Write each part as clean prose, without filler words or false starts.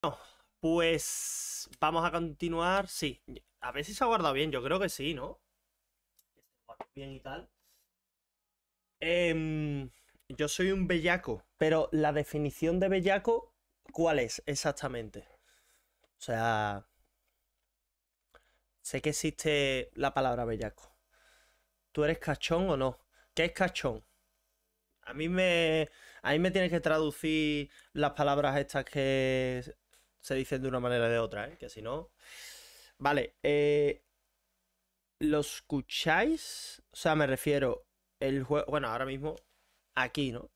Pues vamos a continuar. Sí, a ver si se ha guardado bien. Yo creo que sí, ¿no? Que se guarda bien y tal. Yo soy un bellaco, pero la definición de bellaco, ¿cuál es exactamente? O sea, sé que existe la palabra bellaco. ¿Tú eres cachón o no? ¿Qué es cachón? A mí me, a mí me tienes que traducir las palabras estas que se dicen de una manera o de otra, ¿eh? Que si no... Vale, ¿lo escucháis? O sea, me refiero, el juego... Bueno, ahora mismo, aquí, ¿no?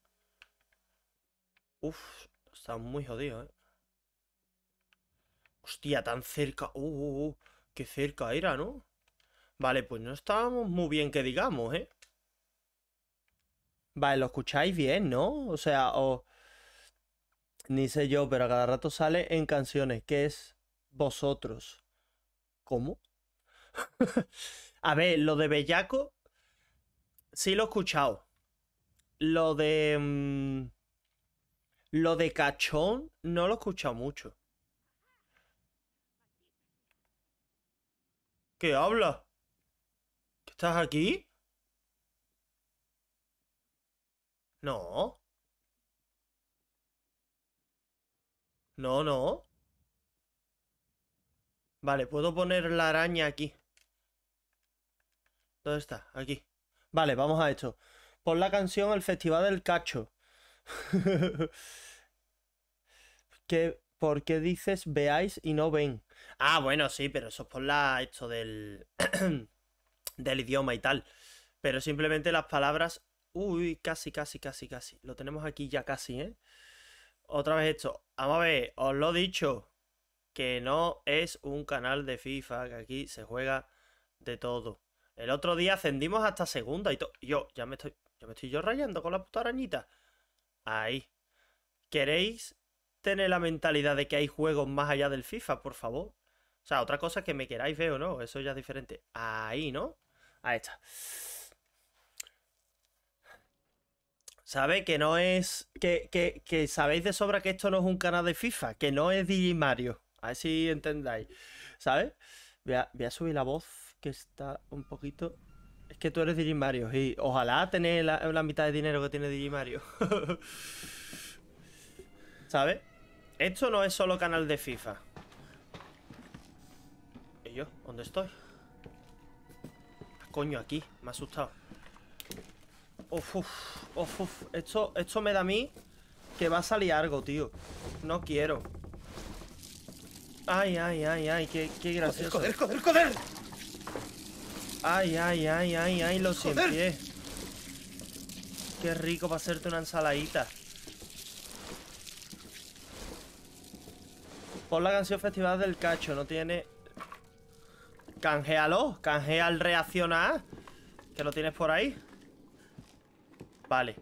Uf, está muy jodido, ¿eh? Hostia, tan cerca. Qué cerca era, ¿no? Vale, pues no estábamos muy bien que digamos, ¿eh? Vale, lo escucháis bien, ¿no? O sea, ni sé yo, pero a cada rato sale en canciones. ¿Qué es vosotros? ¿Cómo? A ver, lo de bellaco, sí lo he escuchado. Lo de... lo de cachón, no lo he escuchado mucho. ¿Qué habla? ¿Que estás aquí? No, no, no. Vale, puedo poner la araña aquí. ¿Dónde está? Aquí. Vale, vamos a esto. Pon la canción El Festival del Cacho. ¿Por qué dices veáis y no ven? Ah, bueno, sí, pero eso es por esto del, del idioma y tal. Pero simplemente las palabras... Uy, casi, casi, casi, casi. Lo tenemos aquí ya casi, ¿eh? Otra vez esto. Vamos a ver, os lo he dicho. Que no es un canal de FIFA, que aquí se juega de todo. El otro día ascendimos hasta segunda y todo. Ya me estoy yo rayando con la puta arañita. Ahí. ¿Queréis tener la mentalidad de que hay juegos más allá del FIFA, por favor? O sea, otra cosa es que me queráis ver o no, eso ya es diferente. Ahí, ¿no? Ahí está. ¿Sabe? Que no es. Que sabéis de sobra que esto no es un canal de FIFA, que no es Digimario. A ver si entendáis. ¿Sabes? Voy a subir la voz, que está un poquito. Es que tú eres Digimario y ojalá tener la mitad de dinero que tiene Digimario. ¿Sabes? Esto no es solo canal de FIFA. ¿Y yo? ¿Dónde estoy? Ah, coño, aquí. Me ha asustado. Uf, uf, uf, uf. Esto me da a mí que va a salir algo, tío. No quiero. Ay, ay, ay, ay, qué gracioso. ¡Joder, joder, joder! Ay, ay, ay, ay, ay, los cien ¡Joder! pies. Qué rico para hacerte una ensaladita. Pon la canción Festival del Cacho, no tiene... Canjealo, canjea al reaccionar. Que lo tienes por ahí. Vale.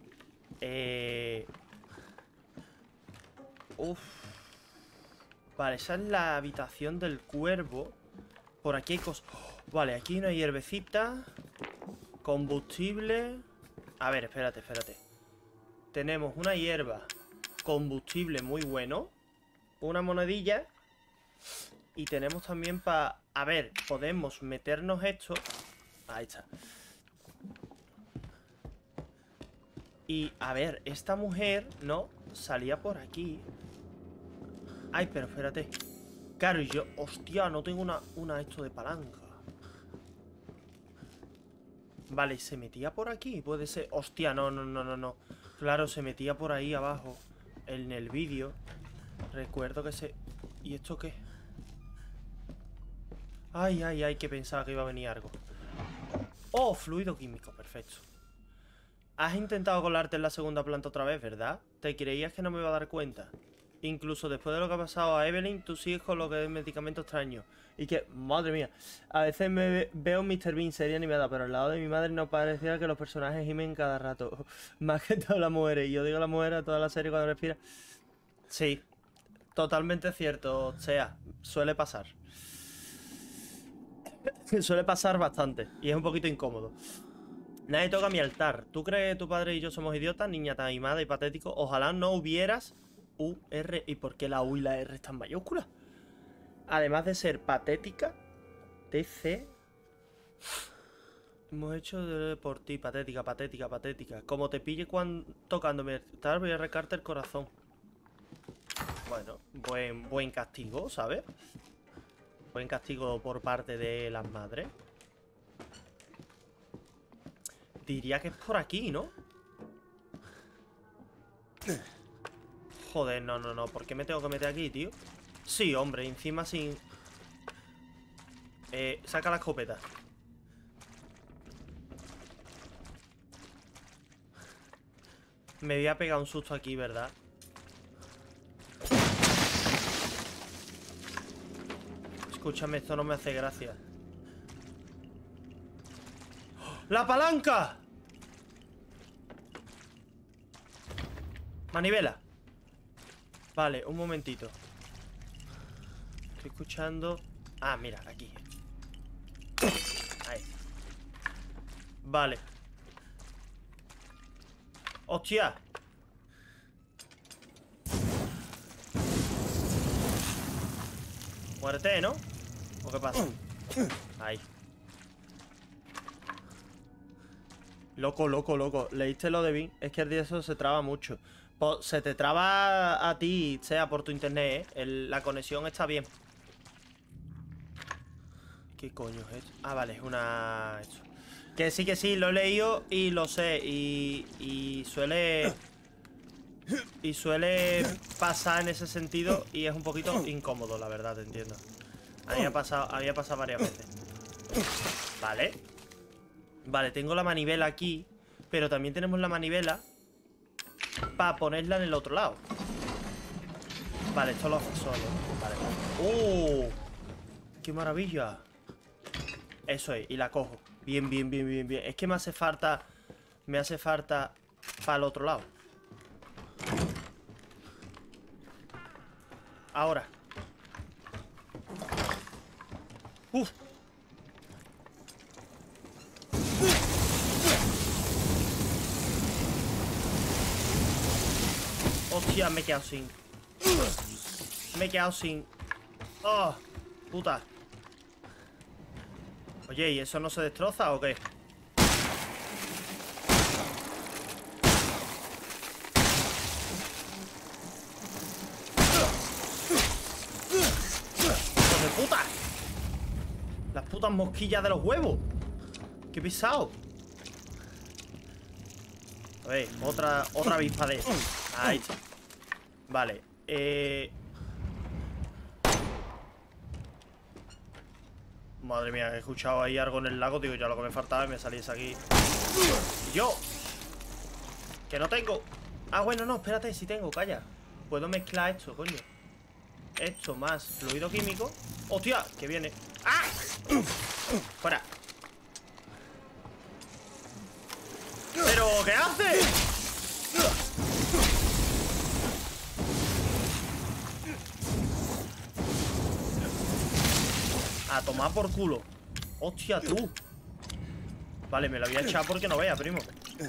Uf. Vale, esa es la habitación del cuervo. Por aquí hay cosas... Vale, aquí hay una hierbecita. Combustible. A ver, espérate, espérate. Tenemos una hierba. Combustible muy bueno. Una monedilla. Y tenemos también para... A ver, podemos meternos esto. Ahí está. Y, a ver, esta mujer, ¿no? Salía por aquí. Ay, pero espérate. Claro, y yo... Hostia, no tengo una esto de palanca. Vale, ¿se metía por aquí? Puede ser... Hostia, no, no, no, no, no. Claro, se metía por ahí abajo. En el vídeo. Recuerdo que se... ¿Y esto qué? Ay, ay, ay, que pensaba que iba a venir algo. Oh, fluido químico, perfecto. Has intentado colarte en la segunda planta otra vez, ¿verdad? ¿Te creías que no me iba a dar cuenta? Incluso después de lo que ha pasado a Evelyn, tú sigues con lo que es medicamento extraño. Y que, madre mía, a veces veo Mr. Bean serie animada, pero al lado de mi madre no parecía que los personajes gimen cada rato. Más que todas las mujeres. Y yo digo a la mujer a toda la serie cuando respira. Sí, totalmente cierto. O sea, suele pasar. Suele pasar bastante. Y es un poquito incómodo. Nadie toca mi altar. ¿Tú crees que tu padre y yo somos idiotas, niña tan mimada y patético? Ojalá no hubieras U, R. ¿Y por qué la U y la R están mayúsculas? Además de ser patética, TC. Hemos hecho por ti, patética, patética, patética. Como te pille cuando tocándome, tal, voy a arrancarte el corazón. Bueno, buen castigo, ¿sabes? Buen castigo por parte de las madres. Diría que es por aquí, ¿no? Joder, no. ¿Por qué me tengo que meter aquí, tío? Sí, hombre, encima sin... saca la escopeta. Me voy a pegar un susto aquí, ¿verdad? Escúchame, esto no me hace gracia. ¡La palanca! Manivela. Vale, un momentito. Estoy escuchando... Ah, mira, aquí. Ahí. Vale. ¡Hostia! Muérete, ¿no? ¿O qué pasa? Ahí. Loco. Leíste lo de Vin. Es que el día eso se traba mucho. Se te traba a ti, sea por tu internet, ¿eh? La conexión está bien. ¿Qué coño es esto? Ah, vale, es una... Esto. Que sí, lo he leído y lo sé. Y suele... Y suele pasar en ese sentido. Y es un poquito incómodo, la verdad, te entiendo. Había pasado varias veces. Vale, tengo la manivela aquí. Pero también tenemos la manivela para ponerla en el otro lado. Vale, esto lo hace solo. Vale. ¡Oh! ¡Qué maravilla! Eso es, y la cojo. Bien. Es que me hace falta para el otro lado. Ahora. ¡Uf! Hostia, me he quedado sin. ¡Oh! Puta. Oye, ¿y eso no se destroza o qué? ¡Hijo de puta! Las putas mosquillas de los huevos. ¡Qué pesado! A ver, otra avispa de... Ahí está. Vale, Madre mía, he escuchado ahí algo en el lago. Digo, ya lo que me faltaba y me saliese aquí. ¡Yo! ¡Que no tengo! Ah, bueno, no, espérate, sí tengo, calla. Puedo mezclar esto, coño. Esto más fluido químico. ¡Hostia! Que viene. ¡Ah! ¡Fuera! ¿Pero qué hace? A tomar por culo. ¡Hostia, tú! Vale, me lo voy a echar porque no vea, primo.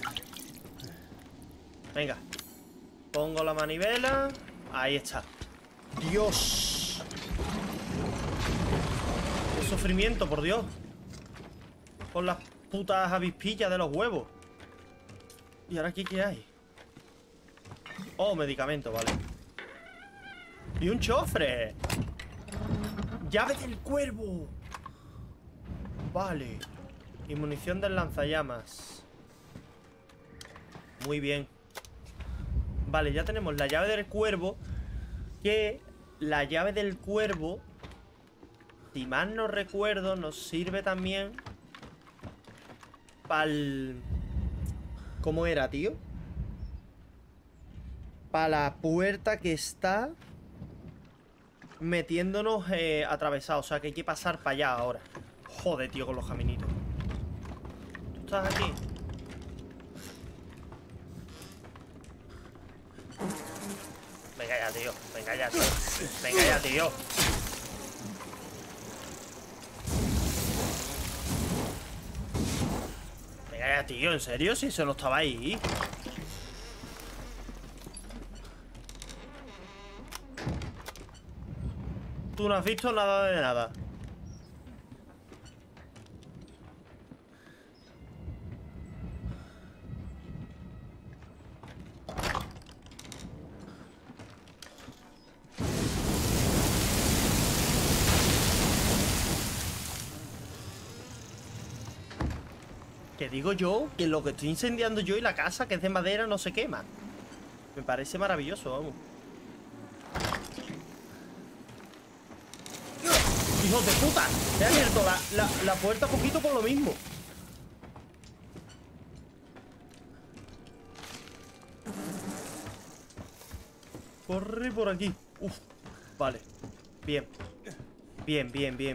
Venga. Pongo la manivela. Ahí está. ¡Dios! ¡Qué sufrimiento, por Dios! Con las putas avispillas de los huevos. ¿Y ahora aquí qué hay? Oh, medicamento, vale. ¡Y un chofre! ¡Llave del cuervo! Vale. Y munición del lanzallamas. Muy bien. Vale, ya tenemos la llave del cuervo. Que la llave del cuervo, si mal no recuerdo, nos sirve también para el... ¿Cómo era, tío? Para la puerta que está metiéndonos atravesado. O sea que hay que pasar para allá ahora. Joder, tío, con los caminitos. ¿Tú estás aquí? Venga ya, tío. Venga ya, tío. Venga ya, tío. Venga ya, tío. ¿En serio? Si eso no estaba ahí. Tú no has visto nada de nada. Que digo yo que lo que estoy incendiando yo y la casa, que es de madera, no se quema. Me parece maravilloso, vamos. ¡Hijos de puta! He abierto la puerta poquito por lo mismo. Corre por aquí. Uf, vale. Bien. Bien.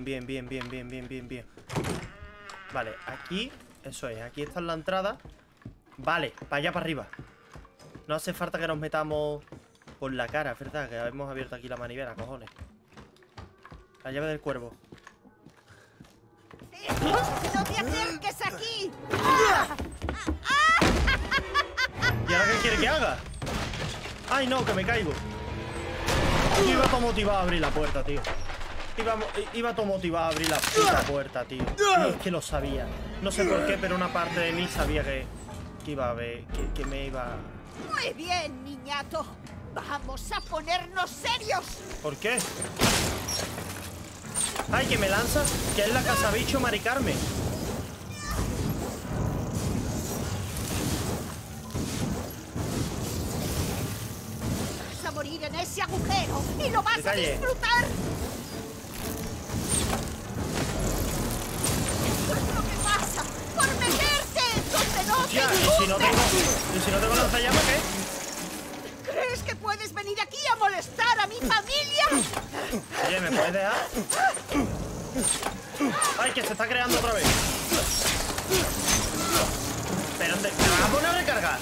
Vale, aquí. Eso es, aquí está la entrada. Vale, para allá para arriba. No hace falta que nos metamos por la cara, es verdad, que hemos abierto aquí la manivela, cojones. La llave del cuervo. ¡No te acerques aquí! ¿Y ahora qué quiere que haga? ¡Ay, no, que me caigo! Yo iba todo motivado a abrir la puerta, tío. Iba todo motivado a abrir la puta puerta, tío. Es que lo sabía. No sé por qué, pero una parte de mí sabía que iba a ver, que me iba... Muy bien, niñato. Vamos a ponernos serios. ¿Por qué? ¡Ay, que me lanzas! Que es la cazabicho Mari Carmen. Vas a morir en ese agujero y lo vas a Calle. disfrutar. ¿Qué es lo que pasa? ¡Por meterte donde no te Hostia, ¿y si no tengo lanzallamas, qué? ¿Crees que puedes venir aquí a molestar a mi familia? Oye, ¿me puedes dejar? ¡Ay, que se está creando otra vez! ¿Pero te vas a poner a recargar?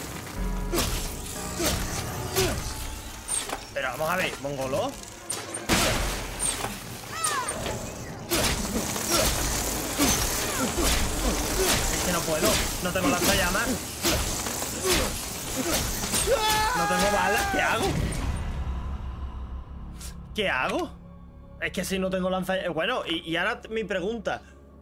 Pero vamos a ver, mongolo. Es que no puedo, no tengo lanzallamas. No tengo balas, ¿qué hago? ¿Qué hago? Es que si no tengo lanzallamas... Bueno, y ahora mi pregunta.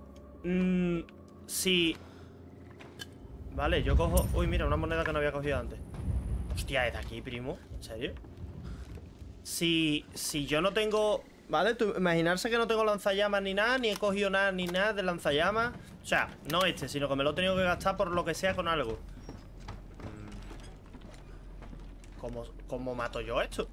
Si... Vale, yo cojo... Uy, mira, una moneda que no había cogido antes. Hostia, ¿es de aquí, primo? ¿En serio? Si yo no tengo... Vale, imaginarse que no tengo lanzallamas ni nada, ni he cogido nada ni nada de lanzallamas. O sea, no sino que me lo he tenido que gastar por lo que sea con algo. ¿Cómo mato yo esto?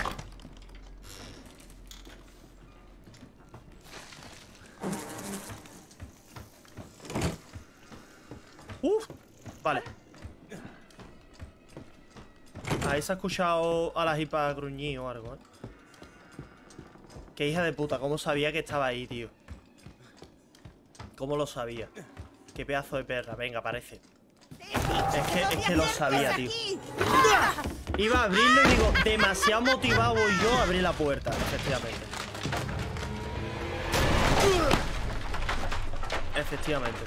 Vale. Ahí se ha escuchado a la jipa gruñir o algo, ¿eh? Qué hija de puta, ¿cómo sabía que estaba ahí, tío? ¿Cómo lo sabía? Qué pedazo de perra, venga, parece. Es que lo sabía, tío. Iba a abrirlo y digo, demasiado motivado voy yo a abrir la puerta, efectivamente. Efectivamente.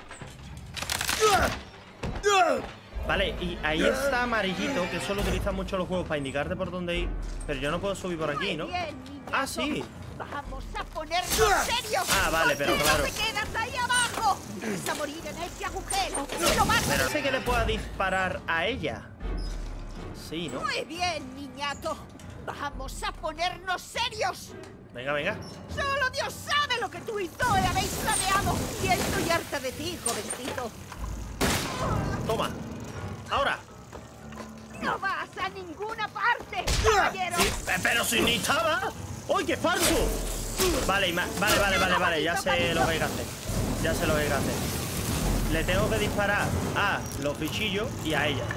Vale, y ahí está amarillito, que eso lo utilizan mucho los juegos para indicarte por dónde ir. Pero yo no puedo subir por aquí, ¿no? Ah, sí. Vamos a ponernos serios. Ah, vale, pero claro. No te quedas ahí abajo. Vas a morir en ese agujero. Y lo vas a... Pero sé que le pueda disparar a ella. Sí, ¿no? Muy bien, niñato. Vamos a ponernos serios. Venga, venga. Solo Dios sabe lo que tú y Zoe habéis planeado. Y estoy harta de ti, jovencito. Toma. Ahora. No vas a ninguna parte, caballero. Sí, pero si ni estaba. ¡Uy, qué falso! Vale, vale. Ya sé lo que hay que hacer. Ya sé lo que hay que hacer. Le tengo que disparar a los bichillos y a ella.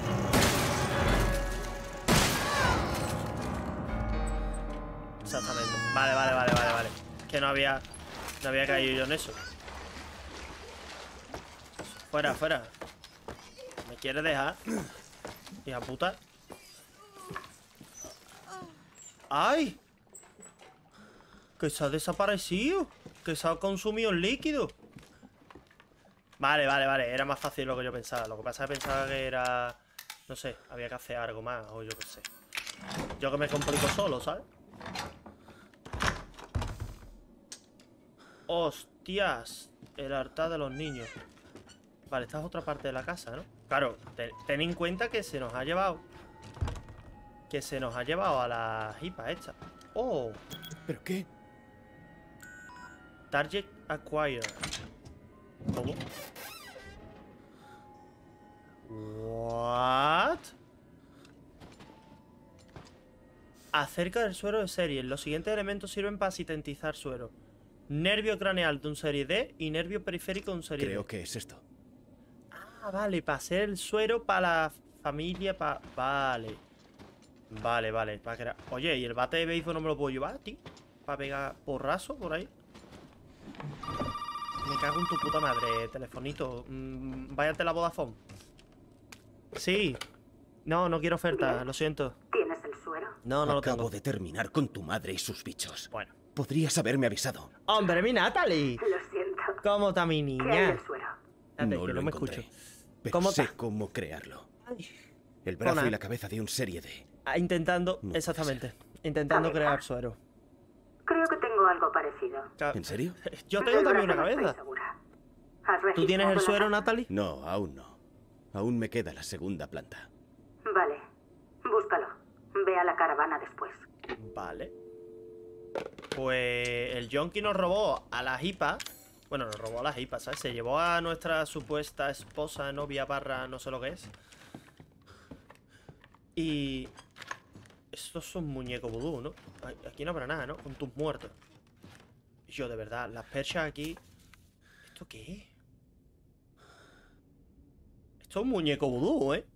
Exactamente. Vale. Que no había caído yo en eso. Fuera. ¿Me quieres dejar? Hija puta. ¡Ay! Que se ha desaparecido. Que se ha consumido el líquido. Vale. Era más fácil de lo que yo pensaba. Lo que pasa es que pensaba que era... No sé, había que hacer algo más. O yo qué sé. Yo que me complico solo, ¿sabes? ¡Hostias! El altar de los niños. Vale, esta es otra parte de la casa, ¿no? Claro, ten en cuenta que se nos ha llevado. Que se nos ha llevado a la hipa esta. ¡Oh! ¿Pero qué? Target acquired. ¿Cómo? ¿What? Acerca del suero de serie. Los siguientes elementos sirven para sintetizar suero. Nervio craneal de un serie D y nervio periférico de un serie D. Creo que es esto. Ah, vale, para hacer el suero para la familia, para... Vale. Vale, para crear... Oye, ¿y el bate de béisbol no me lo puedo llevar, tío? Para pegar porrazo por ahí. Me cago en tu puta madre, telefonito. Váyate la Vodafone. Sí. No, no quiero oferta, lo siento. ¿Tienes el suero? No, no lo Acabo tengo. de terminar con tu madre y sus bichos. Bueno. Podrías haberme avisado. ¡Hombre, mi Natalie! Lo siento. ¿Cómo está mi ¿Qué hay niña? del suero? Espérate, No que lo no me encontré, escucho. pero ¿Cómo sé está? cómo crearlo. Ay. El brazo Conan. y la cabeza de un serie D. Intentando, No puede exactamente. Intentando crear suero. Creo que tengo algo parecido. ¿En serio? Yo tengo Del también una brazo no estoy cabeza. segura. ¿Has ¿Tú tienes el registrado la suero, casa? Natalie? No, aún no. Aún me queda la segunda planta. Vale. Búscalo. Ve a la caravana después. Vale. Pues el yonki nos robó a la hipa. Bueno, nos robó a la hipa, ¿sabes? Se llevó a nuestra supuesta esposa, novia, barra, no sé lo que es. Y... estos son muñecos vudú, ¿no? Aquí no habrá nada, ¿no? Con tus muertos. Yo, de verdad, las perchas aquí... ¿Esto qué es? Esto es un muñeco vudú, ¿eh?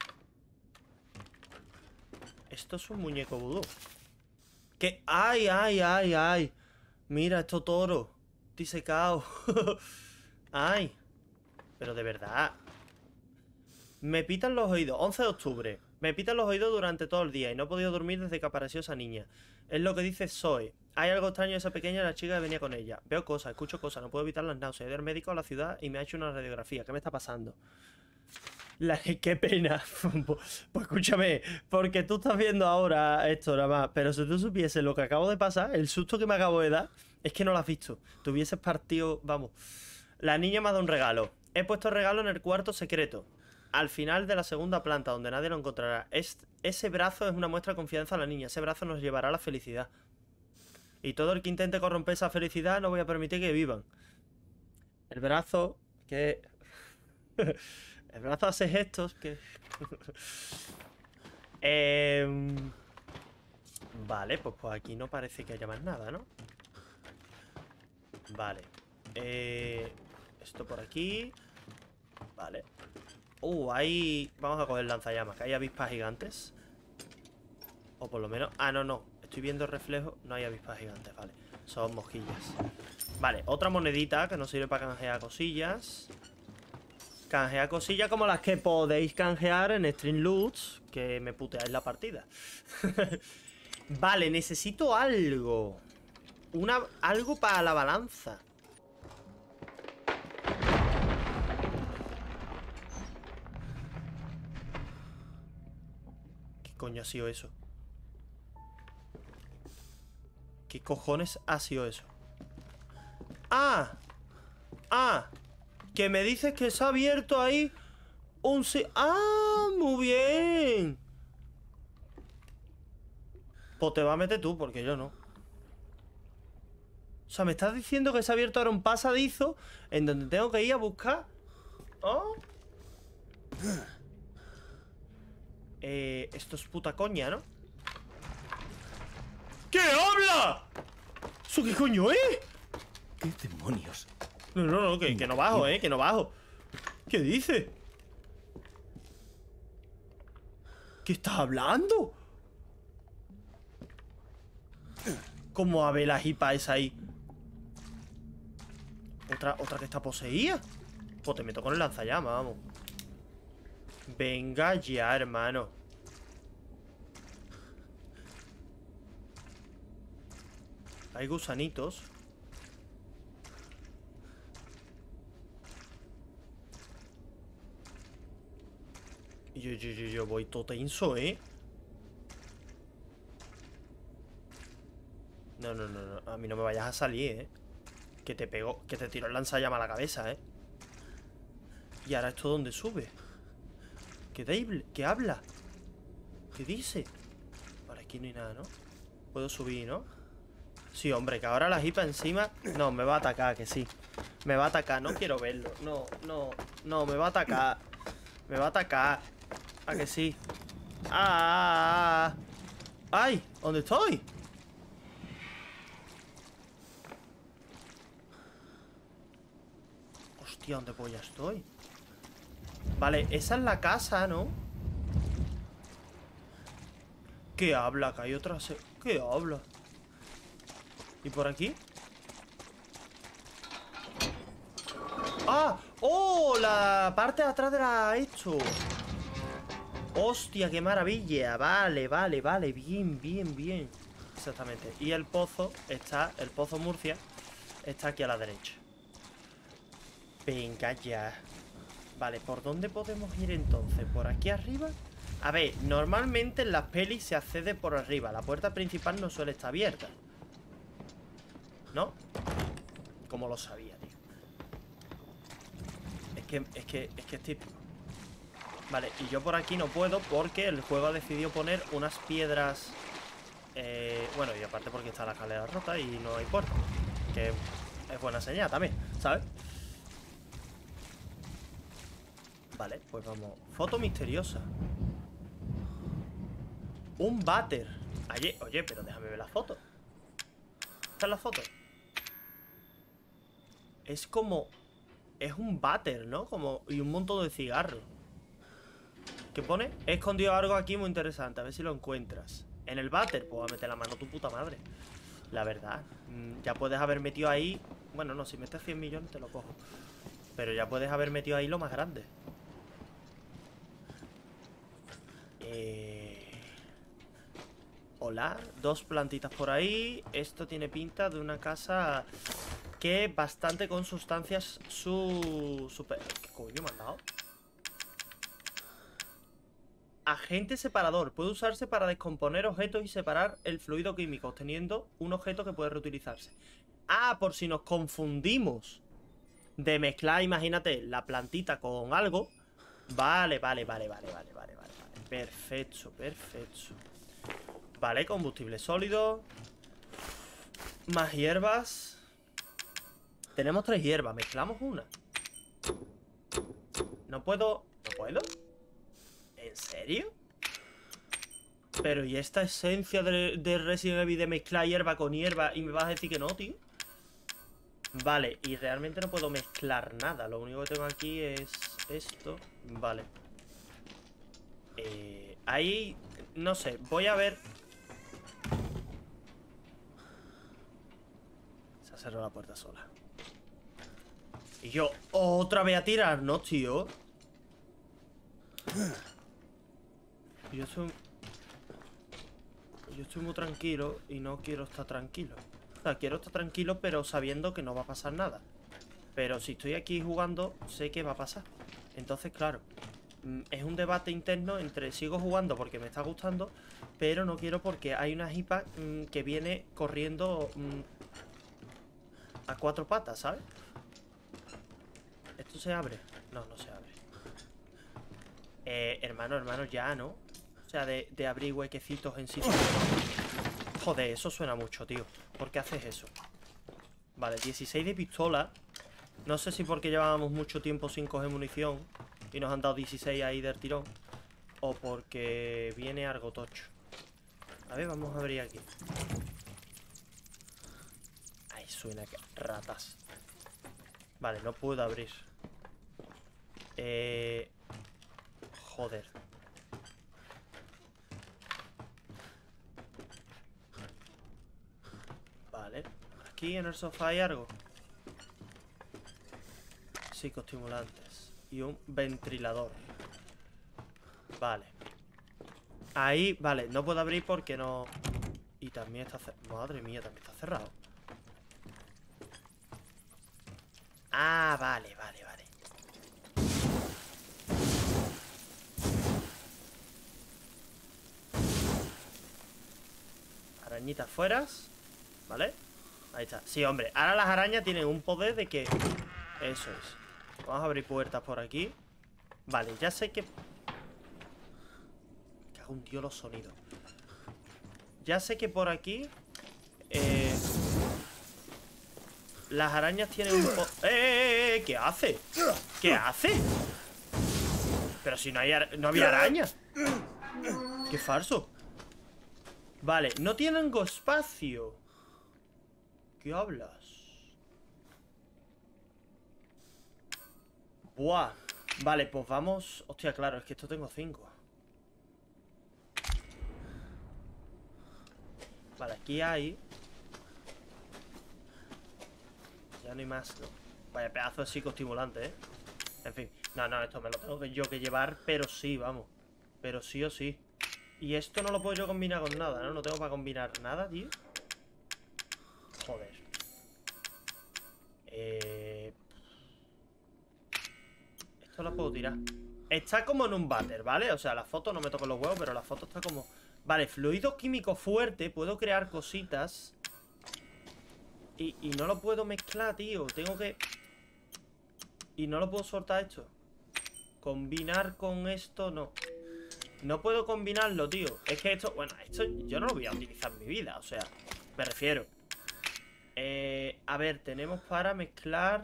Esto es un muñeco vudú. ¿Qué? ¡Ay, ay, ay, ay! Mira, esto toro. Disecado. ¡Ay! Pero de verdad. Me pitan los oídos. 11 de octubre. Me pitan los oídos durante todo el día y no he podido dormir desde que apareció esa niña. Es lo que dice Zoe. Hay algo extraño en esa pequeña la chica que venía con ella. Veo cosas, escucho cosas, no puedo evitar las náuseas. He ido al médico a la ciudad y me ha hecho una radiografía. ¿Qué me está pasando? Qué pena. Pues escúchame, porque tú estás viendo ahora esto nada más, pero si tú supieses lo que acabo de pasar, el susto que me acabo de dar, es que no lo has visto. Te hubieses partido, vamos. La niña me ha dado un regalo. He puesto el regalo en el cuarto secreto, al final de la segunda planta, donde nadie lo encontrará. Ese brazo es una muestra de confianza a la niña. Ese brazo nos llevará a la felicidad. Y todo el que intente corromper esa felicidad no voy a permitir que vivan. El brazo que... El brazo hace gestos que... Vale, pues aquí no parece que haya más nada, ¿no? Vale. Esto por aquí. Vale. Ahí... Vamos a coger lanzallamas, que hay avispas gigantes. O por lo menos... Ah, no. Estoy viendo el reflejo. No hay avispas gigantes, vale. Son mosquillas. Vale, otra monedita que nos sirve para canjear cosillas. Canjear cosillas como las que podéis canjear en Stream Loots, que me puteáis la partida. Vale, necesito algo. Algo para la balanza. ¿Qué coño ha sido eso? ¿Qué cojones ha sido eso? ¡Ah! ¡Ah! Que me dices que se ha abierto ahí un... ¡Ah! ¡Muy bien! Pues te va a meter tú, porque yo no. O sea, me estás diciendo que se ha abierto ahora un pasadizo en donde tengo que ir a buscar... ¿Oh? Esto es puta coña, ¿no? ¿Qué habla? ¿Eso qué coño es? ¿Qué demonios? No, que no bajo, que no bajo. ¿Qué dice? ¿Qué estás hablando? ¿Cómo a ver la hipa esa ahí? Otra que está poseída. Pues te meto con el lanzallamas, vamos. Venga ya, hermano. Hay gusanitos. Yo voy todo tenso, ¿eh? No. A mí no me vayas a salir, ¿eh? Que te pegó, que te tiró el lanzallamas a la cabeza, ¿eh? ¿Y ahora esto dónde sube? ¿Qué habla? ¿Qué dice? Por aquí no hay nada, ¿no? Puedo subir, ¿no? Sí, hombre, que ahora la jipa encima... No, me va a atacar, que sí. Me va a atacar, no quiero verlo. No, me va a atacar. Me va a atacar. ¿A que sí? ¡Ah! ¡Ay! ¿Dónde estoy? Hostia, ¿dónde polla estoy? Vale, esa es la casa, ¿no? ¿Qué habla? Que hay otra... ¿Qué habla? ¿Y por aquí? ¡Ah! ¡Oh! La parte de atrás de la... Esto. ¡Hostia, qué maravilla! Vale. Bien. Exactamente. Y el pozo está... El pozo Murcia está aquí a la derecha. Venga ya. Vale, ¿por dónde podemos ir entonces? ¿Por aquí arriba? A ver, normalmente en las pelis se accede por arriba. La puerta principal no suele estar abierta, ¿no? Como lo sabía, tío. Es que es típico. Vale, y yo por aquí no puedo porque el juego ha decidido poner unas piedras. Bueno, y aparte porque está la escalera rota y no hay puerta, que es buena señal también, ¿sabes? Vale, pues vamos. Foto misteriosa. Un váter. Oye, pero déjame ver la foto. ¿Esta es la foto? Es como... Es un váter, ¿no? Como... Y un montón de cigarros. ¿Qué pone? He escondido algo aquí muy interesante. A ver si lo encuentras. En el váter, pues va a meter la mano tu puta madre. La verdad. Ya puedes haber metido ahí... Bueno, no, si metes 100 millones te lo cojo. Pero ya puedes haber metido ahí lo más grande. Hola, 2 plantitas por ahí. Esto tiene pinta de una casa que bastante con sustancias super... ¿Qué coño me han dado? Agente separador. Puede usarse para descomponer objetos y separar el fluido químico, obteniendo un objeto que puede reutilizarse. Ah, por si nos confundimos de mezclar, imagínate, la plantita con algo. Vale. Perfecto. Vale, combustible sólido. Más hierbas. Tenemos 3 hierbas, mezclamos una. No puedo... ¿No puedo? ¿En serio? Pero ¿y esta esencia de Resident Evil de mezclar hierba con hierba? Y me vas a decir que no, tío. Vale, y realmente no puedo mezclar nada. Lo único que tengo aquí es esto. Vale. Ahí... No sé, voy a ver... Se ha cerrado la puerta sola. Y yo otra vez a tirar, ¿no, tío? Yo estoy muy tranquilo y no quiero estar tranquilo. O sea, quiero estar tranquilo pero sabiendo que no va a pasar nada. Pero si estoy aquí jugando, sé que va a pasar. Entonces, claro, es un debate interno entre sigo jugando porque me está gustando, pero no quiero porque hay una jipa que viene corriendo a 4 patas, ¿sabes? ¿Esto se abre? No, no se abre. Hermano, ya, ¿no? O sea, de abrir huequecitos en sitios. Joder, eso suena mucho, tío. ¿Por qué haces eso? Vale, 16 de pistola. No sé si porque llevábamos mucho tiempo sin coger munición y nos han dado 16 ahí del tirón, o porque viene algo tocho. A ver, vamos a abrir aquí. Ay, suena que... Ratas. Vale, no puedo abrir. Joder. Vale. Aquí en el sofá hay algo. Psicoestimulantes. Y un ventilador. Vale. Ahí, vale, no puedo abrir porque no... Y también está cerrado. Madre mía, también está cerrado. Ah, vale. Arañitas fueras. Vale. Ahí está. Sí, hombre. Ahora las arañas tienen un poder de que... Eso es. Vamos a abrir puertas por aquí. Vale, ya sé que... Me cago en Dios los sonidos. Ya sé que por aquí... Las arañas tienen un poder... ¿Qué hace? ¿Qué hace? Pero si no había arañas. Qué falso. Vale, no tienen espacio. ¿Qué hablas? Buah. Vale, pues vamos... Hostia, claro, es que esto tengo 5. Vale, aquí hay... Ya no hay más, ¿no? Vaya pedazo de psicoestimulante, ¿eh? En fin. No, esto me lo tengo yo que llevar, pero sí, vamos. Pero sí o sí. Y esto no lo puedo yo combinar con nada, ¿no? No tengo para combinar nada, tío. Joder. Esto lo puedo tirar. Está como en un váter, ¿vale? O sea, la foto no me toca los huevos, pero la foto está como... Vale, fluido químico fuerte. Puedo crear cositas. Y no lo puedo mezclar, tío. Tengo que... Y no lo puedo soltar esto. Combinar con esto, no. No puedo combinarlo, tío. Es que esto... Bueno, esto yo no lo voy a utilizar en mi vida. O sea, me refiero. A ver, tenemos para mezclar...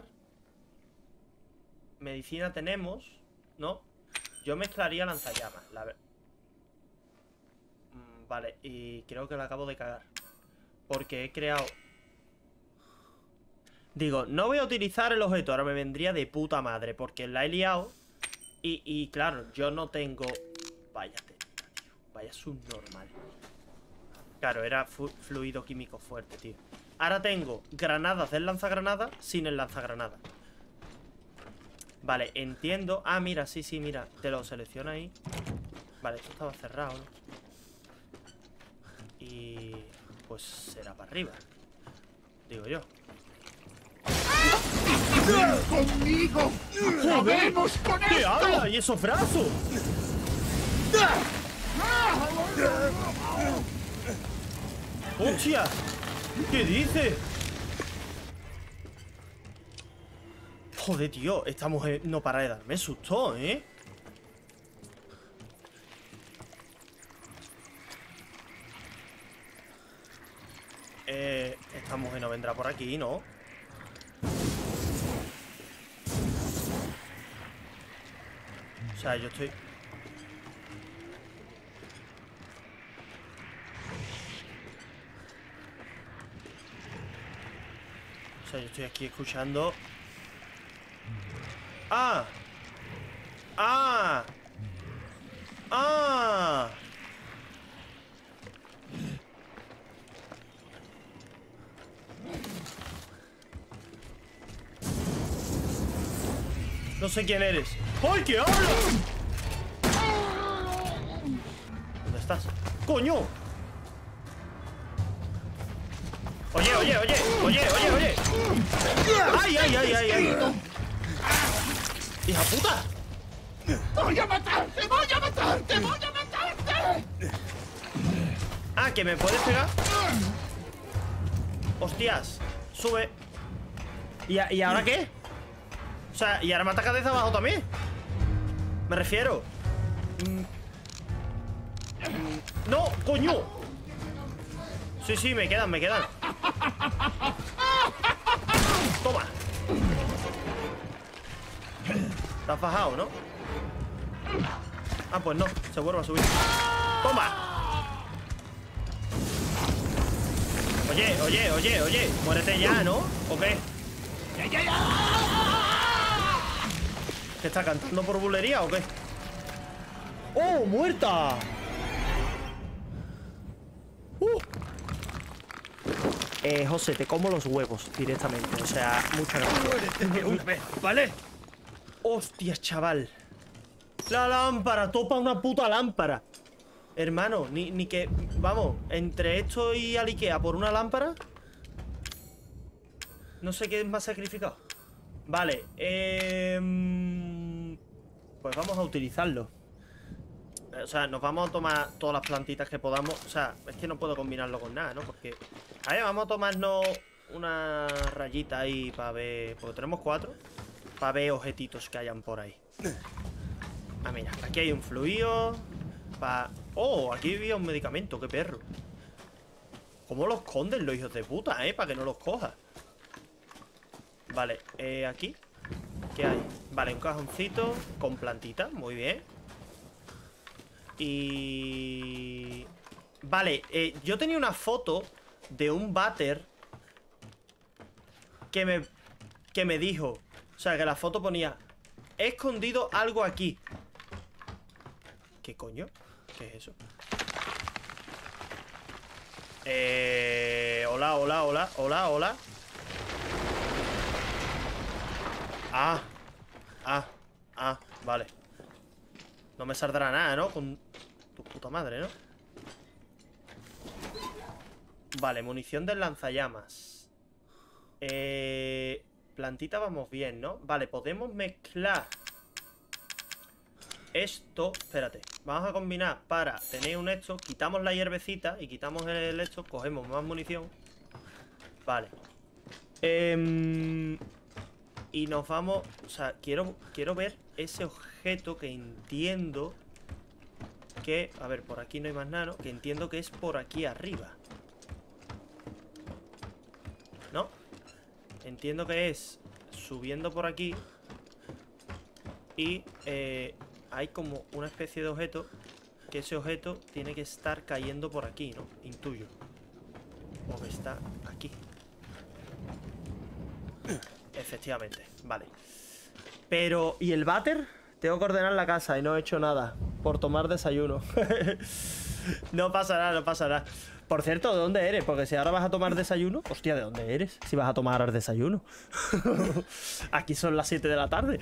Medicina tenemos, ¿no? Yo mezclaría lanzallamas, la verdad. Vale, y creo que la acabo de cagar. Porque he creado... Digo, no voy a utilizar el objeto. Ahora me vendría de puta madre, porque la he liado. Y claro, yo no tengo... Vaya técnica, tío. Vaya subnormal. Claro, era fluido químico fuerte, tío. Ahora tengo granadas del lanzagranada sin el lanzagranada. Vale, entiendo. Ah, mira, sí, mira. Te lo selecciona ahí. Vale, esto estaba cerrado, ¿no? Y... Pues será para arriba. Digo yo. ¡Conmigo! ¡Jodemos con esto! ¿Qué habla? ¿Y esos brazos? ¡Hostia! ¿Qué dice? Joder, tío, esta mujer no para de darme susto, ¿eh? Esta mujer no vendrá por aquí, ¿no? O sea, yo estoy... O sea, yo estoy aquí escuchando... ¡Ah! ¡Ah! ¡Ah! No sé quién eres. ¡Ay, qué habla! ¿Dónde estás? ¡Coño! Oye. ¡Ay! ¡Hija puta! ¡Voy a matarte! Ah, ¿que me puedes pegar? Hostias. Sube. ¿Y ahora qué? O sea, ¿y ahora me ataca desde abajo también? Me refiero. ¡No, coño! Sí, me quedan. Toma. Te has bajado, ¿no? Ah, pues no, se vuelve a subir. ¡Toma! Oye, muérete ya, ¿no? ¿O qué? ¿Qué está cantando por bulería o qué? ¡Oh, muerta! José, te como los huevos directamente. O sea, muchas gracias. ¿Vale? Hostias, chaval. La lámpara, topa una puta lámpara. Hermano, ni que... Vamos, entre esto y al Ikea por una lámpara. No sé qué es más sacrificado. Vale, pues vamos a utilizarlo. O sea, nos vamos a tomar todas las plantitas que podamos. O sea, es que no puedo combinarlo con nada, ¿no? Porque... A ver, vamos a tomarnos una rayita ahí para ver... Porque tenemos 4. Para ver objetitos que hayan por ahí. Ah, mira, aquí hay un fluido. Oh, aquí había un medicamento, qué perro. ¿Cómo los esconden los hijos de puta, para que no los coja? Vale, aquí ¿qué hay? Vale, un cajoncito con plantita, muy bien. Y... Vale, yo tenía una foto de un váter que me dijo... O sea, que la foto ponía: he escondido algo aquí. ¿Qué coño? ¿Qué es eso? Hola, hola, hola, hola, hola. Vale. No me saldrá nada, ¿no? Con tu puta madre, ¿no? Vale, munición del lanzallamas. Plantita vamos bien, ¿no? Vale, podemos mezclar esto. Espérate, vamos a combinar para tener un esto. Quitamos la hierbecita y quitamos el esto. Cogemos más munición. Vale. Y nos vamos... O sea, quiero ver ese objeto que entiendo que... A ver, por aquí no hay más nada, ¿no? Que entiendo que es por aquí arriba, ¿no? Entiendo que es subiendo por aquí. Y hay como una especie de objeto, que ese objeto tiene que estar cayendo por aquí, ¿no? Intuyo. O que está aquí. Efectivamente, vale. Pero, ¿y el váter? Tengo que ordenar la casa y no he hecho nada por tomar desayuno. No pasa nada, no pasa nada. Por cierto, ¿de dónde eres? Porque si ahora vas a tomar desayuno... Hostia, ¿de dónde eres? Si vas a tomar ahora desayuno. Aquí son las 7 de la tarde.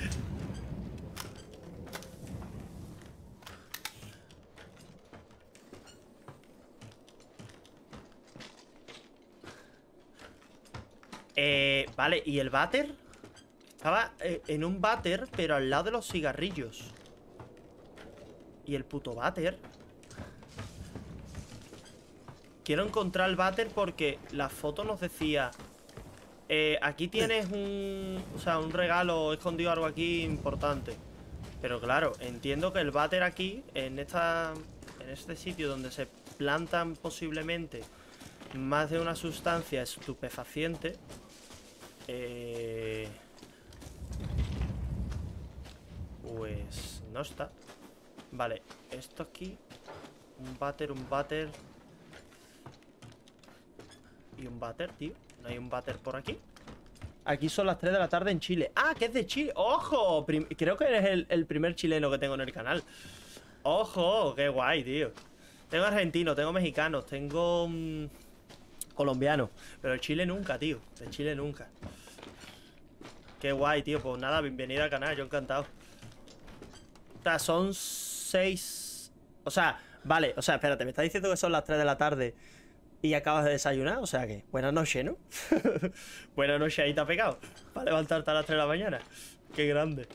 Vale, ¿y el váter? Estaba en un váter, pero al lado de los cigarrillos. ¿Y el puto váter? Quiero encontrar el váter porque la foto nos decía... aquí tienes un... O sea, un regalo escondido, algo aquí importante. Pero claro, entiendo que el váter aquí, en este sitio donde se plantan posiblemente más de una sustancia estupefaciente... Pues no está. Vale, esto aquí. Un váter y un váter, tío. ¿No hay un váter por aquí? Aquí son las 3 de la tarde en Chile. ¡Ah, que es de Chile! ¡Ojo! Creo que eres el primer chileno que tengo en el canal. ¡Ojo! ¡Qué guay, tío! Tengo argentinos, tengo mexicanos, tengo... colombianos. Pero el Chile nunca, tío. El Chile nunca. Qué guay, tío. Pues nada, bienvenida al canal, yo encantado. O sea, son 6... O sea, vale, o sea, espérate, me estás diciendo que son las 3 de la tarde y acabas de desayunar, o sea que, buenas noches, ¿no? Buenas noches, ahí te ha pegado para levantarte a las 3 de la mañana. Qué grande.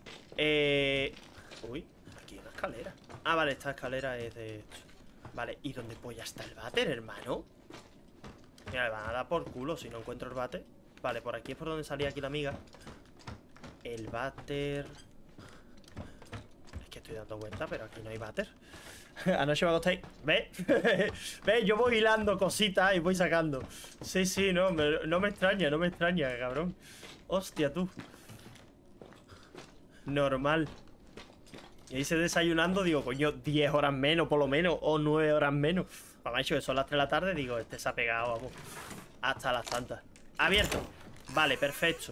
Uy, aquí hay una escalera. Ah, vale, esta escalera es de... Vale, ¿y dónde polla está el váter, hermano? Mira, le van a dar por culo si no encuentro el váter. Vale, por aquí es por donde salía aquí la amiga. El váter... Es que estoy dando vuelta, pero aquí no hay váter. Anoche me acosté. ¿Ves? ¿Ves? Yo voy hilando cositas y voy sacando. Sí, sí, no me extraña, no me extraña, cabrón. Hostia, tú. Normal. Y hice desayunando, digo, coño, 10 horas menos, por lo menos, o 9 horas menos. Para hecho que son las 3 de la tarde, digo, este se ha pegado, vamos, hasta las tantas. Abierto. Vale, perfecto.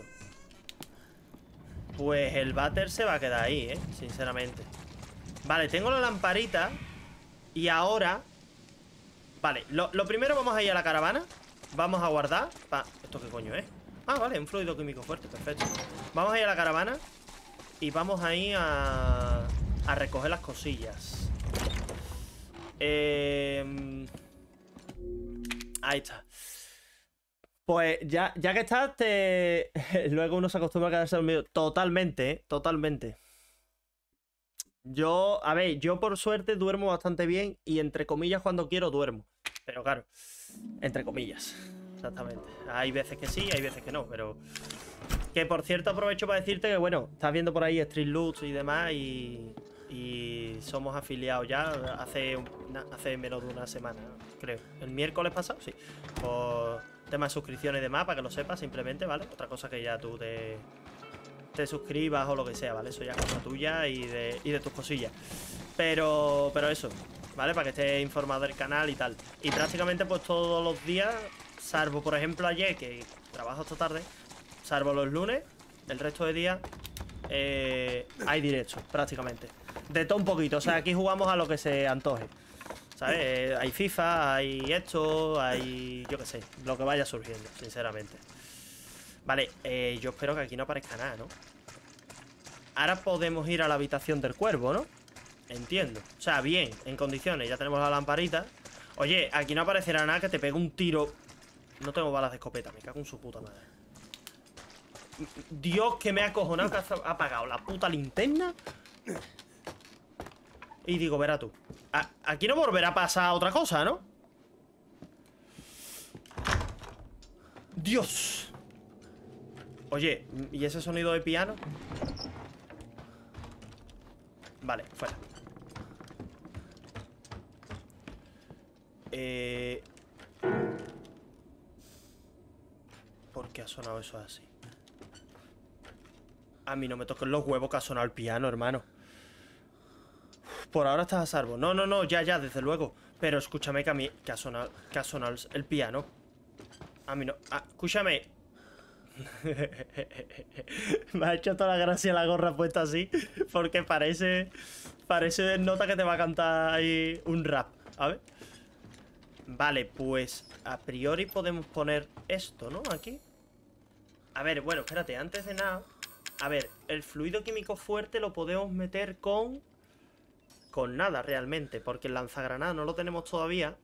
Pues el váter se va a quedar ahí, sinceramente. Vale, tengo la lamparita. Y ahora... Vale, lo primero vamos a ir a la caravana. Vamos a guardar. ¿Esto qué coño es? Ah, vale, un fluido químico fuerte, perfecto. Vamos a ir a la caravana. Y vamos a ir a recoger las cosillas. Ahí está. Pues ya que estás, luego uno se acostumbra a quedarse dormido. Totalmente, totalmente. Yo, a ver, yo por suerte duermo bastante bien y entre comillas cuando quiero duermo. Pero claro, entre comillas. exactamente. Hay veces que sí, hay veces que no, pero... Que por cierto aprovecho para decirte que, bueno, estás viendo por ahí Street Loots y demás y somos afiliados ya hace menos de una semana, creo. El miércoles pasado, sí. Por tema de suscripciones y demás, para que lo sepas simplemente, ¿vale? Otra cosa que ya tú te suscribas o lo que sea, ¿vale? Eso ya es cosa tuya y de tus cosillas. Pero eso, ¿vale? Para que estés informado del canal y tal. Y prácticamente pues todos los días, salvo por ejemplo ayer, que trabajo hasta tarde, salvo los lunes, el resto de días hay directos, prácticamente. De todo un poquito, o sea, aquí jugamos a lo que se antoje, ¿sabes? Hay FIFA, hay esto, hay, yo qué sé, lo que vaya surgiendo, sinceramente. Vale, yo espero que aquí no aparezca nada, ¿no? Ahora podemos ir a la habitación del cuervo, ¿no? Entiendo. O sea, bien, en condiciones. Ya tenemos la lamparita. Oye, aquí no aparecerá nada que te pegue un tiro. No tengo balas de escopeta, me cago en su puta madre. Dios, que me ha acojonado, que ha apagado la puta linterna. Y digo, verá tú. Aquí no volverá a pasar otra cosa, ¿no? Dios. Oye, ¿y ese sonido de piano? Vale, fuera. ¿Por qué ha sonado eso así? A mí no me toquen los huevos que ha sonado el piano, hermano. Por ahora estás a salvo. No, no, no, ya, desde luego. Pero escúchame que a mí... Que ha sonado el piano. A mí no... escúchame. Me ha hecho toda la gracia la gorra puesta así. Porque parece nota que te va a cantar ahí un rap. A ver. Vale, pues a priori podemos poner esto, ¿no? Aquí. A ver, bueno, espérate, antes de nada. A ver, el fluido químico fuerte lo podemos meter con nada realmente, porque el lanzagranada no lo tenemos todavía.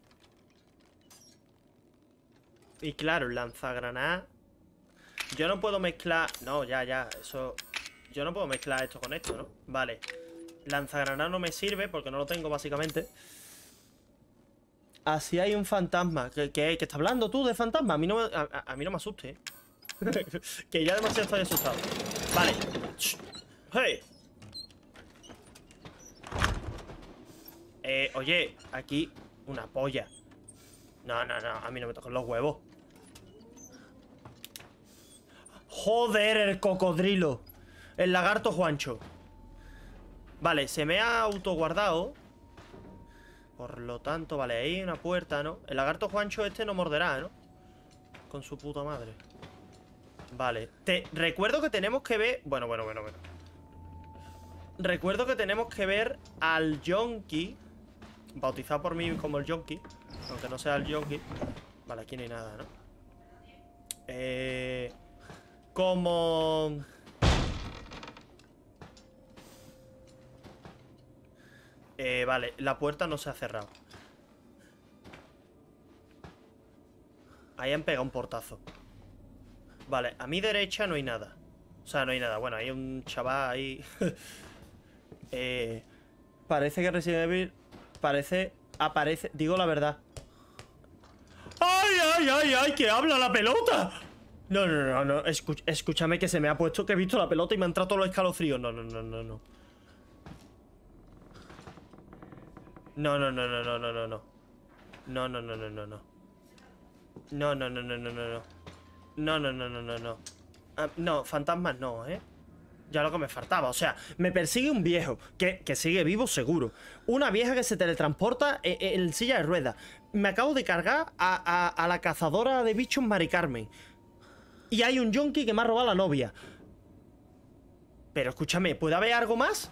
Y claro, el lanzagranada yo no puedo mezclar... No, ya, eso... Yo no puedo mezclar esto con esto, ¿no? Vale. Lanzagranada no me sirve porque no lo tengo, básicamente. Así hay un fantasma. ¿Qué está hablando tú de fantasma? A mí no me asuste, ¿eh? Que ya demasiado estoy asustado. Vale. ¡Hey! Oye, aquí una polla. No, a mí no me tocan los huevos. Joder, el cocodrilo. El lagarto Juancho. Vale, se me ha autoguardado. Por lo tanto, vale, ahí hay una puerta, ¿no? El lagarto Juancho este no morderá, ¿no? Con su puta madre. Vale, recuerdo que tenemos que ver... Bueno. Recuerdo que tenemos que ver al Yonki, bautizado por mí como el Yonki, aunque no sea el Yonki. Vale, aquí no hay nada, ¿no? Como... vale, la puerta no se ha cerrado. Ahí han pegado un portazo. Vale, a mi derecha no hay nada. O sea, no hay nada. Bueno, hay un chaval ahí. Parece que Resident Evil... Aparece... Digo la verdad. ¡Ay! ¡Que habla la pelota! No. Escúchame que se me ha puesto que he visto la pelota y me han entrado todos los escalofríos. No. No. No, fantasmas no, ¿eh? Ya lo que me faltaba, o sea, me persigue un viejo que sigue vivo seguro. Una vieja que se teletransporta en silla de ruedas. Me acabo de cargar a la cazadora de bichos Mari Carmen. Y hay un yonki que me ha robado la novia. Pero escúchame, ¿puede haber algo más?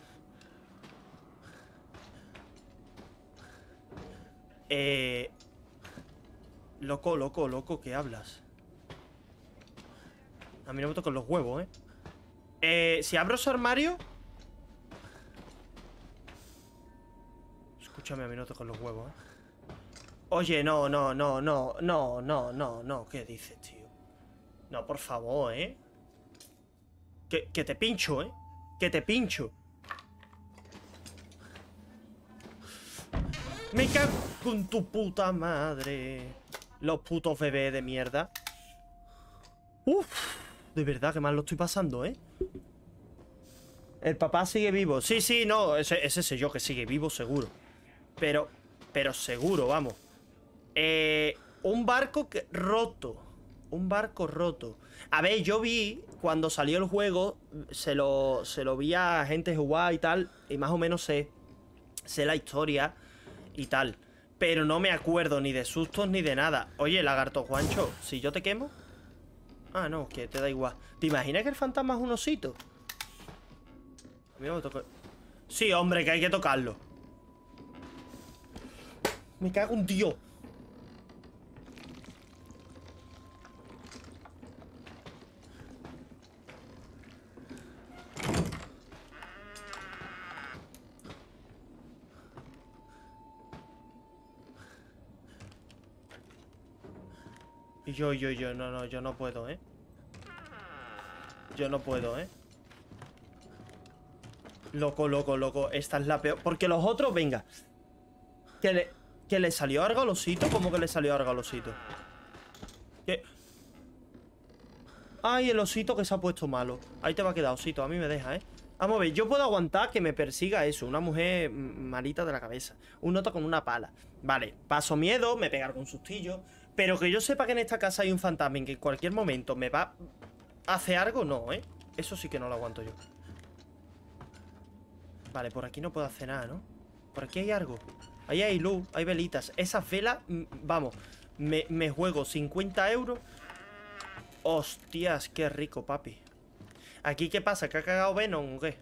Loco, ¿qué hablas? A mí no me tocan los huevos, ¿eh? Si abro ese armario... Escúchame, a mí no tocan los huevos, ¿eh? Oye, no. ¿Qué dices, tío? No, por favor, ¿eh? Que te pincho, ¿eh? Que te pincho. Me cago en tu puta madre. Los putos bebés de mierda. Uf, de verdad que mal lo estoy pasando, ¿eh? El papá sigue vivo. Sí, sí, no, ese sé yo que sigue vivo seguro. Pero seguro, vamos. Un barco roto. Un barco roto. A ver, yo vi, cuando salió el juego, se lo vi a gente jugar y tal, y más o menos sé la historia y tal. Pero no me acuerdo ni de sustos ni de nada. Oye, lagarto Juancho, si yo te quemo... Ah, no, que te da igual. ¿Te imaginas que el fantasma es un osito? A mí me toca... Sí, hombre, que hay que tocarlo. Me cago en Dios. Y yo, no, yo no puedo, ¿eh? Yo no puedo, ¿eh? Loco, loco, loco. Esta es la peor. Porque los otros, venga. Que le salió algo al osito. ¿Cómo que le salió algo al osito? ¿Qué? Ay, el osito que se ha puesto malo. Ahí te va a quedar, osito. A mí me deja, ¿eh? Vamos a ver, yo puedo aguantar que me persiga eso. Una mujer malita de la cabeza. Un nota con una pala. Vale, paso miedo, me pega algún sustillo. Pero que yo sepa que en esta casa hay un fantasma en que en cualquier momento me va a hacer algo, no, ¿eh? Eso sí que no lo aguanto yo. Vale, por aquí no puedo hacer nada, ¿no? Por aquí hay algo. Ahí hay luz, hay velitas. Esas velas, vamos, me juego 50 euros. Hostias, qué rico, papi. ¿Aquí qué pasa? ¿Que ha cagado Venom o qué?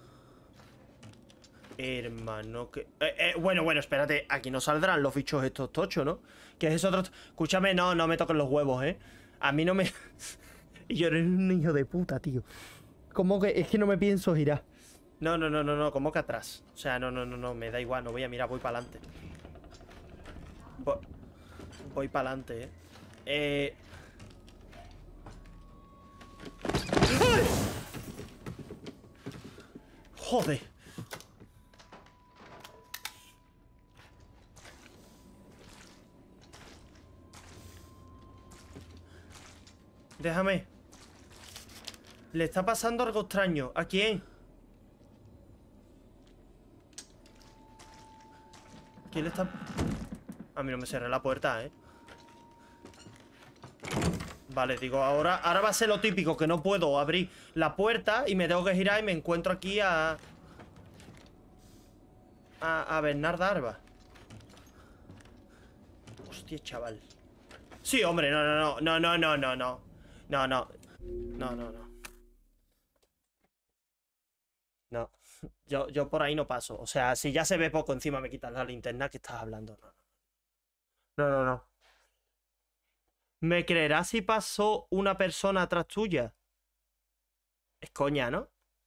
Hermano, que... bueno, espérate. Aquí no saldrán los bichos estos tochos, ¿no? Que es eso otro... Escúchame, no me toquen los huevos, ¿eh? A mí no me... Y yo eres un hijo de puta, tío. ¿Cómo que...? Es que no me pienso girar. No, ¿cómo que atrás? O sea, no, me da igual, no voy a mirar, voy para adelante. Voy para adelante, ¡Ay! ¡Joder! Déjame. Le está pasando algo extraño. ¿A quién? ¿Quién le está...? A mí no me cierra la puerta, ¿eh? Vale, digo, ahora va a ser lo típico, que no puedo abrir la puerta y me tengo que girar y me encuentro aquí a Bernarda Alba. Hostia, chaval. Sí, hombre, no. No, yo por ahí no paso. O sea, si ya se ve poco, encima me quitas la linterna que estás hablando. No. ¿Me creerás si pasó una persona atrás tuya? Es coña, ¿no?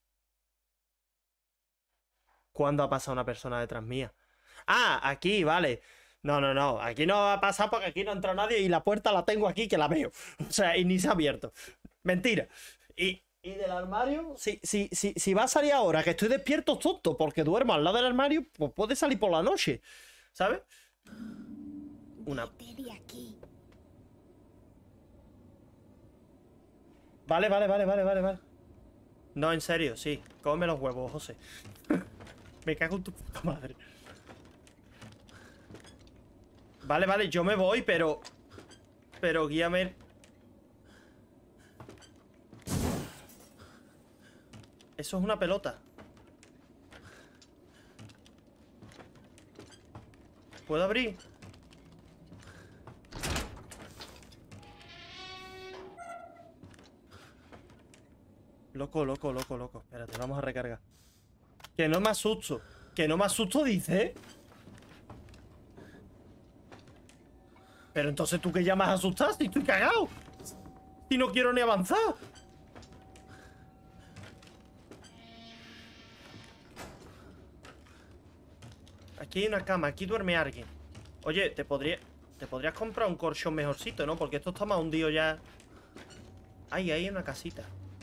¿Cuándo ha pasado una persona detrás mía? Ah, aquí, vale. No. Aquí no va a pasar porque aquí no entra nadie y la puerta la tengo aquí que la veo. O sea, y ni se ha abierto. Mentira. Y del armario, si va a salir ahora que estoy despierto, tonto, porque duermo al lado del armario, pues puede salir por la noche. ¿Sabes? Una... Vale. No, en serio, sí. Cómeme los huevos, José. Me cago en tu puta madre. Vale, yo me voy, pero guíame. Eso es una pelota. ¿Puedo abrir? Loco. Espérate, vamos a recargar. Que no me asusto. Dice. Pero entonces tú que llamas a asustar si estoy cagado. Si no quiero ni avanzar. Aquí hay una cama, aquí duerme alguien. Oye, te podrías comprar un colchón mejorcito, ¿no? Porque esto está más hundido ya. Ahí hay una casita.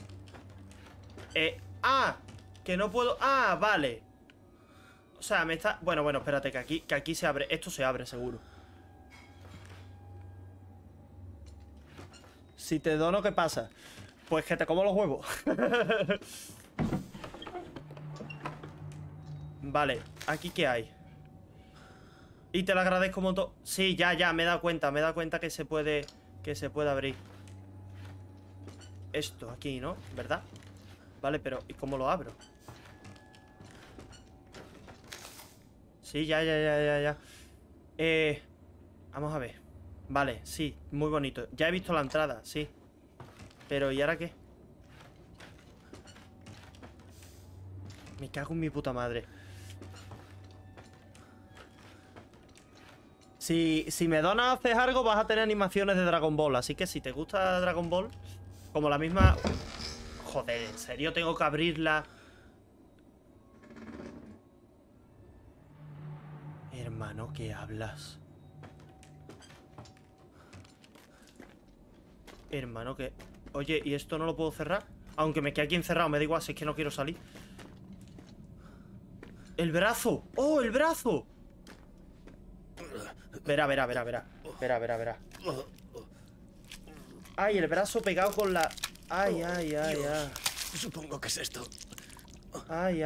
Que no puedo... Ah, vale. O sea, me está... Bueno, espérate, que aquí se abre. Esto se abre, seguro. Si te dono, ¿qué pasa? Pues que te como los huevos. Vale, ¿aquí qué hay? Y te lo agradezco un montón. Sí, ya, me he dado cuenta que se puede abrir. Esto aquí, ¿no? ¿Verdad? Vale, pero ¿y cómo lo abro? Sí, ya. Vamos a ver. Vale, sí, muy bonito. Ya he visto la entrada, sí. Pero ¿y ahora qué? Me cago en mi puta madre. Si me donas haces algo, vas a tener animaciones de Dragon Ball. Así que si te gusta Dragon Ball, como la misma... Joder, ¿en serio tengo que abrirla? Hermano, ¿qué hablas? Hermano, que... Oye, ¿y esto no lo puedo cerrar? Aunque me quede aquí encerrado, me da igual, si es que no quiero salir. ¡El brazo! ¡Oh, el brazo! Verá. Ay, el brazo pegado con la... Ay. Supongo que es esto. Ay.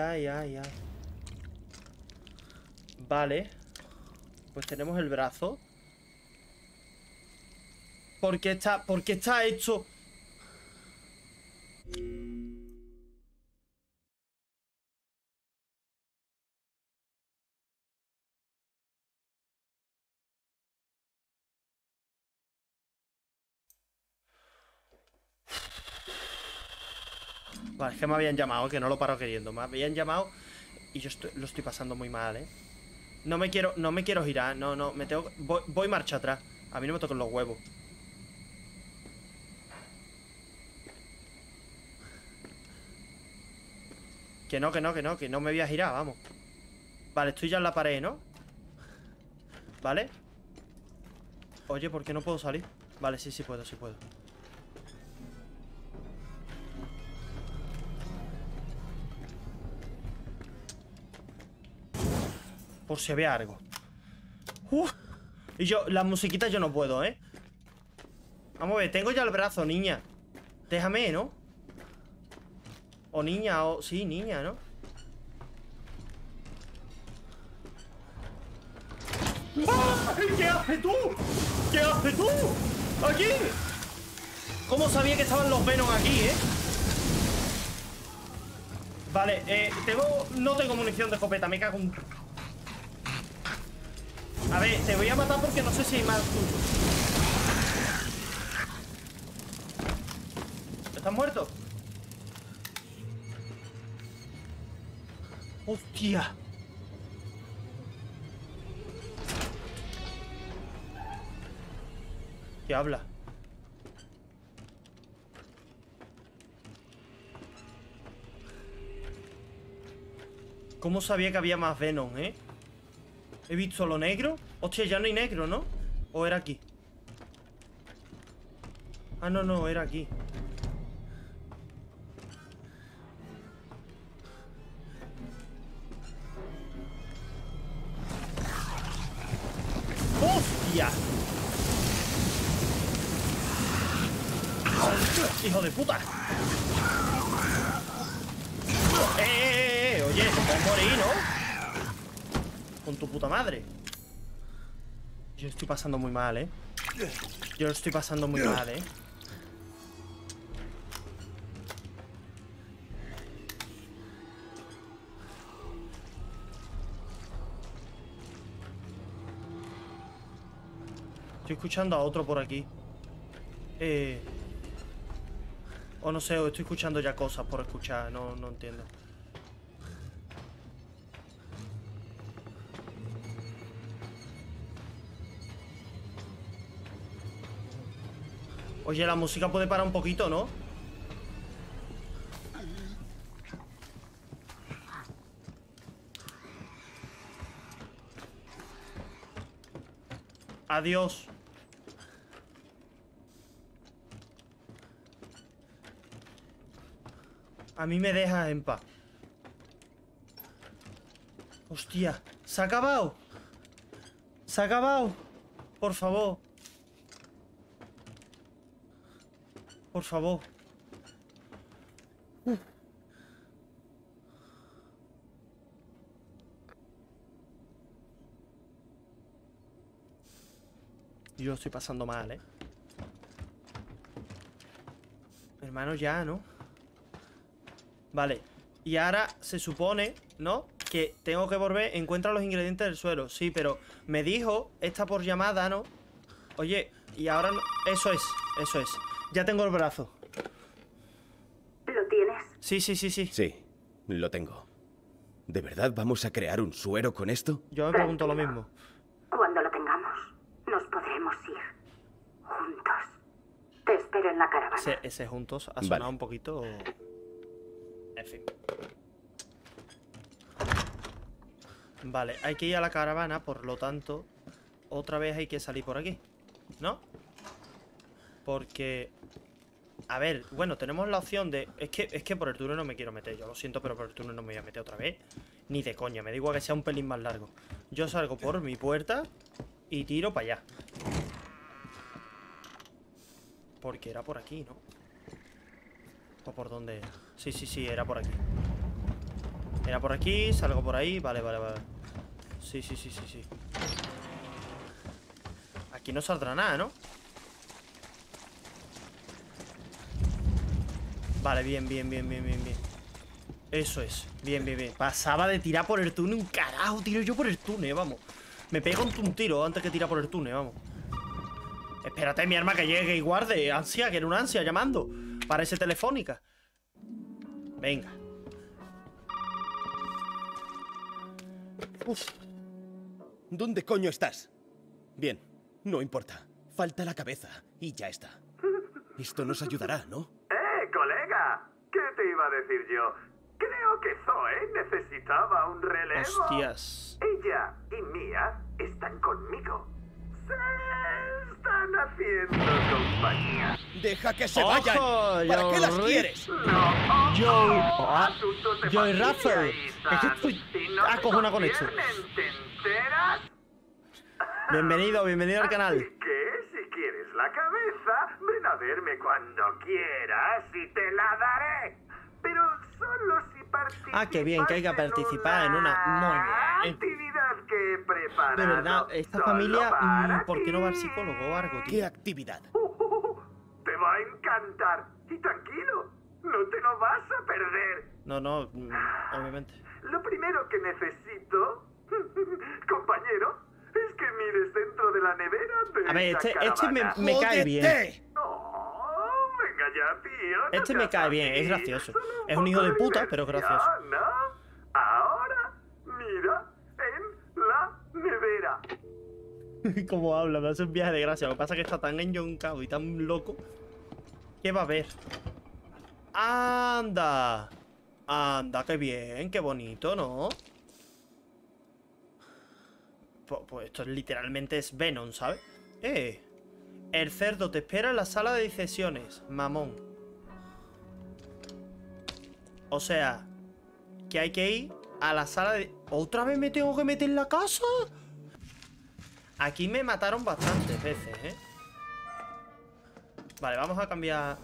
Vale. Pues tenemos el brazo. ¿Por qué está hecho? Vale, es que me habían llamado, que no lo paro queriendo. Me habían llamado y yo lo estoy pasando muy mal, ¿eh? No me quiero girar, no, me tengo... Voy marcha atrás. A mí no me tocan los huevos. Que no me voy a girar, vamos. Vale, estoy ya en la pared, ¿no? ¿Vale? Oye, ¿por qué no puedo salir? Vale, sí puedo. Por si había algo. Y yo, las musiquitas yo no puedo, ¿eh? Vamos a ver, tengo ya el brazo, niña. Déjame, ¿no? O niña, o... Sí, niña, ¿no? ¡Ah! ¿Qué haces tú? ¿Qué haces tú? ¿Aquí? ¿Cómo sabía que estaban los Venom aquí, eh? Vale, no tengo munición de escopeta, me cago en... A ver, te voy a matar porque no sé si hay más tuyo. ¿Estás muerto? ¡Hostia! ¿Qué habla? ¿Cómo sabía que había más Venom, eh? He visto lo negro. Hostia, ya no hay negro, ¿no? ¿O era aquí? Ah, no, era aquí. ¡Hostia! ¡Hijo de puta! Oye, te puedes morir, ¿no? Con tu puta madre. Yo estoy pasando muy mal, ¿eh? Yo estoy pasando muy mal, ¿eh? Estoy escuchando a otro por aquí. O no sé, o estoy escuchando ya cosas por escuchar. No entiendo. Oye, la música puede parar un poquito, ¿no? Adiós. A mí me dejas en paz. Hostia, ¿se ha acabado? ¿Se ha acabado? Por favor. Por favor. Yo lo estoy pasando mal, ¿eh? Hermano, ya, ¿no? Vale. Y ahora se supone, ¿no? Que tengo que volver. Encuentra los ingredientes del suelo. Sí, pero me dijo esta por llamada, ¿no? Oye, y ahora no. Eso es. Ya tengo el brazo. ¿Lo tienes? Sí. Sí, lo tengo. ¿De verdad vamos a crear un suero con esto? Yo me pregunto lo mismo. Cuando lo tengamos, nos podremos ir. Juntos. Te espero en la caravana. Ese juntos ha sonado Vale. un poquito. En fin. Vale, hay que ir a la caravana, por lo tanto, otra vez hay que salir por aquí, ¿no? Porque... A ver, bueno, tenemos la opción de... Es que por el túnel no me quiero meter. Yo lo siento, pero por el túnel no me voy a meter otra vez. Ni de coña, me da igual que sea un pelín más largo. Yo salgo por mi puerta y tiro para allá. Porque era por aquí, ¿no? ¿O por dónde era? Sí, era por aquí. Era por aquí, salgo por ahí. Vale. Sí. Aquí no saldrá nada, ¿no? Vale, bien. Eso es, bien. Pasaba de tirar por el túnel. Un carajo, tiro yo por el túnel, vamos. Me pego un tiro antes que tirar por el túnel, vamos. Espérate, mi arma, que llegue y guarde. Ansia, que era una ansia llamando. Parece telefónica. Venga. Uf. ¿Dónde coño estás? Bien, no importa. Falta la cabeza y ya está. Esto nos ayudará, ¿no? Colega, ¿qué te iba a decir yo? Creo que Zoe necesitaba un relevo. Hostias. Ella y Mia están conmigo. Se están haciendo compañía. ¡Deja que se ¡Ojo, vayan! ¿Para qué las Joe quieres? No, Joe Joe Raffle. Es que estoy acojonado con esto. ¿Te enteras? Bienvenido al canal. Así que, si quieres la cabeza, ven a verme cuando quieras y te la daré. Pero solo si participas. Ah, qué bien, que hay que participar en una. Muy bien. Actividad que he preparado. De verdad, esta solo familia, para ¿por qué no va al ti. psicólogo o algo, ¿Qué tío? actividad? Te va a encantar. Y tranquilo, no te lo vas a perder. No, obviamente. Lo primero que necesito, compañero, es que mires dentro de la nevera de A ver, esta este me caravana. cae bien. ¡Jódete! Oh, venga ya, tío. no Este me seas cae bien, así. es gracioso. Solo un Es un hijo poco de puta, pero diversión, gracioso. ¿no? Ahora, mira en la nevera. Como habla, me hace un viaje de gracia. Lo que pasa es que está tan enyoncado y tan loco. ¿Qué va a haber? ¡Anda! Anda, qué bien, qué bonito, ¿no? Pues esto literalmente es Venom, ¿sabes? El cerdo te espera en la sala de sesiones, mamón. O sea, que hay que ir a la sala de... ¿Otra vez me tengo que meter en la casa? Aquí me mataron bastantes veces, ¿eh? Vale, vamos a cambiar...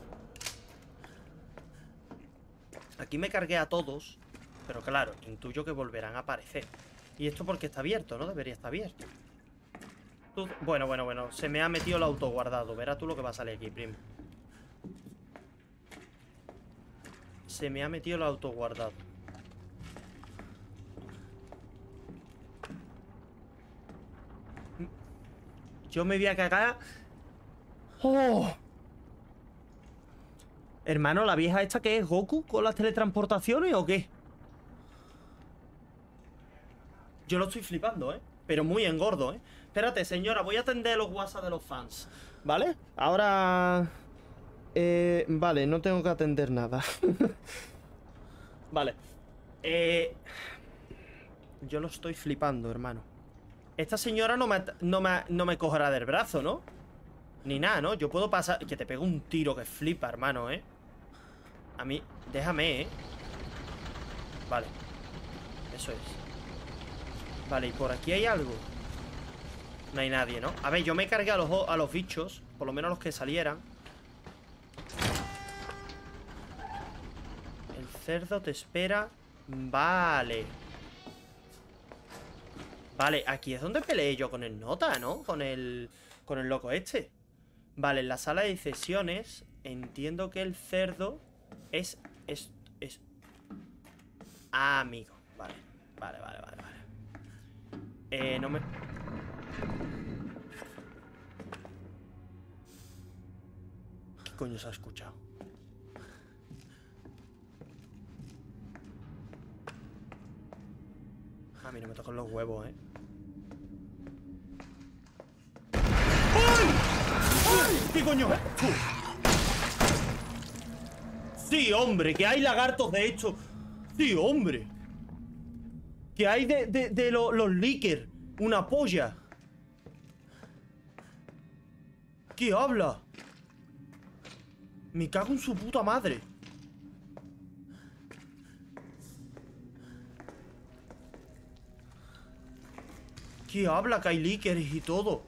Aquí me cargué a todos. Pero claro, intuyo que volverán a aparecer. Y esto porque está abierto, ¿no? Debería estar abierto. Bueno. Se me ha metido el autoguardado. Verás tú lo que va a salir aquí, primo. Se me ha metido el autoguardado. Yo me voy a cagar. ¡Oh! Hermano, ¿la vieja esta qué es? ¿Goku con las teletransportaciones o qué? Yo lo estoy flipando, ¿eh? Pero muy engordo, ¿eh? Espérate, señora, voy a atender los WhatsApp de los fans, ¿vale? Ahora... vale, no tengo que atender nada. Vale. Yo lo estoy flipando, hermano. Esta señora no me cogerá del brazo, ¿no? Ni nada, ¿no? Yo puedo pasar... Que te pego un tiro que flipa, hermano, ¿eh? A mí... Déjame, ¿eh? Vale. Eso es. Vale, y por aquí hay algo. No hay nadie, ¿no? A ver, yo me cargué a los bichos. Por lo menos a los que salieran. cerdo te espera. Vale. Vale, aquí es donde peleé yo con el nota, ¿no? Con el loco este. Vale, en la sala de sesiones entiendo que el cerdo es... Ah, amigo. Vale. No me... ¿Qué coño se ha escuchado? A mí no me tocan los huevos, ¿eh? ¡Ay! ¿Qué coño? Sí, hombre, que hay lagartos de hecho. Sí, hombre. Que hay de los Licker. Una polla. ¿Qué habla? Me cago en su puta madre. ¿Qué habla? Que hay Lickers y todo.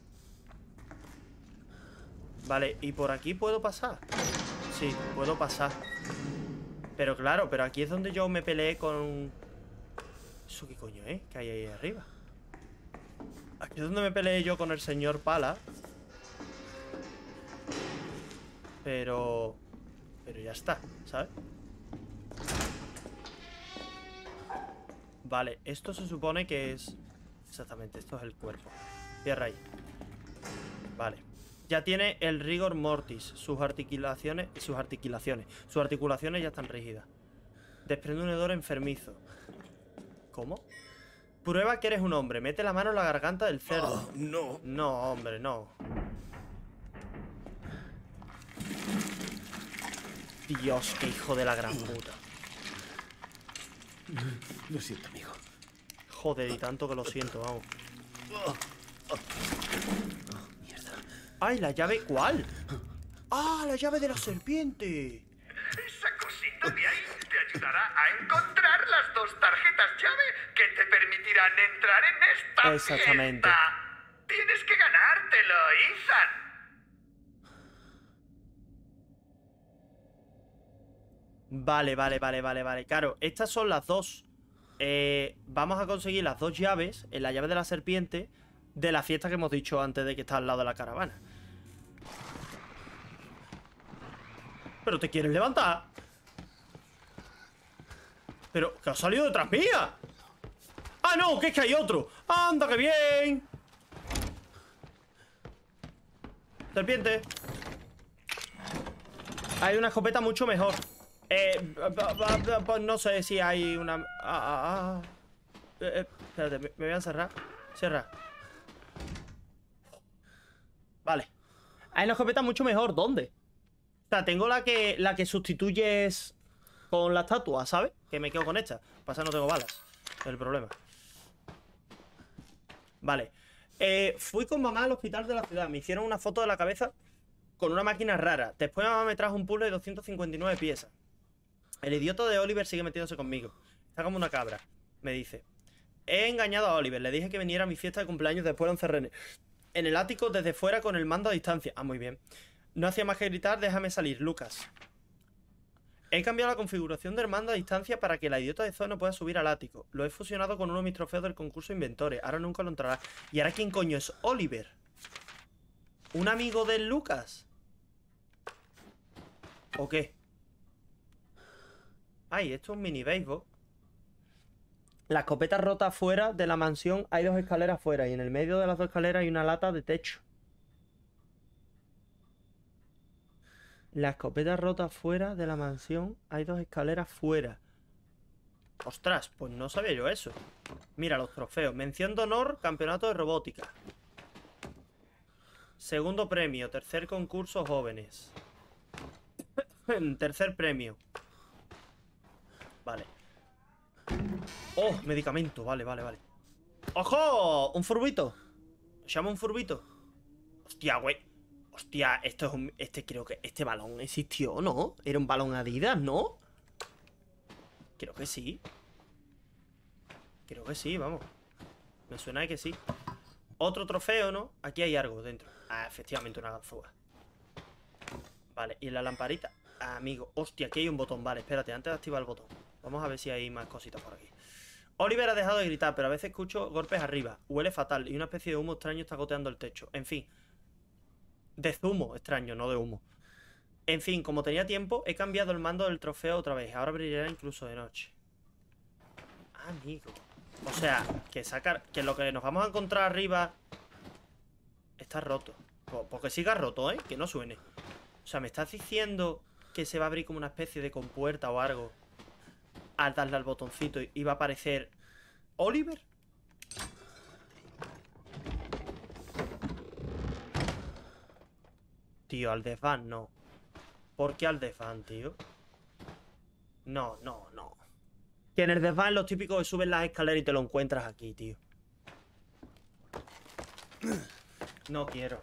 Vale, ¿y por aquí puedo pasar? Sí, puedo pasar. Pero claro, pero aquí es donde yo me peleé con... ¿Eso qué coño es? ¿Qué hay ahí arriba? Aquí es donde me peleé yo con el señor Pala. Pero ya está, ¿sabes? Vale, esto se supone que es... Exactamente, esto es el cuerpo. Cierra ahí. Vale. Ya tiene el rigor mortis. Sus articulaciones ya están rígidas. Desprende un hedor enfermizo. ¿Cómo? Prueba que eres un hombre. Mete la mano en la garganta del cerdo. Oh, no. No, hombre, no. Dios, qué hijo de la gran puta. Lo siento, amigo. Joder, y tanto que lo siento, vamos. Mierda. ¡Ay, la llave cuál! ¡Ah, la llave de la serpiente! Esa cosita de ahí te ayudará a encontrar las 2 tarjetas llave que te permitirán entrar en esta Exactamente. fiesta. Tienes que ganártelo, Ethan. Vale. Claro, estas son las 2. Vamos a conseguir las 2 llaves en la llave de la serpiente de la fiesta que hemos dicho antes de que está al lado de la caravana. ¿Pero te quieres levantar? ¿Pero que ha salido detrás mía? ¡Ah, no! ¡Que es que hay otro! ¡Anda, qué bien! Serpiente. Hay una escopeta mucho mejor. Pues no sé si hay una... Espérate, me voy a encerrar. Cierra. Vale. Hay una escopeta mucho mejor. ¿Dónde? O sea, tengo la que sustituyes con la estatua, ¿sabes? Que me quedo con esta. Pasa, no tengo balas. Es el problema. Vale. Fui con mamá al hospital de la ciudad. Me hicieron una foto de la cabeza con una máquina rara. Después mamá me trajo un puzzle de 259 piezas. El idiota de Oliver sigue metiéndose conmigo. Está como una cabra. Me dice: he engañado a Oliver. Le dije que viniera a mi fiesta de cumpleaños. Después lo encerré en el ático desde fuera con el mando a distancia. Ah, muy bien. No hacía más que gritar: déjame salir, Lucas. He cambiado la configuración del mando a distancia para que la idiota de Zoe no pueda subir al ático. Lo he fusionado con uno de mis trofeos del concurso Inventores. Ahora nunca lo entrará. ¿Y ahora quién coño es Oliver? ¿Un amigo de Lucas? ¿O qué? Ay, esto es un mini béisbol. La escopeta rota fuera de la mansión. Hay 2 escaleras fuera. Y en el medio de las 2 escaleras hay una lata de techo. La escopeta rota fuera de la mansión. Hay 2 escaleras fuera. Ostras, pues no sabía yo eso. Mira los trofeos. Mención de honor, campeonato de robótica. Segundo premio, tercer concurso jóvenes. Tercer premio. Vale. Oh, medicamento, vale. ¡Ojo! Un furbito. ¿Llama un furbito? Hostia, güey. Hostia, esto es un... creo que este balón existió, ¿no? Era un balón Adidas, ¿no? Creo que sí. Creo que sí, vamos. Me suena de que sí. Otro trofeo, ¿no? Aquí hay algo dentro. Ah, efectivamente, una ganzúa. Vale, ¿y la lamparita? amigo. Hostia, aquí hay un botón. Vale, espérate, antes de activar el botón. Vamos a ver si hay más cositas por aquí. Oliver ha dejado de gritar, pero a veces escucho golpes arriba. Huele fatal y una especie de humo extraño está goteando el techo. En fin. De zumo extraño, no de humo. En fin, como tenía tiempo, he cambiado el mando del trofeo otra vez. Ahora brillará incluso de noche. Amigo. O sea, que lo que nos vamos a encontrar arriba está roto. Porque siga roto, ¿eh? Que no suene. O sea, ¿me estás diciendo que se va a abrir como una especie de compuerta o algo al darle al botoncito y va a aparecer Oliver? Tío, al desván no. ¿Por qué al desván, tío? No. Que en el desván los típicos que suben las escaleras y te lo encuentras aquí, tío. No quiero.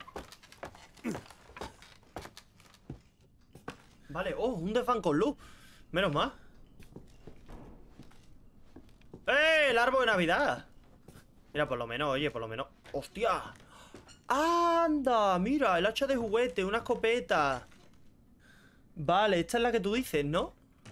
Vale, un desván con luz. Menos mal. El árbol de Navidad. Mira, por lo menos, oye, por lo menos. ¡Hostia! ¡Anda! Mira, el hacha de juguete, una escopeta. Vale, esta es la que tú dices, ¿no?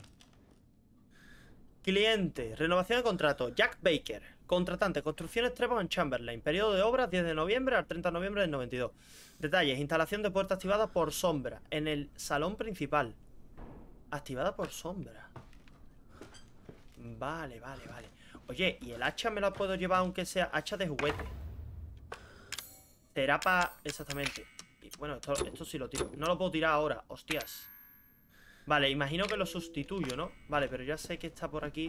Cliente, renovación de contrato, Jack Baker. Contratante, construcciones Trevor en Chamberlain. Periodo de obras 10 de noviembre al 30 de noviembre del 92. Detalles, instalación de puerta activada por sombra en el salón principal. Activada por sombra. Vale. Oye, ¿y el hacha me la puedo llevar aunque sea hacha de juguete? Será para... Exactamente. Y bueno, esto sí lo tiro. No lo puedo tirar ahora, hostias. Vale, imagino que lo sustituyo, ¿no? Vale, pero ya sé que está por aquí.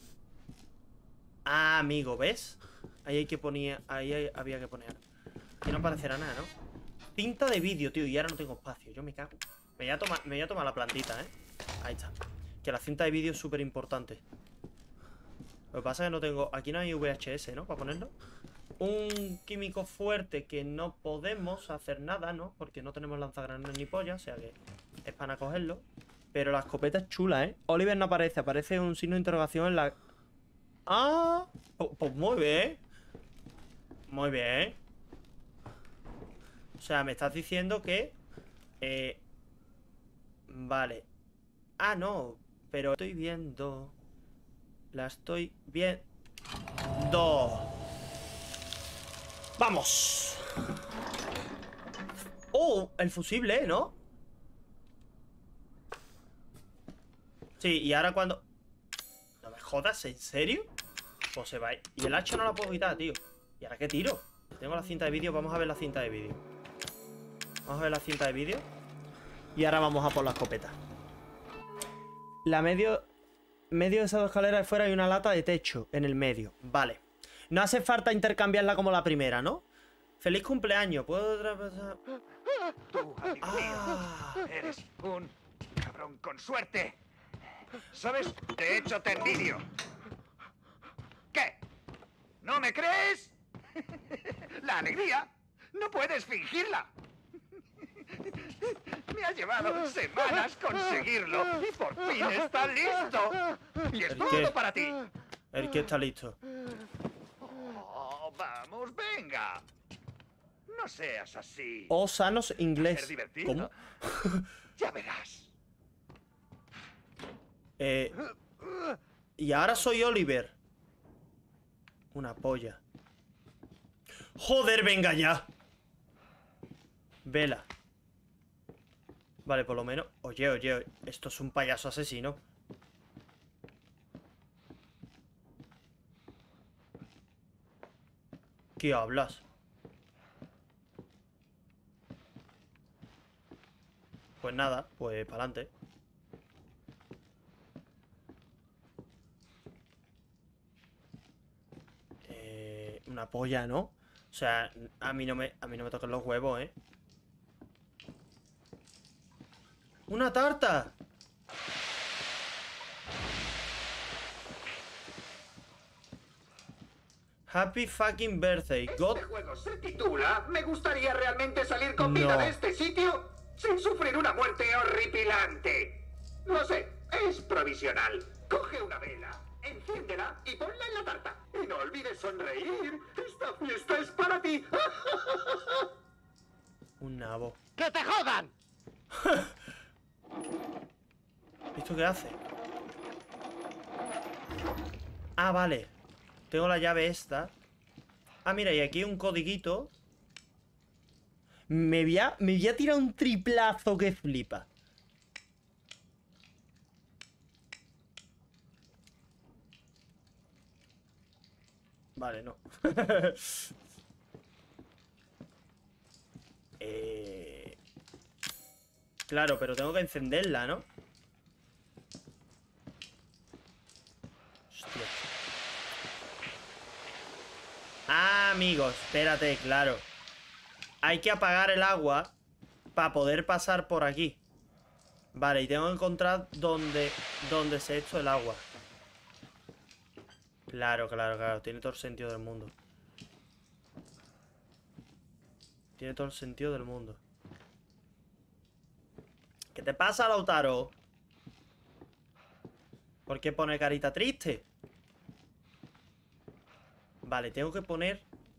Ah, amigo, ¿ves? Ahí hay que poner... había que poner. Que no aparecerá nada, ¿no? Cinta de vídeo, tío. Y ahora no tengo espacio. Yo me cago. Me voy a tomar la plantita, ¿eh? Ahí está. Que la cinta de vídeo es súper importante. Lo que pasa es que no tengo... Aquí no hay VHS, ¿no? Para ponerlo. Un químico fuerte que no podemos hacer nada, ¿no? Porque no tenemos lanzagranadas ni polla. O sea que es para cogerlo. Pero la escopeta es chula, ¿eh? Oliver no aparece. Aparece un signo de interrogación en la... ¡Ah! Pues muy bien. Muy bien. O sea, me estás diciendo que... Vale. Ah, no. Pero estoy viendo... La estoy viendo... ¡Vamos! ¡Oh! El fusible, ¿no? Sí, y ahora cuando... No me jodas, ¿en serio? Pues se va a ir. Y el hacha no la puedo quitar, tío. ¿Y ahora qué tiro? Tengo la cinta de vídeo, vamos a ver la cinta de vídeo. Vamos a ver la cinta de vídeo. Y ahora vamos a por la escopeta. La medio de esas dos escaleras de fuera hay una lata de techo en el medio. Vale. No hace falta intercambiarla como la primera, ¿no? ¡Feliz cumpleaños! ¿Puedo traspasar? Tú, amigo mío, eres un cabrón con suerte. ¿Sabes? De hecho, te envidio. ¿Qué? ¿No me crees? La alegría. No puedes fingirla. Me ha llevado semanas conseguirlo y por fin está listo. Y es todo para ti. ¿El qué está listo? Oh, vamos, venga. No seas así. Sanos inglés. Ser divertido. ¿Cómo? Ya verás. Y ahora soy Oliver. Una polla. Joder, venga ya. Vela. Vale, por lo menos. Oye, esto es un payaso asesino. ¿Qué hablas? Pues nada, pues para adelante. Una polla, ¿no? O sea, a mí no me tocan los huevos, ¿eh? ¡Una tarta! Happy fucking birthday. God. Este juego se titula ¿Me gustaría realmente salir con vida de este sitio sin sufrir una muerte horripilante? Lo sé, es provisional. Coge una vela, enciéndela y ponla en la tarta. Y no olvides sonreír. Esta fiesta es para ti. Un nabo. ¡Que te jodan! ¿Esto qué hace? Ah, vale. Tengo la llave esta. Ah, mira, y aquí hay un codiguito. Me voy a tirar un triplazo que flipa. Vale, no. Claro, pero tengo que encenderla, ¿no? Hostia. Ah, amigos, espérate, claro. Hay que apagar el agua para poder pasar por aquí. Vale, y tengo que encontrar dónde se ha hecho el agua. Claro, claro, claro. Tiene todo el sentido del mundo. Tiene todo el sentido del mundo. ¿Qué te pasa, Lautaro? ¿Por qué pone carita triste? Vale, tengo que poner...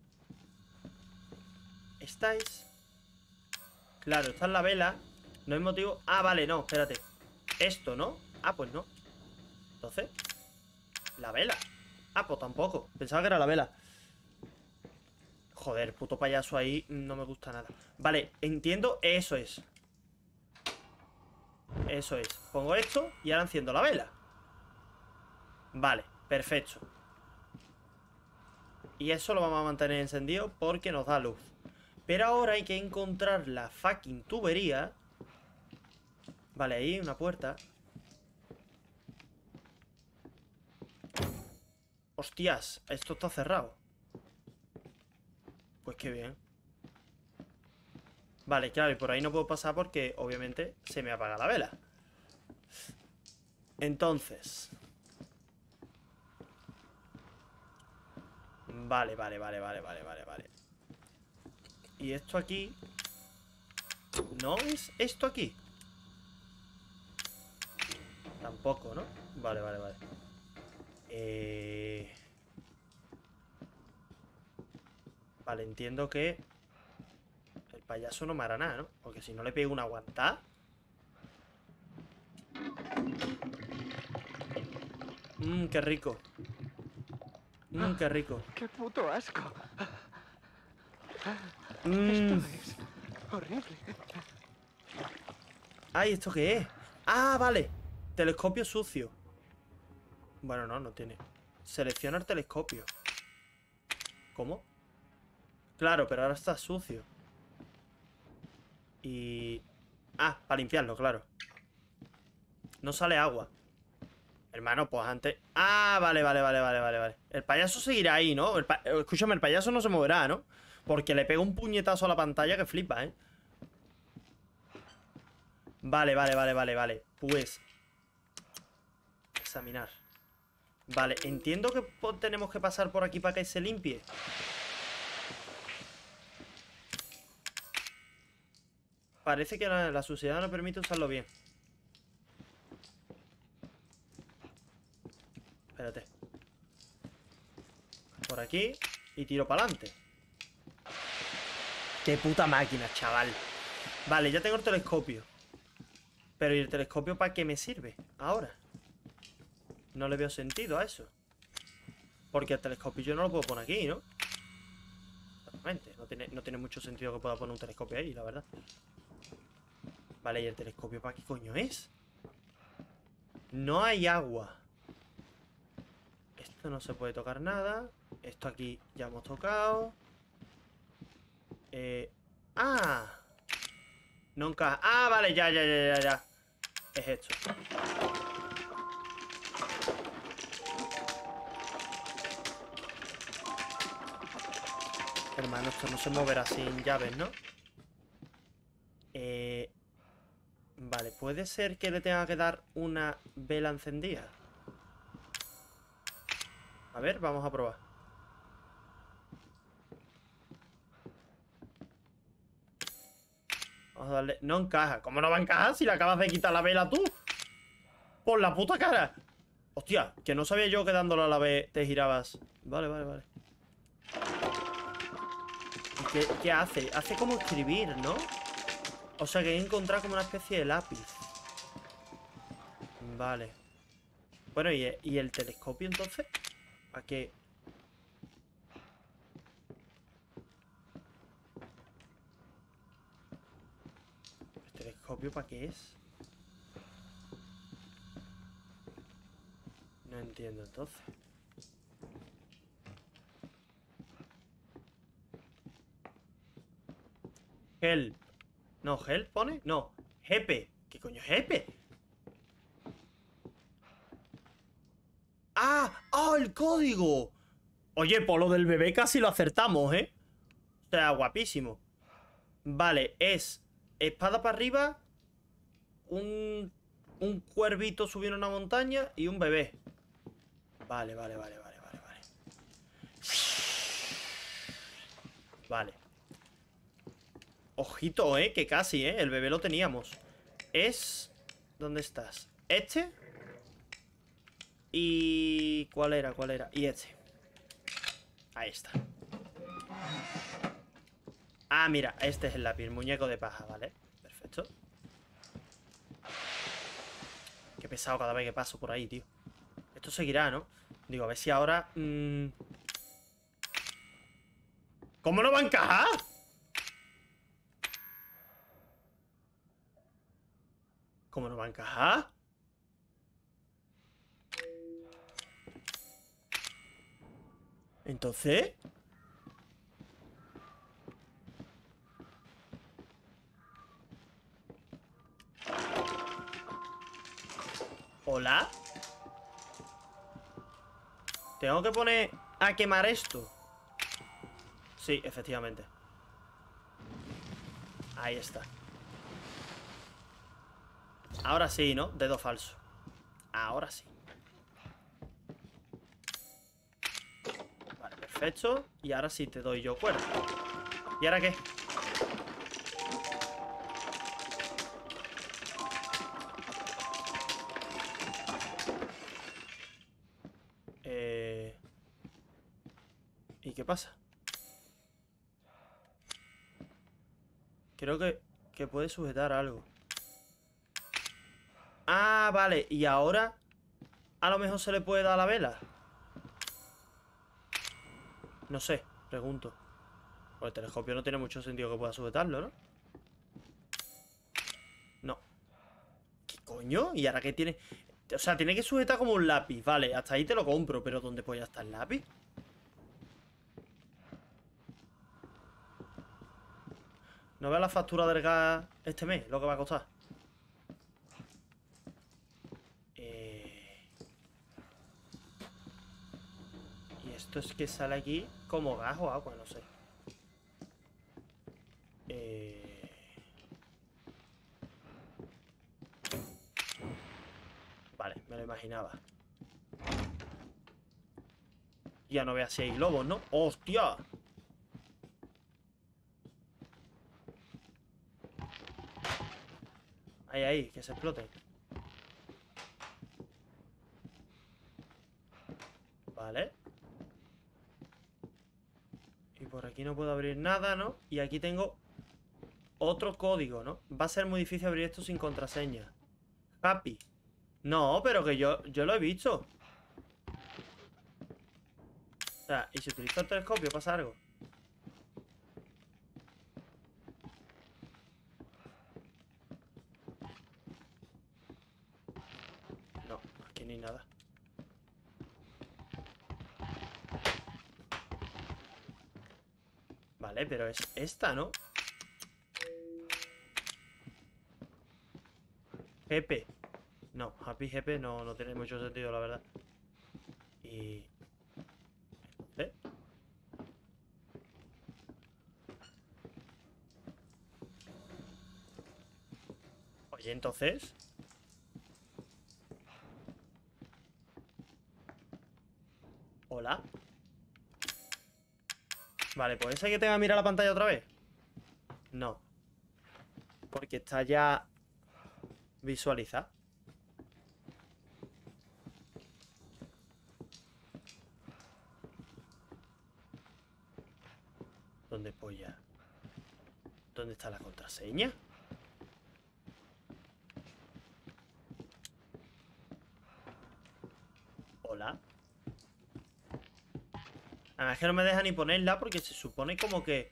Esta es... Claro, esta es la vela. No hay motivo... Ah, vale, no, espérate. Esto, ¿no? Ah, pues no. Entonces... La vela. Ah, pues tampoco. Pensaba que era la vela. Joder, puto payaso ahí no me gusta nada. Vale, entiendo, eso es. Eso es. Pongo esto y ahora enciendo la vela. Vale, perfecto. Y eso lo vamos a mantener encendido porque nos da luz. Pero ahora hay que encontrar la fucking tubería. Vale, ahí una puerta. Hostias, esto está cerrado. Pues qué bien. Vale, claro, y por ahí no puedo pasar porque obviamente se me apaga la vela. Entonces... Vale. Y esto aquí... ¿No es esto aquí? Tampoco, ¿no? Vale. Vale, entiendo que el payaso no me hará nada, ¿no? Porque si no le pego una aguantada. Qué rico. Qué rico. ¡Qué puto asco! Mm. Esto es horrible. Ay, ¿esto qué es? Ah, vale. Telescopio sucio. Bueno, no tiene. Selecciona el telescopio. ¿Cómo? Claro, pero ahora está sucio. Y... Ah, para limpiarlo, claro. No sale agua. Hermano, pues antes... Ah, vale. El payaso seguirá ahí, ¿no? Escúchame, el payaso no se moverá, ¿no? Porque le pega un puñetazo a la pantalla que flipa, ¿eh? Vale. Pues... Examinar. Vale, entiendo que tenemos que pasar por aquí para que se limpie. Parece que la suciedad no permite usarlo bien. Espérate. Por aquí y tiro para adelante. Qué puta máquina, chaval. Vale, ya tengo el telescopio. Pero ¿y el telescopio para qué me sirve ahora? No le veo sentido a eso. Porque el telescopio yo no lo puedo poner aquí, ¿no? Exactamente. No tiene mucho sentido que pueda poner un telescopio ahí, la verdad. Vale, ¿y el telescopio para qué coño es? No hay agua. Esto no se puede tocar nada. Esto aquí ya hemos tocado. Ah. No encaja. Ah, vale, ya. Es esto. Hermano, esto no se moverá sin llaves, ¿no? Vale, puede ser que le tenga que dar una vela encendida. A ver, vamos a probar. Vamos a darle... No encaja. ¿Cómo no va a encajar si le acabas de quitar la vela tú? ¡Por la puta cara! Hostia, que no sabía yo que dándole a la vez te girabas. Vale. ¿Qué hace? Hace como escribir, ¿no? O sea que hay que encontrar como una especie de lápiz. Vale. Bueno, ¿y el telescopio entonces? ¿A qué? ¿El telescopio para qué es? No entiendo entonces. Help. No, help pone. No. Jepe. ¿Qué coño es jepe? ¡Ah! ¡Ah! ¡El código! Oye, por lo del bebé casi lo acertamos, ¿eh? O sea, guapísimo. Vale, es espada para arriba, un cuervito subiendo una montaña y un bebé. Vale. Vale. Ojito, que casi, el bebé lo teníamos. Es... ¿Dónde estás? Este. Y... ¿Cuál era? Y este. Ahí está. Ah, mira, este es el lápiz, el muñeco de paja, ¿vale? Perfecto. Qué pesado cada vez que paso por ahí, tío. Esto seguirá, ¿no? Digo, a ver si ahora... ¿Cómo no va a encajar? ¿Cómo no va a encajar? Entonces... ¿Hola? Tengo que poner a quemar esto. Sí, efectivamente. Ahí está. Ahora sí, ¿no? Dedo falso. Ahora sí. Vale, perfecto. Y ahora sí te doy yo cuerda. ¿Y ahora qué? ¿Y qué pasa? Creo que puede sujetar algo. Ah, vale. Y ahora a lo mejor se le puede dar a la vela. No sé, pregunto. Pues el telescopio no tiene mucho sentido que pueda sujetarlo, ¿no? No. ¿Qué coño? ¿Y ahora qué tiene? O sea, tiene que sujetar como un lápiz. Vale, hasta ahí te lo compro. Pero ¿dónde puede estar el lápiz? No veo la factura del gas este mes, lo que va a costar. Y esto es que sale aquí como gas o agua, no sé. Vale, me lo imaginaba. Ya no veas si hay globos, ¿no? ¡Hostia! Ahí, que se exploten. Vale. Y por aquí no puedo abrir nada, ¿no? Y aquí tengo otro código, ¿no? Va a ser muy difícil abrir esto sin contraseña. Happy. No, pero que yo lo he visto. O sea, ¿y si utilizo el telescopio pasa algo? No, aquí ni nada. Vale, pero es esta, ¿no? GP. No, Happy GP no tiene mucho sentido, la verdad. Y... Oye, entonces... Hola. Vale, ¿puede ser que tenga que mirar la pantalla otra vez? No. Porque está ya visualizada. ¿Dónde polla? ¿Dónde está la contraseña? Hola. Además es que no me deja ni ponerla porque se supone como que...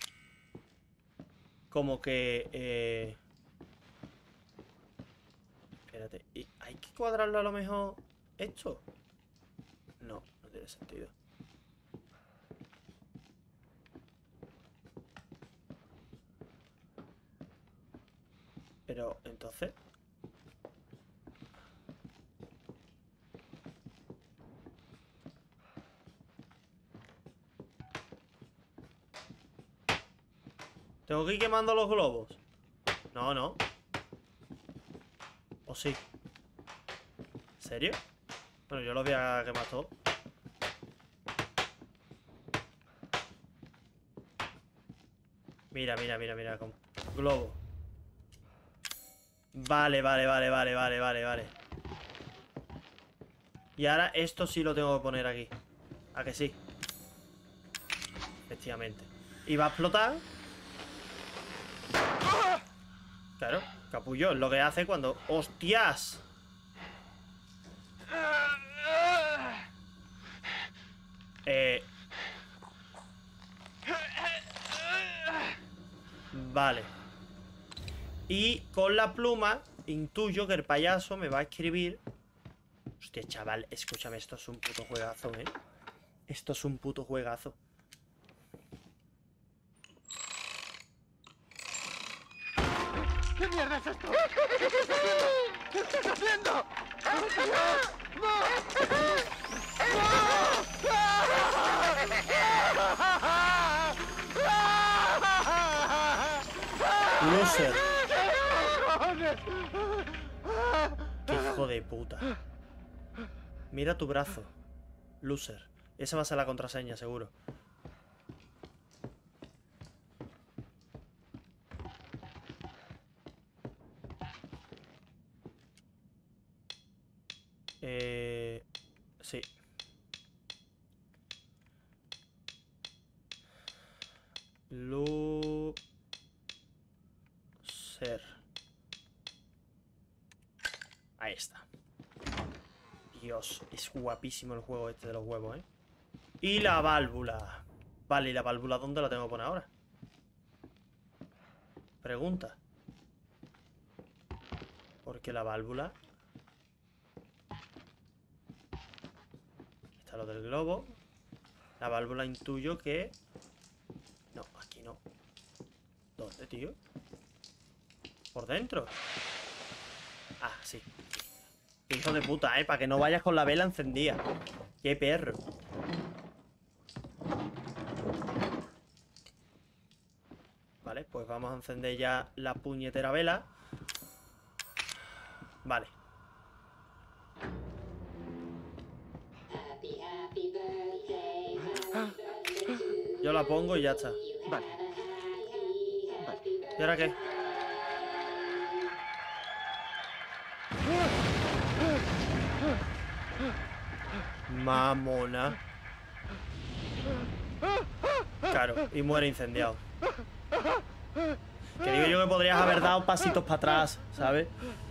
Espérate. ¿Hay que cuadrarlo a lo mejor esto? No, no tiene sentido. Pero, entonces... ¿Tengo que ir quemando los globos? No, no. ¿O sí? ¿En serio? Bueno, yo los voy a quemar todos. Mira, mira, mira, mira. Globo. Vale, vale, vale, vale, vale, vale, vale. Y ahora esto sí lo tengo que poner aquí. ¿A que sí? Efectivamente. Y va a explotar. Claro, capullo, es lo que hace cuando... ¡Hostias! Vale. Y con la pluma intuyo que el payaso me va a escribir... Hostia, chaval, escúchame, esto es un puto juegazo, ¿eh? Esto es un puto juegazo. ¿Qué mierda es esto? ¿Qué estás haciendo? Loser. Qué hijo de puta. Mira tu brazo. Loser. Esa va a ser la contraseña, seguro. Sí. Loser. Ahí está. Dios, es guapísimo el juego este de los huevos, ¿eh? Y la válvula. Vale, ¿y la válvula dónde la tengo que poner ahora? Pregunta. Porque la válvula... Está lo del globo. La válvula intuyo que... No, aquí no. ¿Dónde, tío? ¿Por dentro? Ah, sí. Hijo de puta, para que no vayas con la vela encendida. Qué perro. Vale, pues vamos a encender ya la puñetera vela. Vale. Yo la pongo y ya está. Vale. ¿Y ahora qué? Mamona. Claro, y muere incendiado. Que digo yo que podrías haber dado pasitos para atrás, ¿sabes?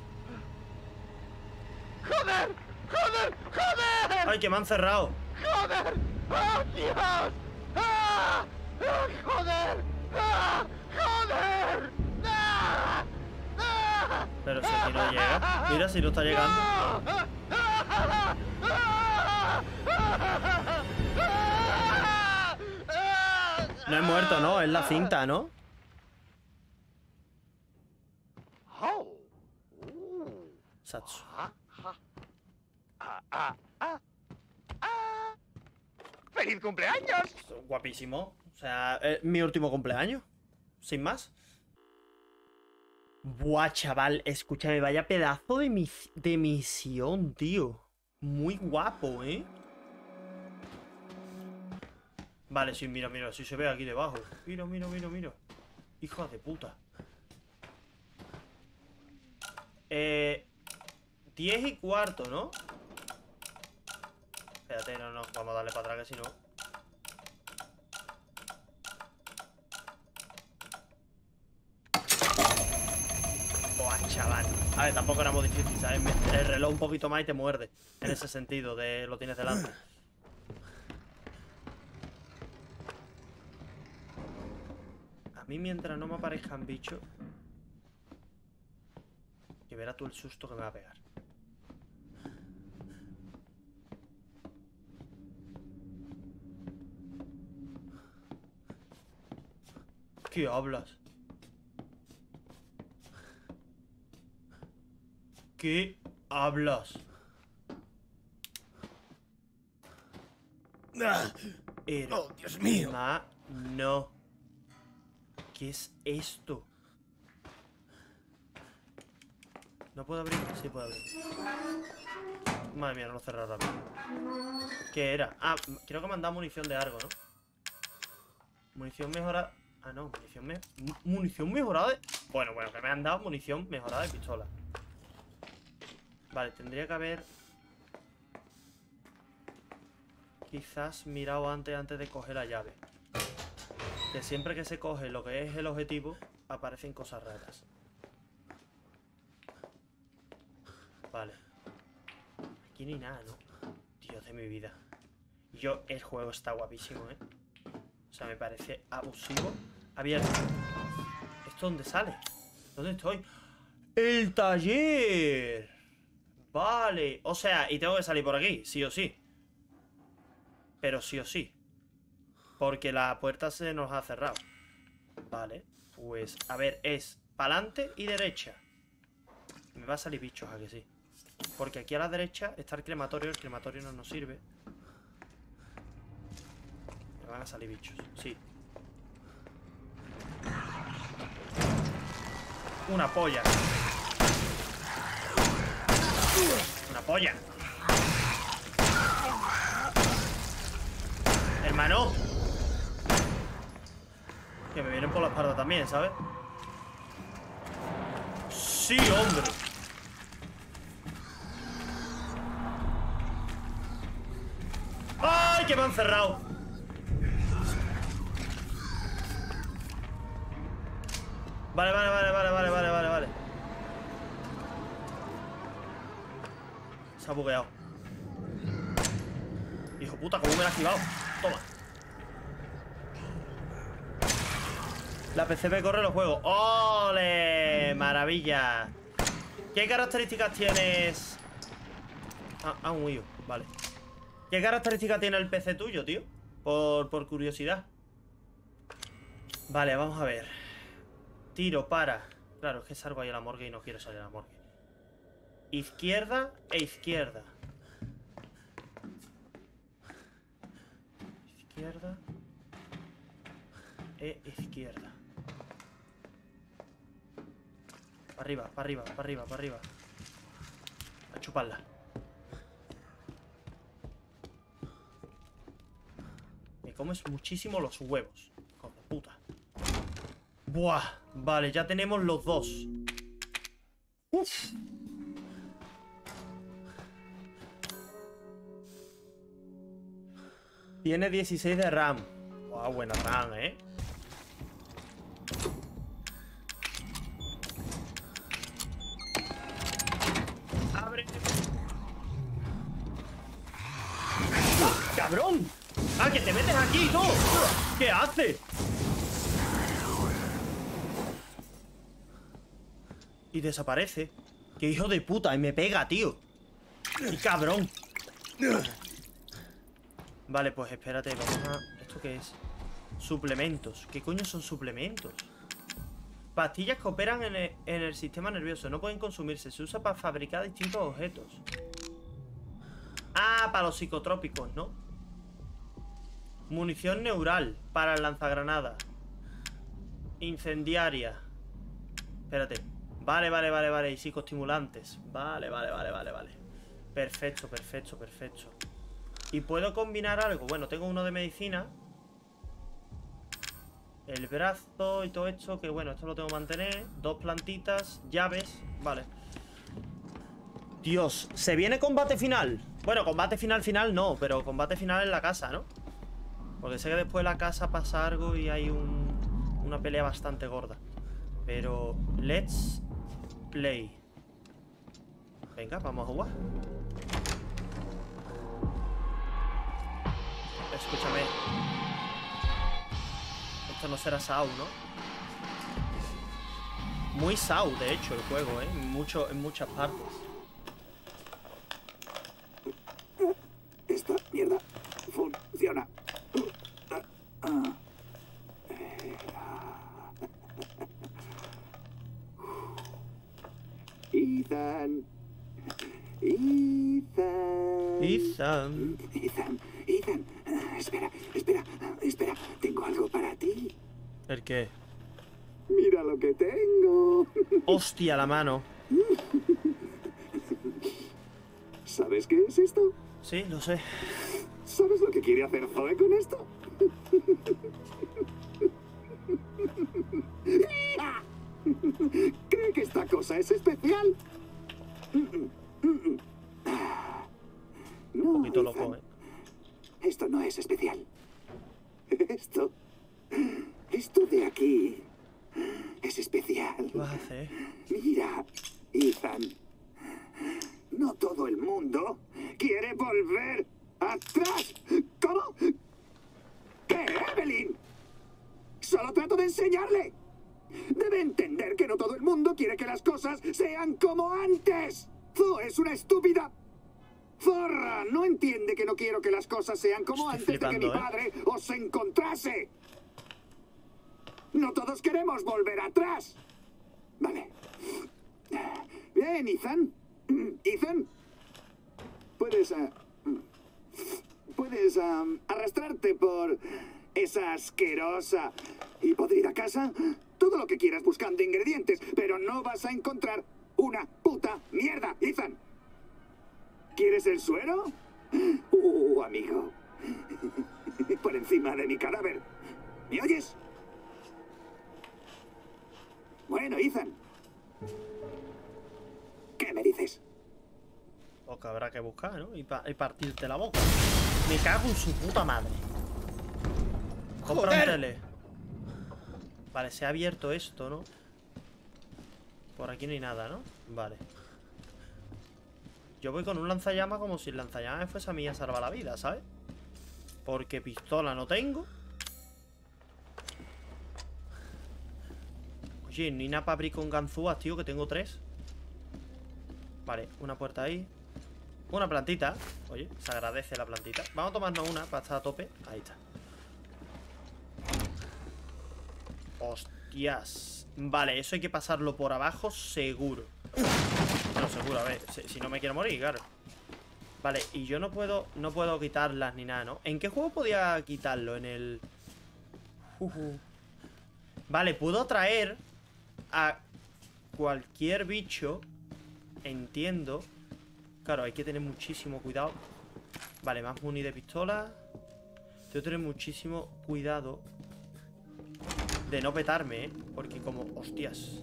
¡Joder! ¡Joder! ¡Joder! ¡Ay, que me han cerrado! ¡Joder! ¡Oh, Dios! ¡Ah! ¡Ah, joder! ¡Ah! ¡Joder! ¡Ah! ¡Ah! Pero si aquí no llega. Mira si no está llegando. No es muerto, ¿no? Es la cinta, ¿no? Satsu. ¡Feliz cumpleaños! Guapísimo. O sea, es mi último cumpleaños. Sin más. Buah, chaval. Escúchame, vaya pedazo de misión, tío. Muy guapo, ¿eh? Vale, sí, mira, mira. Sí se ve aquí debajo. Mira, mira, mira, mira. Hija de puta. 10:15, ¿no? Espérate, no, vamos a darle para atrás que si no... Buah, chaval. A ver, tampoco era muy difícil, ¿sabes? El reloj un poquito más y te muerde. En ese sentido, de lo tienes delante. A mí, mientras no me aparezcan bichos, que verás tú el susto que me va a pegar. ¿Qué hablas? ¿Qué hablas? ¡Oh, Dios mío! No. ¿Qué es esto? ¿No puedo abrir? Sí puedo abrir. Madre mía, no lo cerré rápido. ¿Qué era? Ah, creo que me han dado munición de algo, ¿no? Munición mejorada. Ah, no, munición mejorada de... Bueno, que me han dado munición mejorada de pistola. Vale, tendría que haber... Quizás mirado antes de coger la llave. Que siempre que se coge lo que es el objetivo, aparecen cosas raras. Vale. Aquí ni nada, ¿no? Dios de mi vida. El juego está guapísimo, ¿eh? O sea, me parece abusivo. Abierto. ¿Esto dónde sale? ¿Dónde estoy? ¡El taller! Vale. O sea, y tengo que salir por aquí, sí o sí. Pero sí o sí. Porque la puerta se nos ha cerrado. Vale. Pues, a ver, es para adelante y derecha. Me va a salir bichos, ¿a que sí? Porque aquí a la derecha está el crematorio. El crematorio no nos sirve. Me van a salir bichos, sí. Una polla. Una polla. Hermano. Que me vienen por la espalda también, ¿sabes? Sí, hombre. ¡Ay, que me han cerrado! Vale. Se ha bugueado. Hijo puta, ¿cómo me lo ha activado? Toma. La PCB corre los juegos. ¡Ole! Maravilla. ¿Qué características tienes? Ah, un huido. Vale. ¿Qué características tiene el PC tuyo, tío? Por curiosidad. Vale, vamos a ver. Tiro para... Claro, es que salgo ahí a la morgue y no quiero salir a la morgue. Izquierda e izquierda. Izquierda e izquierda. Para arriba. A chuparla. Me comes muchísimo los huevos. Hijo de puta. Buah. Vale, ya tenemos los dos. Uf. Tiene 16 de RAM. Wow, buena RAM, ¿eh? ¡Abre! ¡Ah, ¡cabrón! ¡Ah, que te metes aquí, tú! ¿Qué haces? Y desaparece. ¡Qué hijo de puta! Y me pega, tío. ¡Qué cabrón! Vale, pues espérate, vamos a... ¿Esto qué es? Suplementos. ¿Qué coño son suplementos? Pastillas que operan en el sistema nervioso. No pueden consumirse. Se usa para fabricar distintos objetos. Ah, para los psicotrópicos, ¿no? Munición neural para el lanzagranadas. Incendiaria. Espérate. Vale. Y psicoestimulantes. Vale. Perfecto. ¿Y puedo combinar algo? Bueno, tengo uno de medicina. El brazo y todo esto. Que bueno, esto lo tengo que mantener. 2 plantitas, llaves. Vale. Dios, ¿se viene combate final? Bueno, combate final no. Pero combate final en la casa, ¿no? Porque sé que después de la casa pasa algo y hay una pelea bastante gorda. Pero let's Play. Venga, vamos a jugar. Escúchame. Esto no será SAO, ¿no? Muy SAO, de hecho, el juego, ¿eh? En muchas partes. Esta mierda funciona. Ethan. Espera. Tengo algo para ti. ¿El qué? Mira lo que tengo. Hostia, la mano. ¿Sabes qué es esto? Sí, lo sé. ¿Sabes lo que quiere hacer Zoe con esto? ¿Cree que esta cosa es especial? No, Un poquito Ethan. loco, ¿eh? Esto no es especial. Esto de aquí es especial. ¿Qué vas a hacer? Mira, Ethan. No todo el mundo quiere volver atrás. ¿Cómo? ¿Qué, Evelyn? Solo trato de enseñarle. Debe entender que no todo el mundo quiere que las cosas sean como antes. Zoe es una estúpida zorra. No entiende que no quiero que las cosas sean como Estoy antes de que mi flipando, padre os encontrase. No todos queremos volver atrás. Vale. Bien, Ethan. Ethan. Puedes arrastrarte por esa asquerosa y podrida casa todo lo que quieras buscando ingredientes, pero no vas a encontrar una puta mierda, Ethan. ¿Quieres el suero? Amigo. Por encima de mi cadáver. ¿Me oyes? Bueno, Ethan. ¿Qué me dices? Lo que habrá que buscar, ¿no? Y partirte la boca. Me cago en su puta madre. Compra un tele. Vale, se ha abierto esto, ¿no? Por aquí no hay nada, ¿no? Vale. Yo voy con un lanzallamas como si el lanzallamas me fuese a mí a salvar la vida, ¿sabes? Porque pistola no tengo. Oye, ni nada para abrir con ganzúas, tío, que tengo 3. Vale, una puerta ahí. Una plantita. Oye, se agradece la plantita. Vamos a tomarnos una para estar a tope. Ahí está. Hostias. Vale, eso hay que pasarlo por abajo seguro. Bueno, seguro, a ver, si no me quiero morir, claro. Vale, y yo no puedo quitarlas ni nada, ¿no? ¿En qué juego podía quitarlo? En el... Vale, puedo traer a cualquier bicho. Entiendo. Claro, hay que tener muchísimo cuidado. Vale, más muni de pistola. Tengo que tener muchísimo cuidado de no petarme, ¿eh? Porque como... Hostias.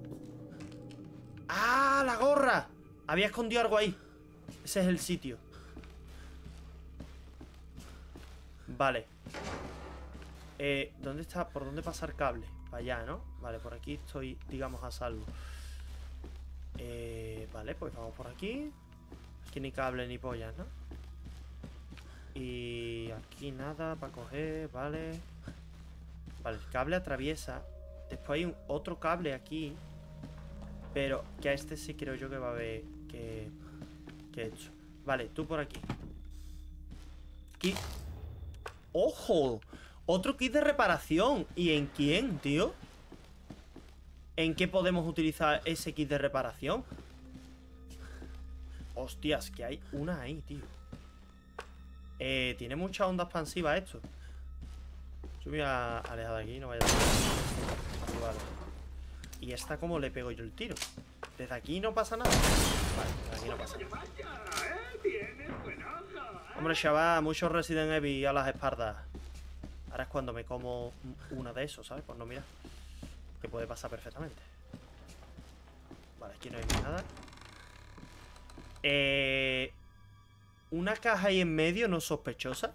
¡Ah! ¡La gorra! Había escondido algo ahí. Ese es el sitio. Vale. ¿Dónde está? ¿Por dónde pasar cable? Para allá, ¿no? Vale, por aquí estoy, digamos, a salvo. Vale, pues vamos por aquí. Aquí ni cable ni pollas, ¿no? Y aquí nada para coger, vale. Vale, el cable atraviesa. Después hay otro cable aquí. Pero que a este sí creo yo que va a haber que he hecho. Vale, tú por aquí. Aquí. ¡Ojo! Otro kit de reparación. ¿Y en quién, tío? ¿En qué podemos utilizar ese kit de reparación? Hostias, que hay una ahí, tío. Tiene mucha onda expansiva esto. Yo voy a alejar de aquí, no vaya a ser. Vale. ¿Y esta cómo le pego yo el tiro? ¿Desde aquí no pasa nada? Vale, desde aquí no pasa nada. Hombre, chaval, mucho Resident Evil a las espaldas. Ahora es cuando me como una de esos, ¿sabes? Pues no, mira. Que puede pasar perfectamente. Vale, aquí no hay nada. Una caja ahí en medio no es sospechosa.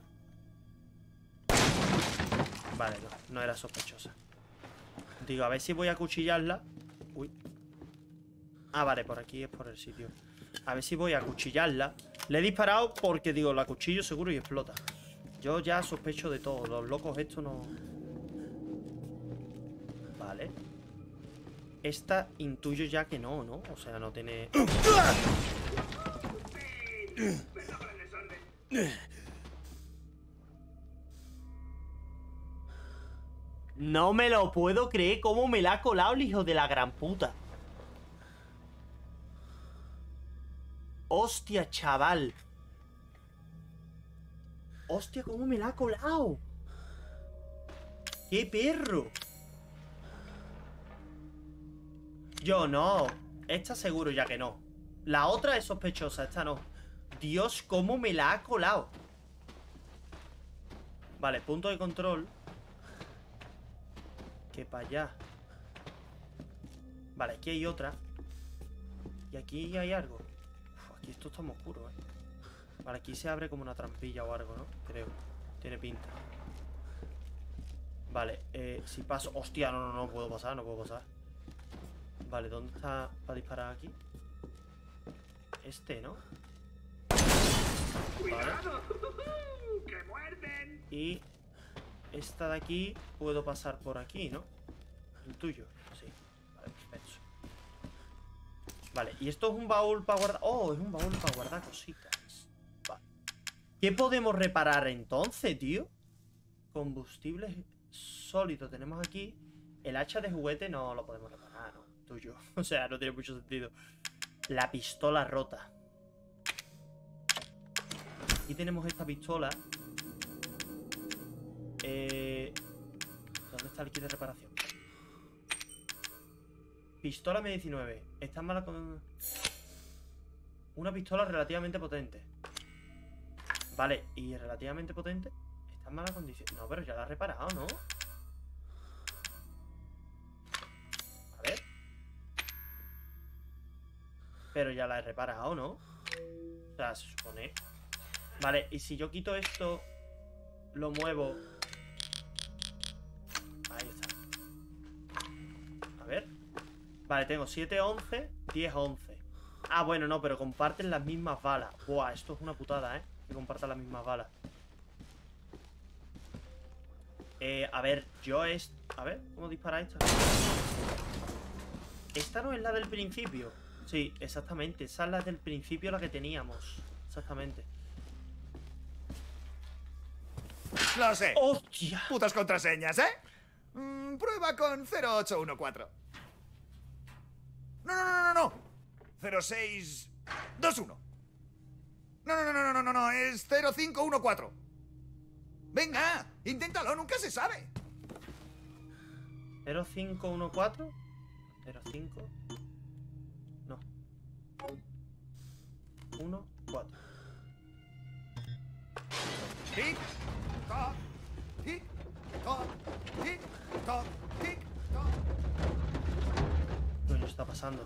Vale, no era sospechosa. Digo, a ver si voy a cuchillarla. Uy. Ah, vale, por aquí es por el sitio. A ver si voy a acuchillarla. Le he disparado porque, digo, la cuchillo seguro y explota. Yo ya sospecho de todo. Los locos estos no... Vale. Esta intuyo ya que no, ¿no? O sea, no tiene... No me lo puedo creer cómo me la ha colado el hijo de la gran puta. Hostia, chaval. Hostia, cómo me la ha colado. ¡Qué perro! Yo no. Esta seguro ya que no. La otra es sospechosa, esta no. Dios, cómo me la ha colado. Vale, punto de control. Que para allá. Vale, aquí hay otra. Y aquí hay algo. Uf, aquí esto está muy oscuro, Vale, aquí se abre como una trampilla o algo, ¿no? Creo. Tiene pinta. Vale, si paso... Hostia, no puedo pasar, no puedo pasar. Vale, ¿dónde está para disparar aquí? Este, ¿no? Vale. ¡Que muerden! Y esta de aquí puedo pasar por aquí, ¿no? El tuyo, sí. Vale, perfecto. Vale, y esto es un baúl para guardar... Oh, es un baúl para guardar cositas. Vale. ¿Qué podemos reparar entonces, tío? Combustible sólido tenemos aquí. El hacha de juguete no lo podemos reparar, ¿no? Tuyo. O sea, no tiene mucho sentido. La pistola rota. Aquí tenemos esta pistola. ¿Dónde está el kit de reparación? Pistola M19. Está mala con... Una pistola relativamente potente. Vale, ¿y relativamente potente? Está en mala condición. No, pero ya la he reparado, ¿no? A ver. Pero ya la he reparado, ¿no? O sea, se supone. Vale, y si yo quito esto, lo muevo. Ahí está. A ver. Vale, tengo 7, 11, 10, 11. Ah, bueno, no, pero comparten las mismas balas. Buah, esto es una putada, que compartan las mismas balas. A ver, yo es... A ver, ¿cómo dispara esta? ¿Esta no es la del principio? Sí, exactamente. Esa es la del principio, la que teníamos. Exactamente. Lo sé. ¡Hostia! Putas contraseñas, ¿eh? Prueba con 0814. No. 0621. No, es 0514. Venga, inténtalo, nunca se sabe. 0514. 05. No. 14. Tic, toc, tic, toc, tic, toc, tic, toc. ¿Qué coño está pasando?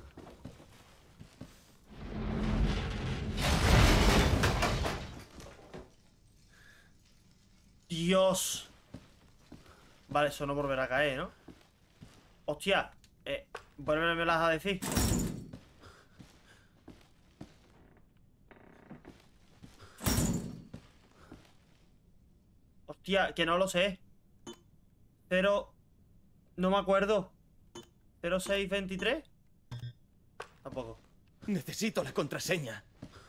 Dios. Vale, eso no volverá a caer, ¿no? Hostia, vuélvemelas a decir. Hostia, que no lo sé. Pero... No me acuerdo. 0623. Tampoco. Necesito la contraseña.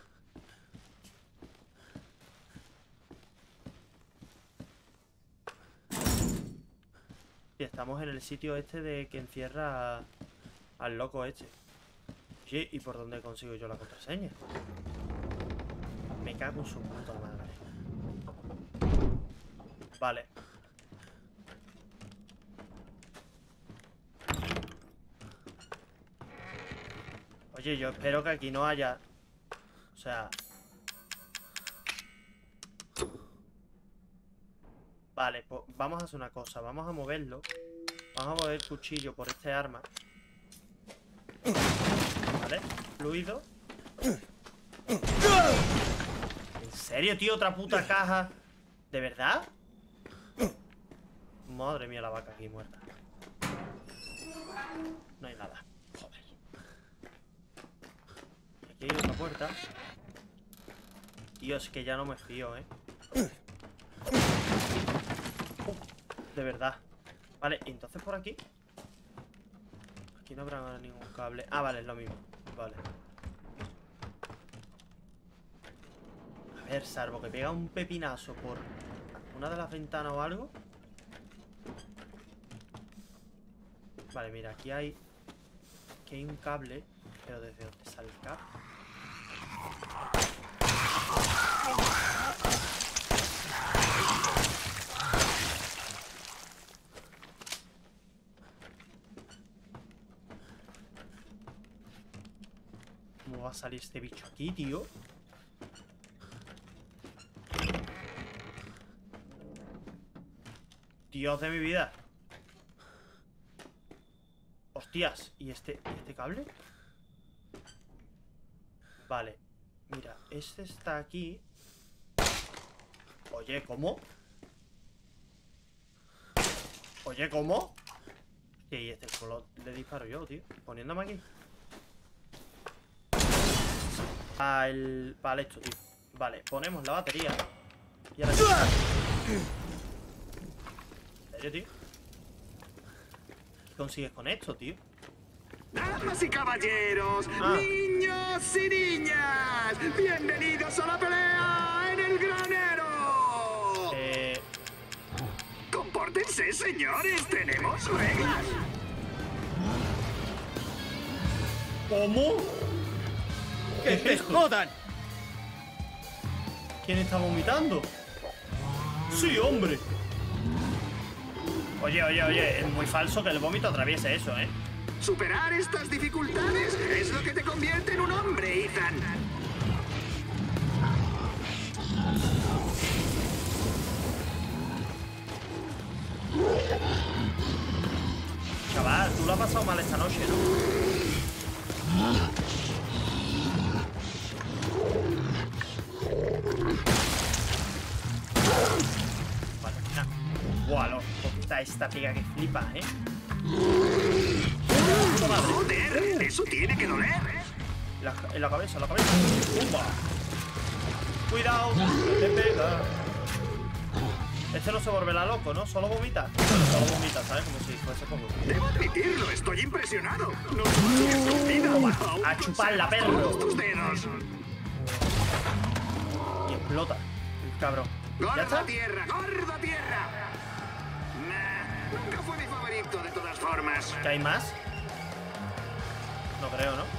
Y estamos en el sitio este de que encierra al loco este. Sí, ¿y por dónde consigo yo la contraseña? Me cago en su puta madre. Vale. Oye, yo espero que aquí no haya... O sea... Vale, pues vamos a hacer una cosa. Vamos a moverlo. Vamos a mover el cuchillo por este arma. Vale, fluido. ¿En serio, tío? ¿Otra puta caja? ¿De verdad? Madre mía, la vaca aquí muerta. No hay nada. Joder. hay otra puerta. Dios, que ya no me fío, de verdad. Vale, y entonces por aquí. Aquí no habrá ningún cable. Ah, vale, es lo mismo. Vale. A ver, salvo que pega un pepinazo por una de las ventanas o algo. Vale, mira, aquí hay un cable. Pero ¿desde dónde sale el cable? ¿Cómo va a salir este bicho aquí, tío? Dios de mi vida. Hostias, ¿y este cable? Vale, mira, este está aquí. Oye, ¿cómo? Oye, ¿cómo? Y este cómo le disparo yo, tío. Poniéndome aquí. Vale, esto, tío. Vale, ponemos la batería. Y ahora... ¿En serio, tío? ¿Qué consigues con esto, tío? Damas y caballeros, niños y niñas, bienvenidos a la pelea en el granero. Compórtense, señores, tenemos reglas. ¿Cómo? ¡Que te jodan! ¿Quién está vomitando? Sí, hombre. Oye, es muy falso que el vómito atraviese eso, ¿eh? Superar estas dificultades es lo que te convierte en un hombre, Ethan. Chaval, tú lo has pasado mal esta noche, ¿no? Vale, mira. Guau, loco, esta piga que flipa, ¿eh? Joder, eso tiene que doler. En la cabeza, ¡Pumba! Cuidado, te pega. Este no se volverá loco, ¿no? Solo vomita. Bueno, solo vomita, ¿sabes? Como si fuese como... Debo admitirlo, estoy impresionado. No consigues tu vida bajo ¡A chuparla, perro! tus dedos. Y explota el cabrón. ¿Ya ¡Gorda está? tierra! ¡Gorda tierra! Nah, nunca fue mi favorito de todas formas. ¿Qué hay más? No creo, ¿no?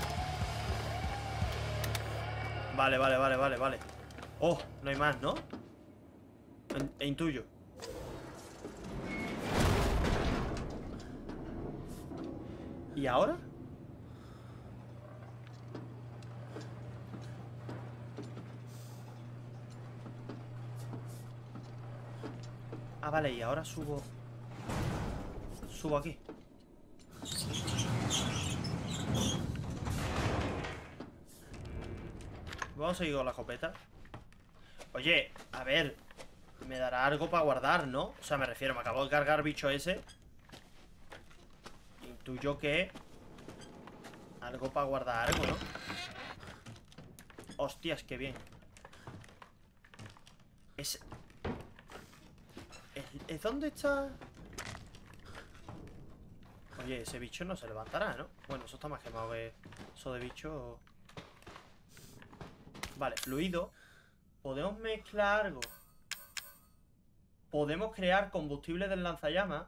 Vale. Oh, no hay más, ¿no? Intuyo. ¿Y ahora? Ah, vale, y ahora subo aquí. Vamos a ir con la escopeta. Oye, a ver, me dará algo para guardar, ¿no? O sea, me refiero, me acabo de cargar bicho ese. Intuyo que algo para guardar algo, ¿no? Hostias, qué bien. ¿Es dónde está? Oye, ese bicho no se levantará, ¿no? Bueno, eso está más quemado que eso de bicho. Vale, fluido. Podemos mezclar algo. Podemos crear combustible del lanzallamas.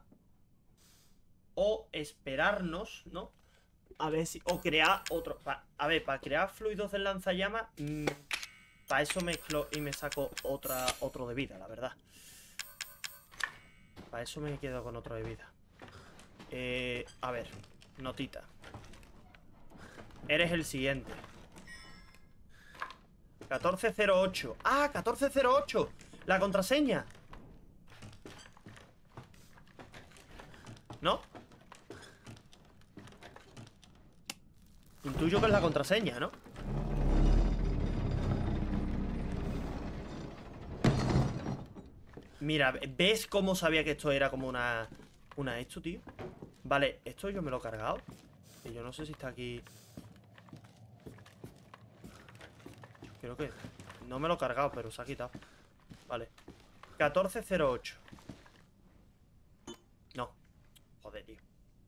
O esperarnos, ¿no? A ver si... O crear otro... A ver, para crear fluidos del lanzallamas... para eso mezclo y me saco otro de vida, la verdad. Para eso me quedo con otro de vida. A ver, notita. Eres el siguiente. 1408. ¡Ah! 1408. La contraseña. ¿No? Intuyo que es la contraseña, ¿no? Mira, ¿ves cómo sabía que esto era como una esto, tío? Vale, esto yo me lo he cargado. Y yo no sé si está aquí. Creo que no me lo he cargado, pero se ha quitado. Vale. 1408. No. Joder, tío.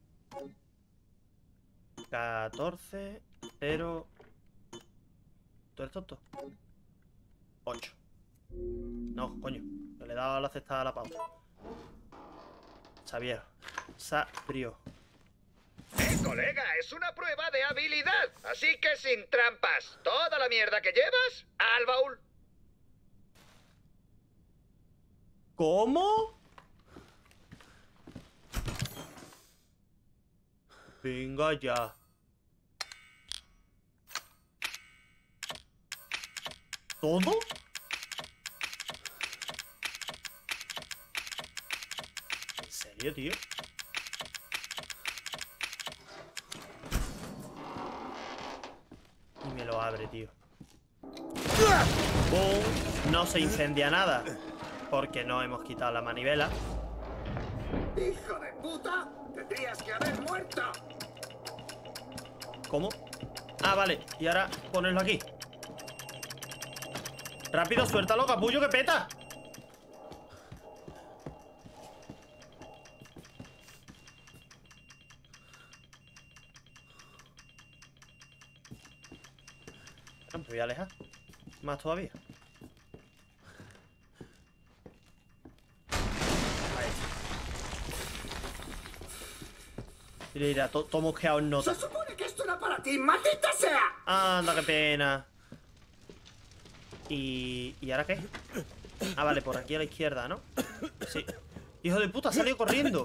14 0. ¿Tú eres tonto? 8. No, coño. Le he dado a la cesta a la pausa. Xavier. Sabrio. Colega, es una prueba de habilidad. Así que sin trampas. Toda la mierda que llevas, al baúl. ¿Cómo? Venga ya. ¿Todo? ¿En serio, tío? Y me lo abre, tío. ¡Bum! No se incendia nada. Porque no hemos quitado la manivela. ¡Hijo de puta! ¡Tendrías que haber muerto! ¿Cómo? Ah, vale. Y ahora ponerlo aquí. Rápido, suéltalo, capullo, que peta. Me voy a alejar. Más todavía. Mira, todo mosqueado en nota. Se supone que esto era para ti, maldita sea. Anda, qué pena. ¿Y ahora qué? Ah, vale, por aquí a la izquierda, ¿no? Sí. ¡Hijo de puta, ha salido corriendo!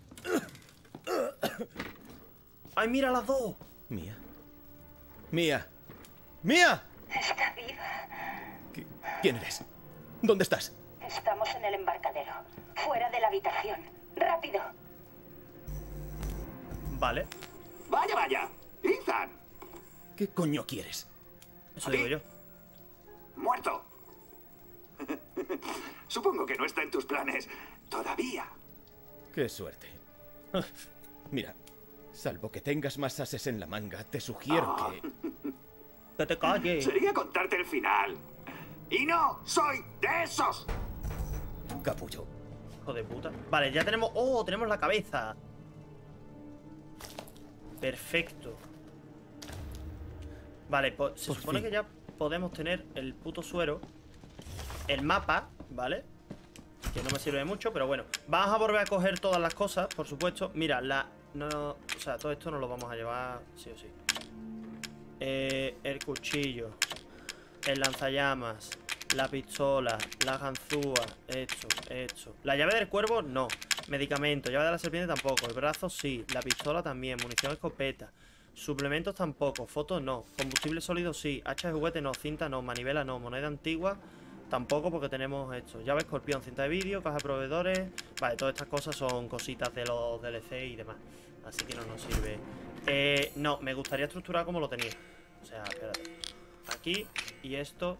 ¡Ay, mira las dos! Mía. Mía. ¡Mía! Está viva. ¿Quién eres? ¿Dónde estás? Estamos en el embarcadero. Fuera de la habitación. ¡Rápido! Vale, Vaya, vaya. Ethan, ¿Qué coño quieres? eso digo yo. muerto. Supongo que no está en tus planes todavía. Qué suerte. Mira, salvo que tengas más ases en la manga, te sugiero que... ¡Que te calles! Sería contarte el final. Y no soy de esos. Capullo. Hijo de puta. Vale, ya tenemos... ¡Oh! Tenemos la cabeza. Perfecto. Vale, pues se supone que ya podemos tener el puto suero. El mapa, ¿vale? Que no me sirve de mucho, pero bueno. Vamos a volver a coger todas las cosas, por supuesto. Mira, o sea, todo esto no lo vamos a llevar sí o sí. El cuchillo, el lanzallamas, la pistola, la ganzúa, esto. La llave del cuervo, no. Medicamento, llave de la serpiente tampoco. El brazo sí, la pistola también. Munición escopeta. Suplementos tampoco, fotos no. Combustible sólido sí, hacha de juguete no, cinta no, manivela no, moneda antigua tampoco porque tenemos esto. Llave escorpión, cinta de vídeo, caja de proveedores. Vale, todas estas cosas son cositas de los DLC y demás. Así que no nos sirve. No, me gustaría estructurar como lo tenía. O sea, espérate. Aquí y esto.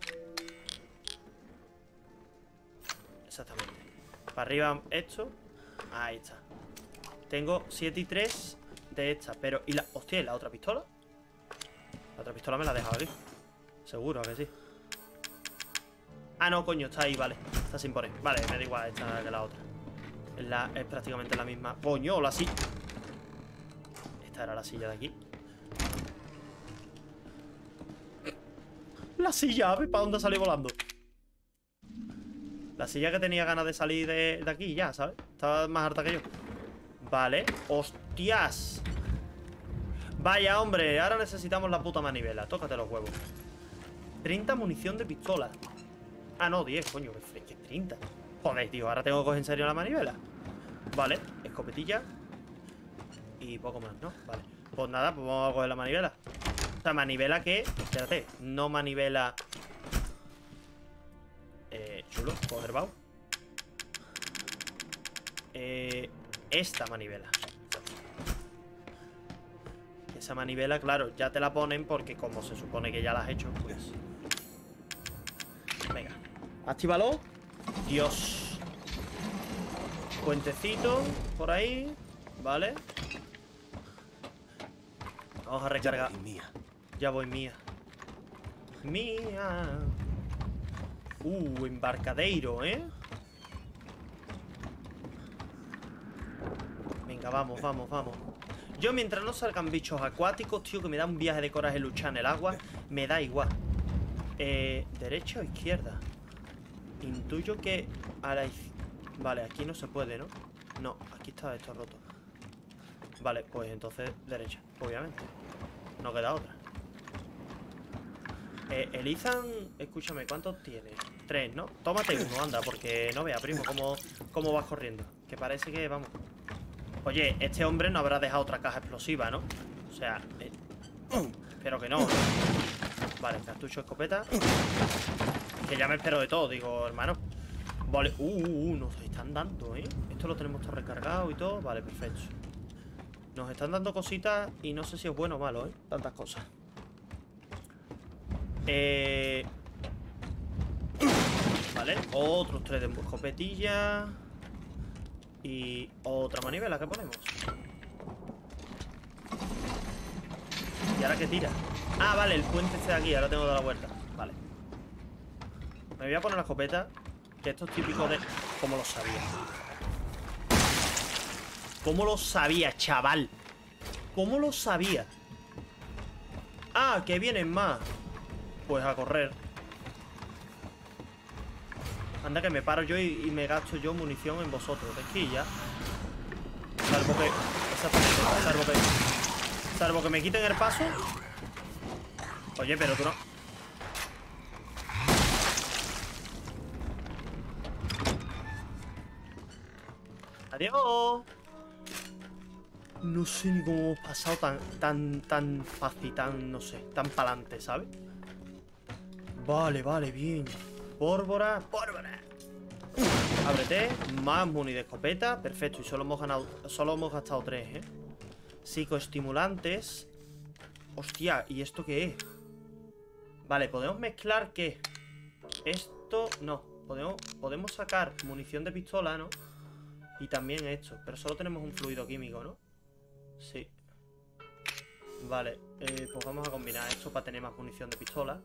Exactamente. Para arriba esto. Ahí está. Tengo 7 y 3 de esta. Pero, ¿y la... hostia, ¿y la otra pistola? La otra pistola me la he dejado aquí. Seguro que sí. Ah, no, coño, está ahí, vale. Está sin poner. Vale, me da igual esta que la otra. Es prácticamente la misma. Coño, la silla. Esta era la silla de aquí. La silla, a ver para dónde salió volando. La silla que tenía ganas de salir de aquí ya, ¿sabes? Estaba más harta que yo. Vale, hostias. Vaya, hombre, ahora necesitamos la puta manivela. Tócate los huevos. 30 munición de pistola. Ah, no, 10, coño, que 30. Joder, tío, ahora tengo que coger en serio la manivela. Vale, escopetilla. Y poco más, ¿no? Vale, pues nada, pues vamos a coger la manivela. O sea, manivela que... Espérate, no manivela... chulo, coger baú. Esta manivela. Esa manivela, claro, ya te la ponen porque como se supone que ya la has hecho, pues... Venga, actívalo. Dios. Puentecito por ahí. Vale. Vamos a recargar. Mía. Ya voy, mía. mía. Embarcadeiro, ¿eh? Venga, vamos, vamos, vamos. Yo mientras no salgan bichos acuáticos, tío, que me da un viaje de coraje luchar en el agua, me da igual. ¿Derecha o izquierda? Intuyo que a la izquierda. Vale, aquí no se puede, ¿no? No, aquí está esto roto. Vale, pues entonces derecha, obviamente. No queda otra. El Ethan, escúchame, ¿cuántos tiene? 3, ¿no? Tómate uno, anda, porque no vea, primo, cómo vas corriendo. Que parece que, vamos. Oye, este hombre no habrá dejado otra caja explosiva, ¿no? O sea, espero que no, ¿no? Vale, cartucho, escopeta. Que ya me espero de todo, digo, hermano. Vale, nos están dando, ¿eh? Esto lo tenemos todo recargado y todo. Vale, perfecto. Nos están dando cositas y no sé si es bueno o malo, ¿eh? Tantas cosas. Vale, otros 3 de escopetilla. Y otra manivela que ponemos. ¿Y ahora qué tira? Ah, vale, el puente este de aquí, ahora tengo que dar la vuelta. Vale. Me voy a poner la escopeta. Que esto es típico de... ¿Cómo lo sabía? ¿Cómo lo sabía, chaval? ¿Cómo lo sabía? Ah, que vienen más. Pues a correr. Anda que me paro yo y me gasto yo munición en vosotros. Es que ya. Salvo que... Exactamente. Salvo que me quiten el paso. Oye, pero tú no... Adiós. No sé ni cómo hemos pasado tan fácil, no sé, tan pa'lante, ¿sabes? Vale, vale, bien. Pólvora. Ábrete. Más muni de escopeta. Perfecto, y solo hemos gastado 3, ¿eh? Psicoestimulantes. Hostia, ¿y esto qué es? Vale, podemos mezclar ¿qué? Esto, no. Podemos sacar munición de pistola, ¿no? Y también esto, pero solo tenemos un fluido químico, ¿no? Sí. Vale, pues vamos a combinar esto para tener más munición de pistola.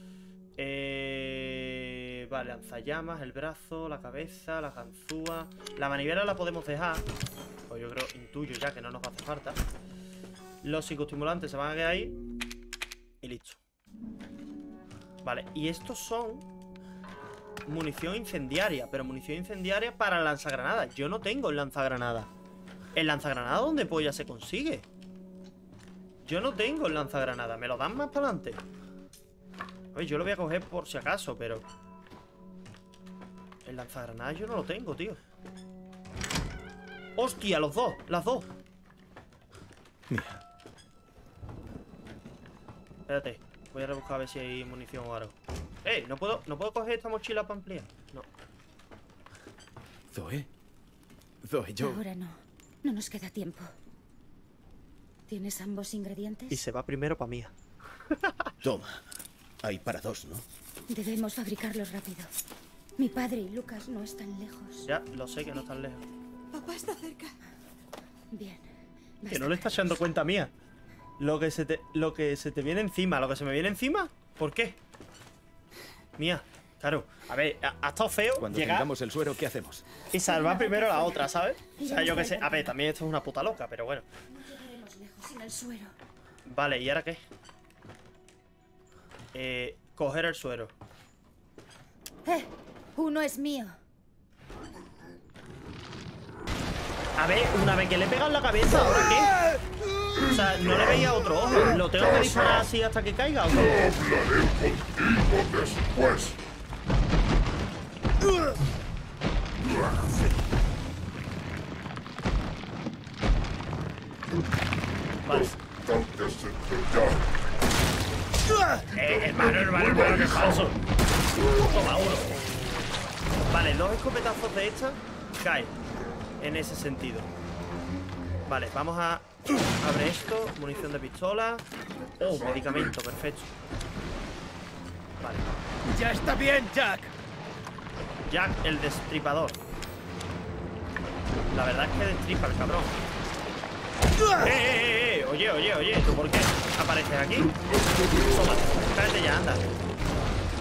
Vale, lanzallamas, el brazo, la cabeza, la ganzúa. La manivela la podemos dejar. Pues yo creo, intuyo ya que no nos va a hacer falta. Los psicoestimulantes se van a quedar ahí. Y listo. Vale, y estos son... munición incendiaria, pero munición incendiaria para lanzagranadas. Yo no tengo el lanzagranadas. ¿El lanzagranadas dónde polla se consigue? Yo no tengo el lanzagranadas. ¿Me lo dan más para adelante? A ver, yo lo voy a coger por si acaso, pero... el lanzagranadas yo no lo tengo, tío. ¡Hostia! Los dos, las dos. Mira. Espérate, voy a rebuscar a ver si hay munición o algo. ¿No puedo coger esta mochila para ampliar? No. Zoe, yo... Ahora no. No nos queda tiempo. ¿Tienes ambos ingredientes? Y se va primero para mía. Toma. Hay para 2, ¿no? Debemos fabricarlos rápido. Mi padre y Lucas no están lejos. Ya, lo sé que no están lejos. Papá está cerca. Bien. Que no le estás echando cuenta mía. Lo que se te viene encima. Lo que se me viene encima. ¿Por qué? Mía, claro. A ver, ha estado feo Cuando llegar tengamos el suero, ¿qué hacemos? y salvar primero la otra, ¿sabes? O sea, yo qué sé. A ver, también esto es una puta loca, pero bueno. No llegaremos lejos sin el suero. Vale, ¿y ahora qué? Coger el suero. Uno es mío. A ver, una vez que le he pegado en la cabeza, ¿ahora qué? O sea, no le veía otro ojo. ¿Lo tengo que disparar así hasta que caiga o qué? Hablaré contigo después. Vale. Bastante centellar. Hermano, qué falso. Toma uno. Vale, 2 escopetazos de esta caen en ese sentido. Vale, vamos a... Abre esto, munición de pistola. Oh, medicamento, perfecto. Vale. ¡Ya está bien, Jack! Jack, el destripador. La verdad es que destripa el cabrón. Oye, ¿tú por qué apareces aquí? Tómate, cállate ya, anda.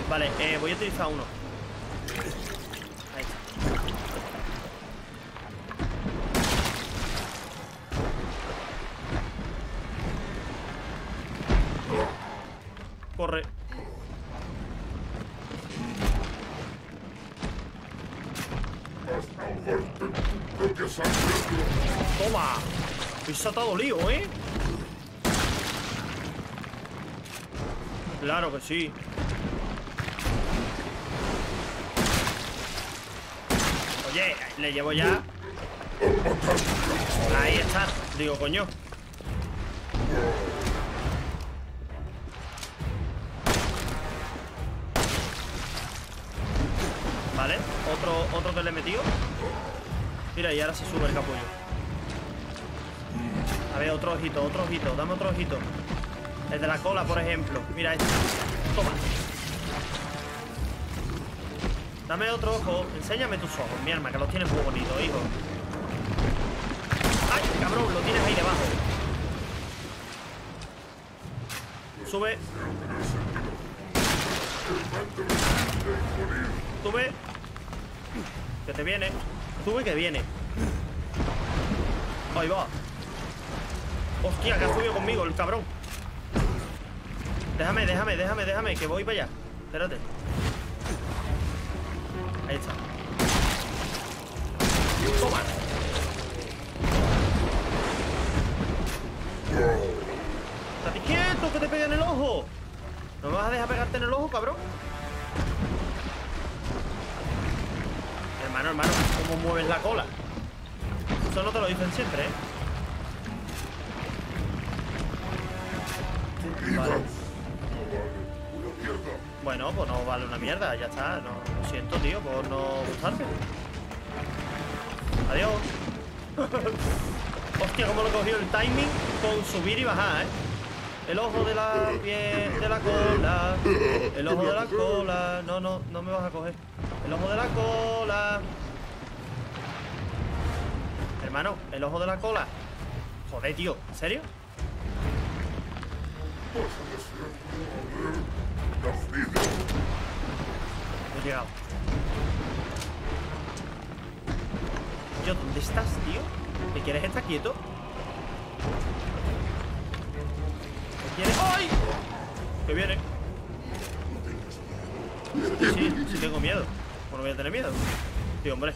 Vale, voy a utilizar uno. Ahí está. Corre. Toma. Eso te ha dolido, ¿eh? Claro que sí. Oye, le llevo ya. Ahí está. Digo, coño. Vale, otro que le he metido. Mira, y ahora se sube el capullo. A ver, otro ojito, dame otro ojito. El de la cola, por ejemplo. Mira este. Toma. Dame otro ojo. Enséñame tus ojos, mi arma, que los tienes muy bonitos, hijo. ¡Ay, cabrón! Lo tienes ahí debajo. Sube. Sube. Que te viene. Sube que viene. Ahí va. Hostia, que ha subido conmigo el cabrón. Déjame, que voy para allá. Espérate. Ahí está. Toma. Estate quieto, que te pegue en el ojo. ¿No me vas a dejar pegarte en el ojo, cabrón? Hermano, ¿cómo mueves la cola? Eso no te lo dicen siempre, ¿eh? Vale. Bueno, pues no vale una mierda, ya está. No, lo siento, tío, por no gustarte. Adiós. Hostia, cómo lo cogió el timing con subir y bajar, ¿eh? El ojo de la piel, de la cola. El ojo de la cola. No me vas a coger. El ojo de la cola. Hermano, el ojo de la cola. Joder, tío, ¿en serio? He llegado. Yo, ¿dónde estás, tío? ¿Me quieres estar quieto? ¿Me quieres? ¡Ay! Que viene. Sí, tengo miedo. Pues no voy a tener miedo. Tío, hombre.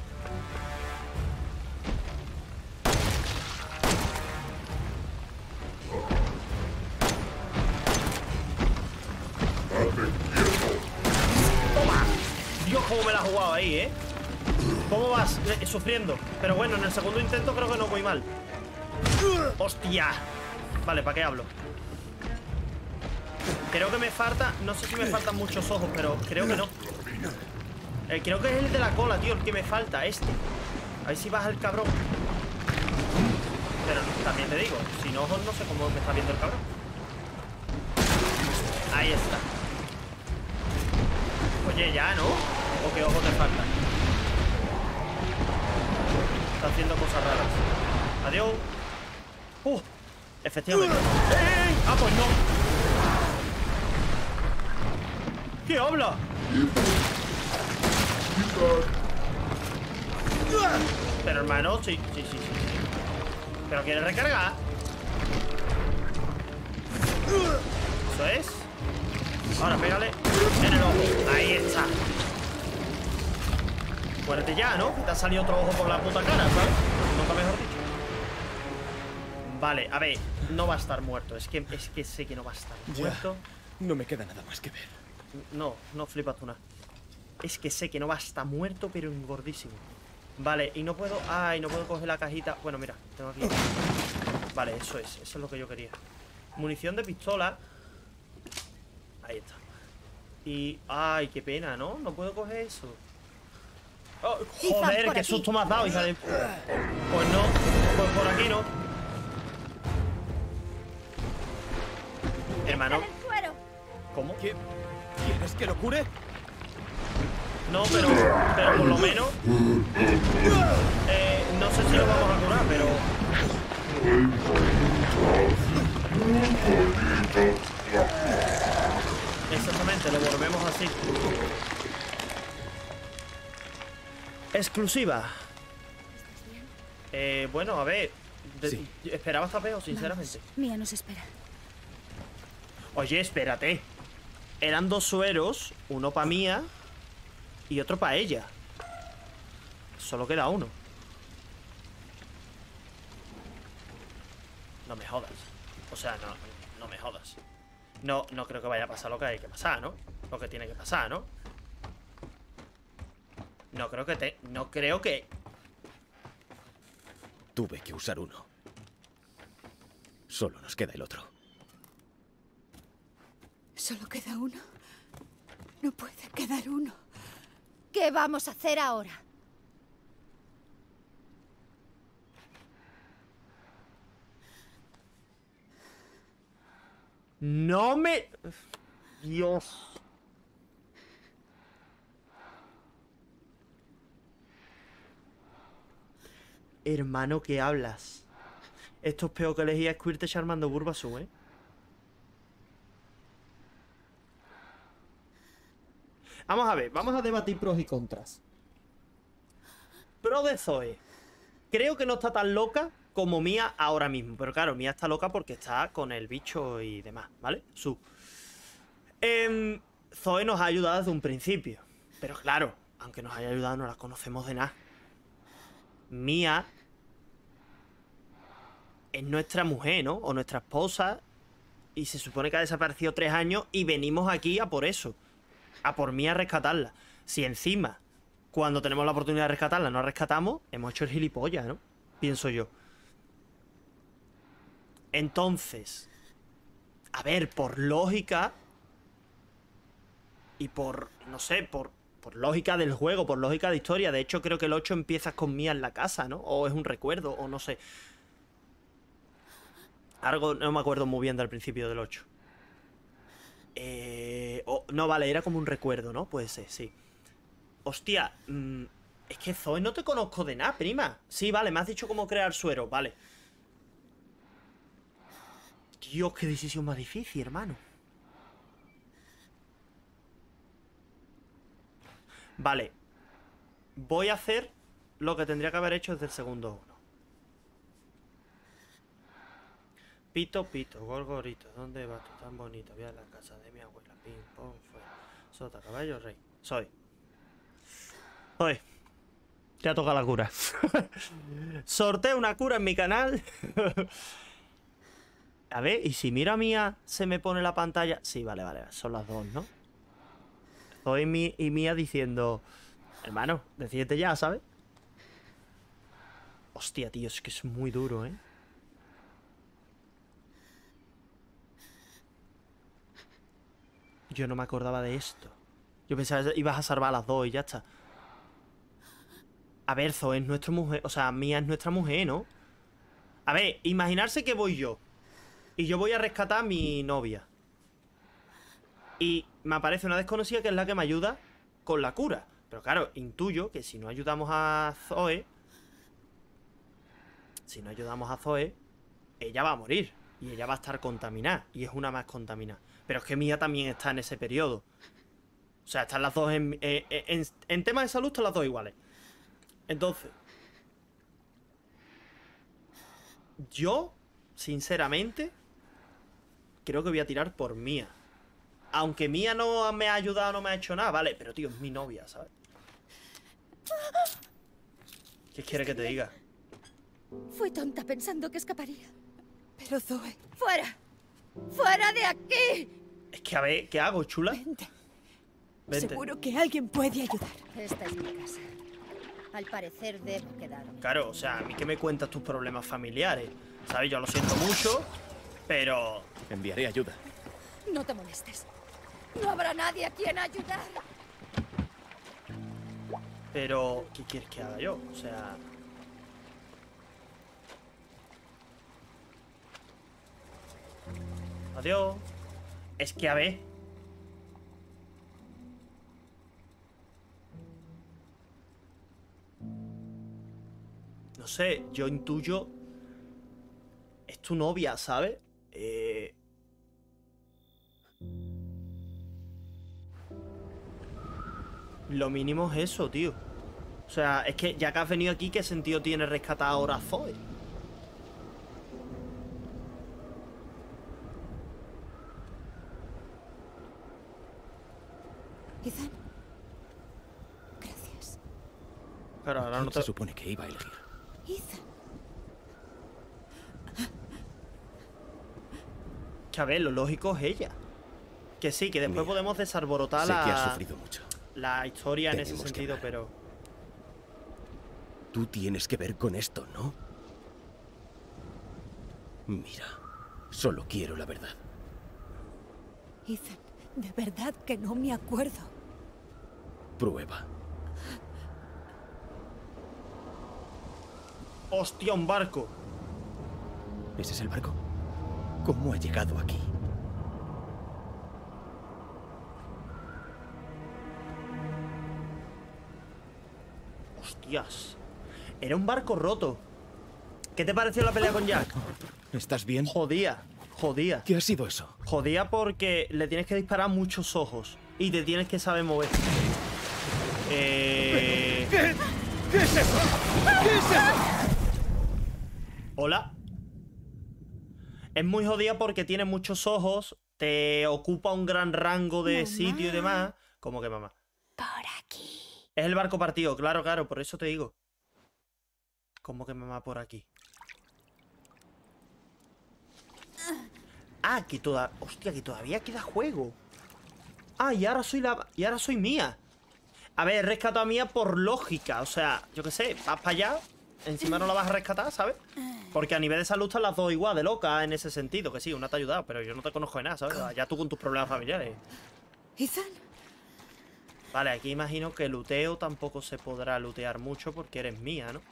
Toma. Dios, cómo me la ha jugado ahí, ¿eh? ¿Cómo vas? Sufriendo. Pero bueno, en el segundo intento creo que no voy mal. ¡Hostia! Vale, ¿para qué hablo? Creo que me falta... No sé si me faltan muchos ojos, pero creo que no. Creo que es el de la cola, tío, el que me falta, este. A ver si baja el cabrón. Pero también te digo, sin ojos no sé cómo me está viendo el cabrón. Ahí está. Oye, ya, ¿no? ¿O qué ojos te faltan? Está haciendo cosas raras. Adiós. Efectivamente. ¡Ey! Ah, pues no. ¿Qué habla? Pero hermano, sí. ¿Pero quieres recargar? Eso es. Ahora pégale en el ojo. Ahí está. Muérete ya, ¿no? Que te ha salido otro ojo por la puta cara, ¿sabes? Nunca mejor dicho. Vale, a ver. No va a estar muerto. Es que sé que no va a estar muerto. No me queda nada más que ver. No flipas tú nada. Es que sé que no va a estar muerto, pero engordísimo. Vale, y no puedo... Ay, no puedo coger la cajita. Bueno, mira, tengo aquí. Vale, eso es lo que yo quería. Munición de pistola. Ahí está. Y... Ay, qué pena, ¿no? No puedo coger eso. Oh, joder, qué susto me has dado, hija de... Pues no, pues por aquí no. Hermano. ¿Cómo? ¿Quieres que lo cure? No, pero por lo menos no sé si lo vamos a curar, pero... Exactamente, lo volvemos así. Exclusiva. Bueno, a ver. Sí. Esperaba estar peor, sinceramente. Vamos, Mía nos espera. Oye, espérate. Eran 2 sueros, uno para Mía y otro para ella. Solo queda uno. No me jodas. O sea, no me jodas. No creo que vaya a pasar lo que hay que pasar, ¿no? Lo que tiene que pasar, ¿no? No creo que... Tuve que usar uno. Solo nos queda el otro. ¿Solo queda uno? No puede quedar uno. ¿Qué vamos a hacer ahora? No me... Dios. Hermano, ¿qué hablas? Esto es peor que elegir a Squirt y Charmander Bulbasaur, ¿eh? Vamos a ver, vamos a debatir pros y contras. Pro de Zoe. Creo que no está tan loca como Mía ahora mismo. Pero claro, Mía está loca porque está con el bicho y demás, ¿vale? Zoe nos ha ayudado desde un principio. Pero claro, aunque nos haya ayudado, no la conocemos de nada. Mía es nuestra mujer, ¿no? O nuestra esposa. Y se supone que ha desaparecido 3 años y venimos aquí a por eso. A por Mía a rescatarla. Si encima, cuando tenemos la oportunidad de rescatarla, no la rescatamos, hemos hecho el gilipollas, ¿no? Pienso yo. Entonces, a ver, por lógica y por, no sé, por lógica del juego, por lógica de historia. De hecho, creo que el 8 empiezas con Mía en la casa, ¿no? O es un recuerdo, o no sé. Algo, no me acuerdo muy bien del principio del 8. No, vale, era como un recuerdo, ¿no? Puede ser, sí. Hostia, es que Zoe no te conozco de nada, prima. Sí, vale, me has dicho cómo crear suero, vale. Dios, qué decisión más difícil, hermano. Vale. Voy a hacer lo que tendría que haber hecho desde el segundo 1. Pito, pito, gorgorito, ¿dónde vas tú tan bonito? Voy a la casa de mi abuela, pim, pom, fuera. Sota, caballo, rey. Soy. Te ha tocado la cura. Sorteo una cura en mi canal. A ver, y si miro a Mía, se me pone la pantalla. Sí, vale, son las 2, ¿no? Zoe y Mía diciendo: hermano, decídete ya, ¿sabes? Hostia, tío, es que es muy duro, ¿eh? Yo no me acordaba de esto. Yo pensaba que ibas a salvar a las 2 y ya está. A ver, Zoe es nuestra mujer. O sea, Mía es nuestra mujer, ¿no? A ver, imaginarse que voy yo. Y yo voy a rescatar a mi novia. Y me aparece una desconocida que es la que me ayuda con la cura. Pero claro, intuyo que si no ayudamos a Zoe... ella va a morir. Y ella va a estar contaminada. Y es una más contaminada. Pero es que Mía también está en ese periodo. O sea, están las dos en temas de salud, están las dos iguales. Entonces, yo, sinceramente, creo que voy a tirar por Mía. Aunque Mía no me ha ayudado, no me ha hecho nada, vale. Pero, tío, es mi novia, ¿sabes? ¿Qué quiere que te diga? Fui tonta pensando que escaparía. Pero Zoe... ¡Fuera! ¡Fuera de aquí! Es que, a ver, ¿qué hago, chula? Vente. Vente. Seguro que alguien puede ayudar. Esta es mi casa. Al parecer debo quedarme. Claro, o sea, a mí que me cuentas tus problemas familiares, ¿sabes? Yo lo siento mucho, pero... Enviaré ayuda. No te molestes. No habrá nadie a quien ayudar. Pero, ¿qué quieres que haga yo? O sea... Adiós. Es que, a ver... No sé, yo intuyo... Es tu novia, ¿sabes? Lo mínimo es eso, tío. O sea, es que ya que has venido aquí, ¿qué sentido tiene rescatar ahora a Zoe? Ethan. Gracias. Claro, ahora no ¿Quién te... se supone que iba a elegir? Ethan. Que a ver, lo lógico es ella. Que sí, que después Mira, podemos desarborotar Sé que has sufrido mucho. la historia en ese Tenemos que sentido, hablar. pero... Tú tienes que ver con esto, ¿no? Mira, solo quiero la verdad. Ethan, de verdad que no me acuerdo. Prueba. ¡Hostia, un barco! ¿Ese es el barco? ¿Cómo ha llegado aquí? ¡Hostias! Era un barco roto. ¿Qué te pareció la pelea con Jack? ¿Estás bien? Jodía, jodía. ¿Qué ha sido eso? Jodía porque le tienes que disparar muchos ojos y te tienes que saber mover. ¿Qué es eso? ¿Qué es eso? Hola. Es muy jodida porque tiene muchos ojos, te ocupa un gran rango de sitio y demás. ¿Cómo que mamá? Por aquí. Es el barco partido, claro, claro, por eso te digo. ¿Cómo que mamá por aquí? Ah, que toda... Hostia, que todavía queda juego. Ah, y ahora soy mía. A ver, rescato a Mía por lógica. O sea, yo qué sé, vas para allá, encima no la vas a rescatar, ¿sabes? Porque a nivel de salud están las dos igual de locas en ese sentido. Que sí, una te ha ayudado, pero yo no te conozco de nada, ¿sabes? Ya tú con tus problemas familiares. Ethan. Vale, aquí imagino que luteo tampoco se podrá lootear mucho porque eres mía, ¿no?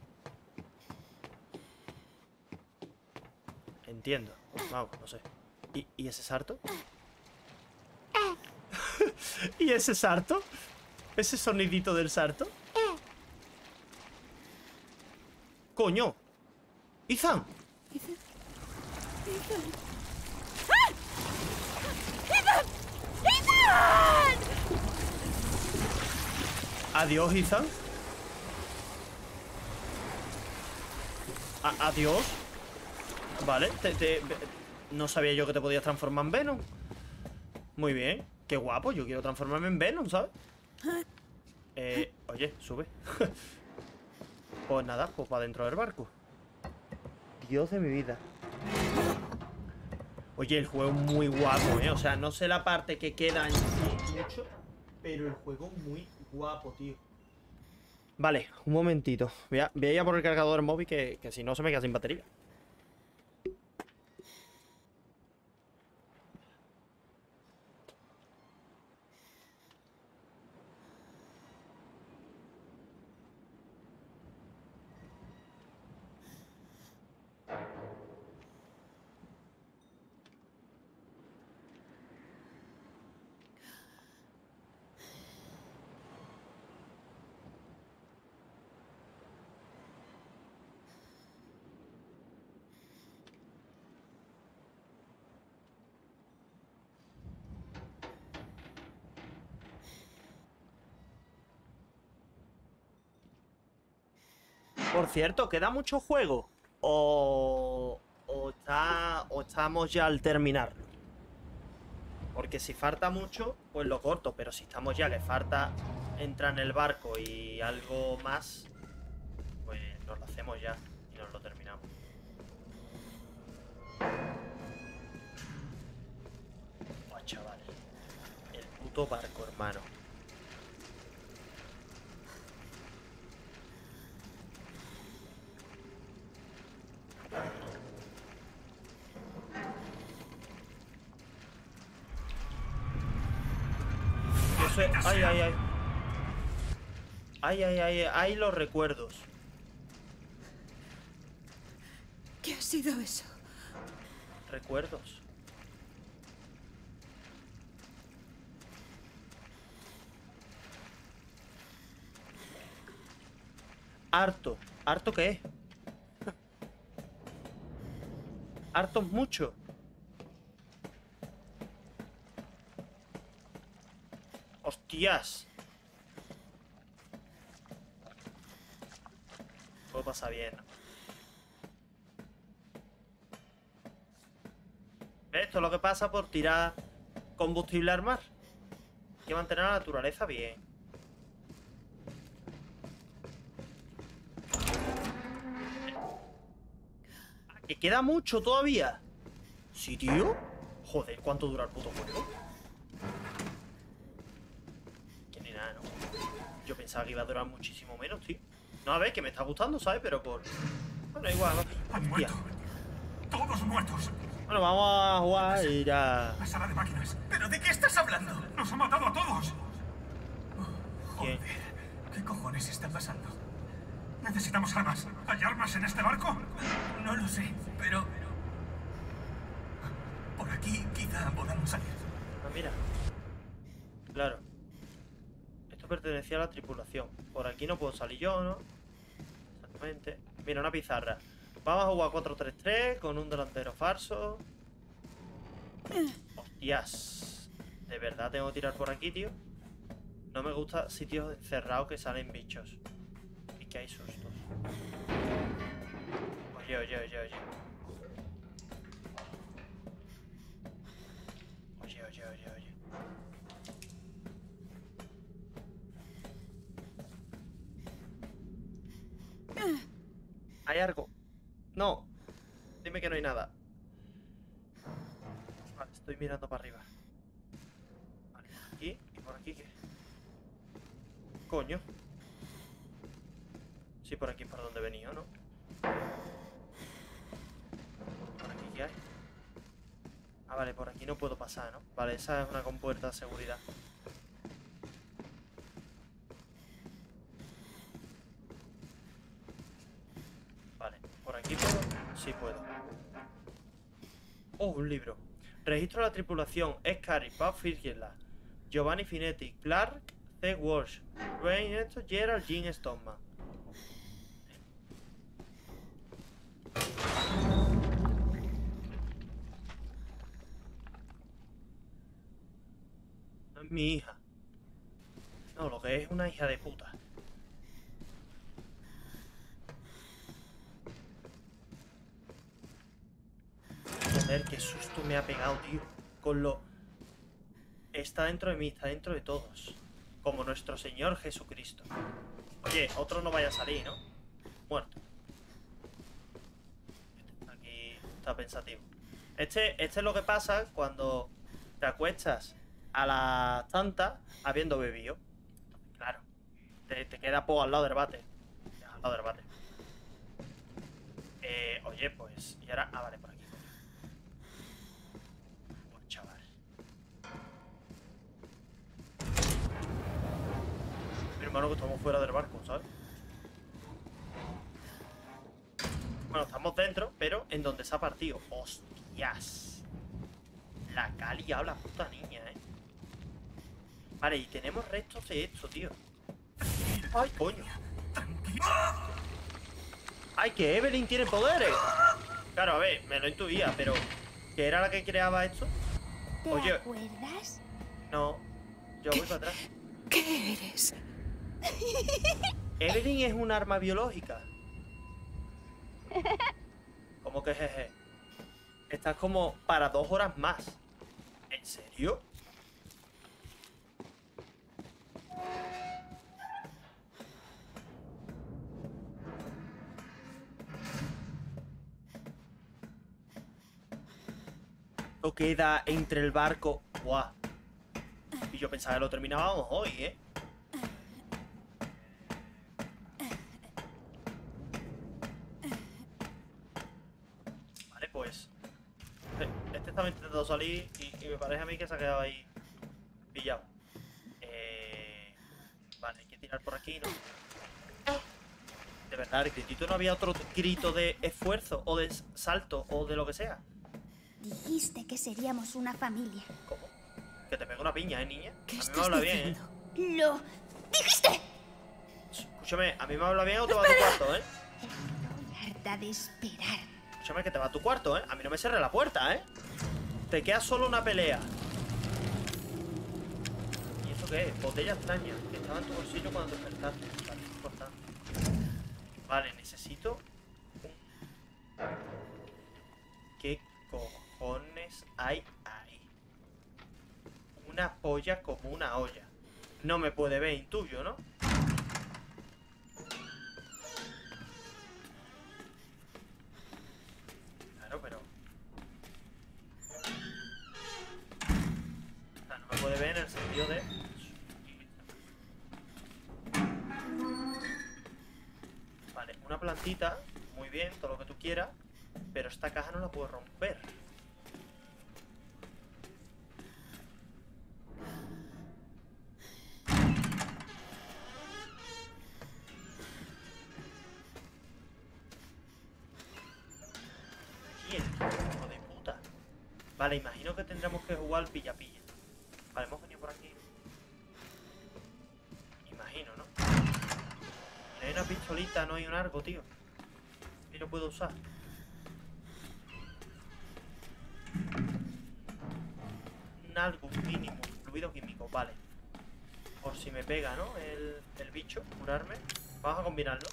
Entiendo. Vamos, no sé. ¿Y ese sarto? ¿Y ese sarto? ¿Ese sonidito del sarto? ¡Coño! ¡Ethan! Ethan. Ethan. Adiós, Ethan. Adiós. Vale, no sabía yo que te podías transformar en Venom. Muy bien, qué guapo, yo quiero transformarme en Venom, ¿sabes? Oye, sube. Pues nada, pues para dentro del barco. Dios de mi vida. Oye, el juego es muy guapo, ¿eh? O sea, no sé la parte que queda en sí mucho, pero el juego es muy guapo, tío. Vale, un momentito. Voy a ir a por el cargador móvil que si no se me queda sin batería. Por cierto, ¿queda mucho juego? ¿O estamos ya al terminarlo? Porque si falta mucho, pues lo corto. Pero si estamos ya, que falta entrar en el barco y algo más, pues nos lo hacemos ya y nos lo terminamos. Buah, chaval. El puto barco, hermano. Ay, ay, ay. Ay, ay, ay, ay, los recuerdos. ¿Qué ha sido eso? Recuerdos. Harto. ¿Harto qué es? Harto mucho. Hostias. puedo pasar bien, ¿no? Esto es lo que pasa por tirar combustible al mar. Hay que mantener la naturaleza bien. ¿Que queda mucho todavía? ¿Sí, tío? Joder, ¿cuánto dura el puto juego? Que ni nada, ¿no? Yo pensaba que iba a durar muchísimo menos, tío. No, a ver, que me está gustando, ¿sabes? Pero por... Bueno, igual, ¿no? Han muerto. Todos muertos. Bueno, vamos a jugar y ya... La sala de máquinas. ¿Pero de qué estás hablando? ¡Nos ha matado a todos! ¿Quién? Joder, ¿qué cojones está pasando? Necesitamos armas. ¿Hay armas en este barco? No lo sé, pero... Por aquí quizá podamos salir. Ah, mira. Claro. Esto pertenecía a la tripulación. Por aquí no puedo salir yo, ¿no? Exactamente. Mira, una pizarra. Vamos a jugar 4-3-3 con un delantero falso. Hostias. ¿De verdad tengo que tirar por aquí, tío? No me gusta sitios cerrados que salen bichos. Y que hay sustos. Oye, oye, oye, oye. Oye, oye, oye, oye. ¿Hay algo? No. Dime que no hay nada. Vale, estoy mirando para arriba. Vale, aquí. ¿Y por aquí qué? Coño. Sí, por aquí por donde he venido, ¿no? ¿Por aquí qué hay? Ah, vale, por aquí no puedo pasar, ¿no? Vale, esa es una compuerta de seguridad. Vale, por aquí puedo. Sí puedo. Oh, un libro. Registro de la tripulación. Scary, Bob Fitzgerald, Giovanni Finetti, Clark C. Walsh, Wayne Gerald, Jean Stoneman. No es mi hija. No, lo que es una hija de puta. Joder, qué susto me ha pegado, tío. Con lo... Está dentro de mí, está dentro de todos. Como nuestro Señor Jesucristo. Oye, otro no vaya a salir, ¿no? Muerto. Aquí está pensativo. Este es lo que pasa cuando te acuestas a las tantas habiendo bebido. Claro. Te queda poco al lado del bate. Al lado del bate. Oye, pues... Y ahora... Ah, vale, por aquí. Pues chaval. Mi hermano, que estamos fuera del barco, ¿sabes? Bueno, estamos dentro, pero en donde se ha partido. ¡Hostias! La que ha liado la puta niña, ¿eh? Vale, y tenemos restos de esto, tío. ¡Ay, coño! ¡Ay, que Evelyn tiene poderes! Claro, a ver, me lo intuía, pero... ¿Qué era la que creaba esto? ¿Te acuerdas? No, yo voy para atrás. ¿Qué eres? Evelyn es un arma biológica. ¿Cómo que jeje? Estás como para 2 horas más. ¿En serio? Lo queda entre el barco. ¡Guau! Y yo pensaba que lo terminábamos hoy, ¿eh? Vale, pues... Este estaba intentando salir y me parece a mí que se ha quedado ahí pillado. Vale, hay que tirar por aquí, ¿no? De verdad, el gritito, ¿no había otro grito de esfuerzo o de salto o de lo que sea? Dijiste que seríamos una familia. ¿Cómo? Que te pego una piña, niña. ¿Qué a mí me estás habla bien, diciendo? ¡Lo dijiste! Escúchame, a mí me habla bien o te va a tu cuarto, ¿eh? Estoy harta de esperar. Escúchame, que te va a tu cuarto, ¿eh? A mí no me cierre la puerta, ¿eh? Te queda solo una pelea. ¿Y eso qué es? Botella extraña que estaba en tu bolsillo cuando despertaste. Vale, importante. Vale, necesito... ¿Qué cojones hay ahí? Una polla como una olla. No me puede ver, intuyo, ¿no? Claro, pero... O sea, no me puede ver en el sentido de... Vale, una plantita. Muy bien, todo lo que tú quieras. Pero esta caja no la puedo romper. Aquí el hijo de puta. Vale, imagino que tendremos que jugar al pilla-pilla. Vale, hemos venido por aquí. Imagino, ¿no? Y no hay una pistolita, no hay un arco, tío. Y lo puedo usar. Un algo mínimo, fluido químico, vale. Por si me pega, ¿no? El bicho, curarme. Vamos a combinarlo.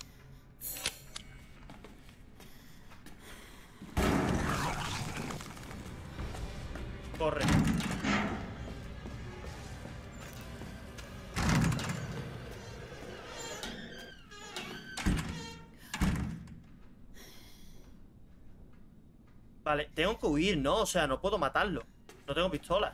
Corre. Vale, tengo que huir, ¿no? O sea, no puedo matarlo. No tengo pistola.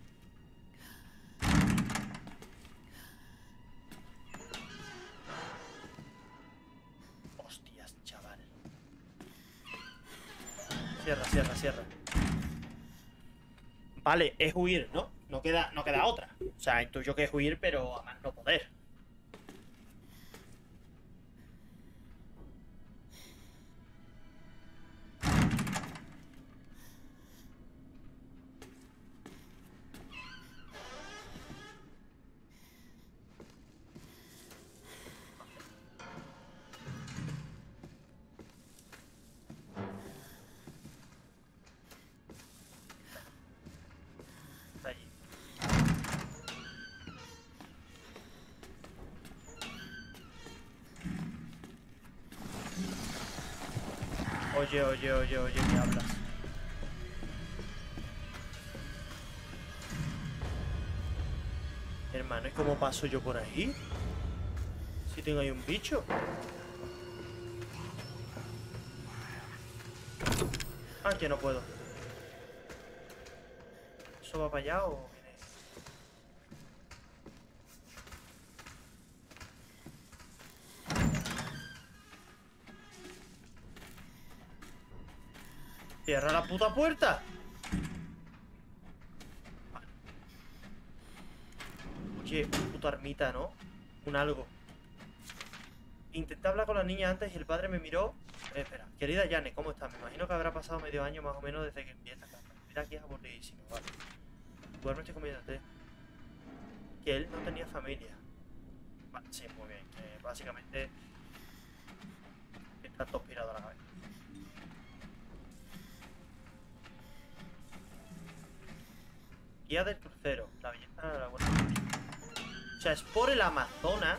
Hostias, chaval. Cierra, cierra, cierra. Vale, es huir, ¿no? No queda otra. O sea, intuyo que es huir, pero a más no poder. Está allí. Oye, oye, oye, oye, ¿qué hablas? Hermano, ¿y cómo paso yo por ahí? Si tengo ahí un bicho. Ah, que no puedo. ¿Eso va para allá o viene? ¡Cierra la puta puerta! Vale. Oye, una puta ermita, ¿no? Un algo. Intenté hablar con la niña antes y el padre me miró. Espera, querida Jane, ¿cómo estás? Me imagino que habrá pasado medio año más o menos desde que empieza acá. Mira, aquí es aburridísimo, vale. Igualmente comiéndote. Que él no tenía familia. Vale, sí, muy bien. Básicamente está todo pirado a la cabeza. Guía del crucero. La belleza de la buena. O sea, es por el Amazonas.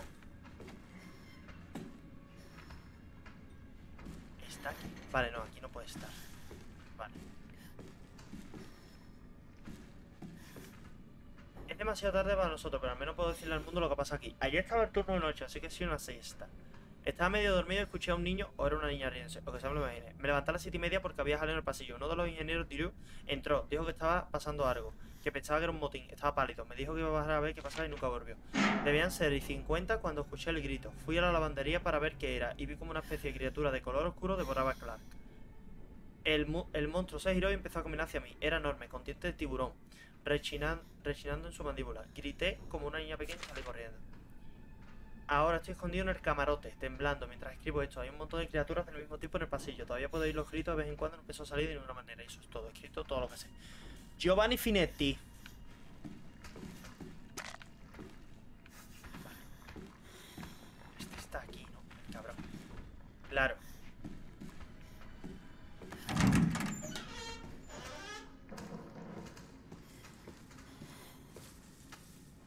Está aquí. Vale, no, aquí no puede estar. Vale. Es demasiado tarde para nosotros, pero al menos puedo decirle al mundo lo que pasa aquí. Ayer estaba el turno de noche, así que sí una siesta. Estaba medio dormido y escuché a un niño, o era una niña riéndose, o que se me lo imaginé. Me levanté a las 7:30 porque había jaleo en el pasillo. Uno de los ingenieros, Diru, entró, dijo que estaba pasando algo, que pensaba que era un motín, estaba pálido. Me dijo que iba a bajar a ver qué pasaba y nunca volvió. Debían ser y 50 cuando escuché el grito. Fui a la lavandería para ver qué era y vi como una especie de criatura de color oscuro devoraba a Clark. El monstruo se giró y empezó a caminar hacia mí. Era enorme, con dientes de tiburón, rechinando en su mandíbula. Grité como una niña pequeña y salí corriendo. Ahora estoy escondido en el camarote, temblando mientras escribo esto. Hay un montón de criaturas del mismo tipo en el pasillo. Todavía puedo oír los gritos de vez en cuando. No empezó a salir de ninguna manera. Y eso es todo. He escrito todo lo que sé. Giovanni Finetti. Vale. Este está aquí, ¿no? Cabrón. Claro.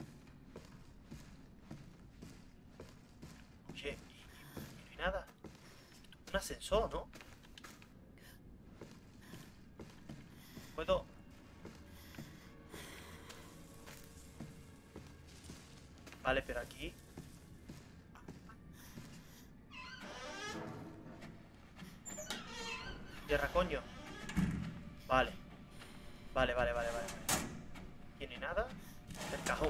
Oye, y no hay nada. un ascensor, ¿no? Puedo... Vale, pero aquí... Tierra, coño. Vale. Vale. Aquí no hay nada. El cajón.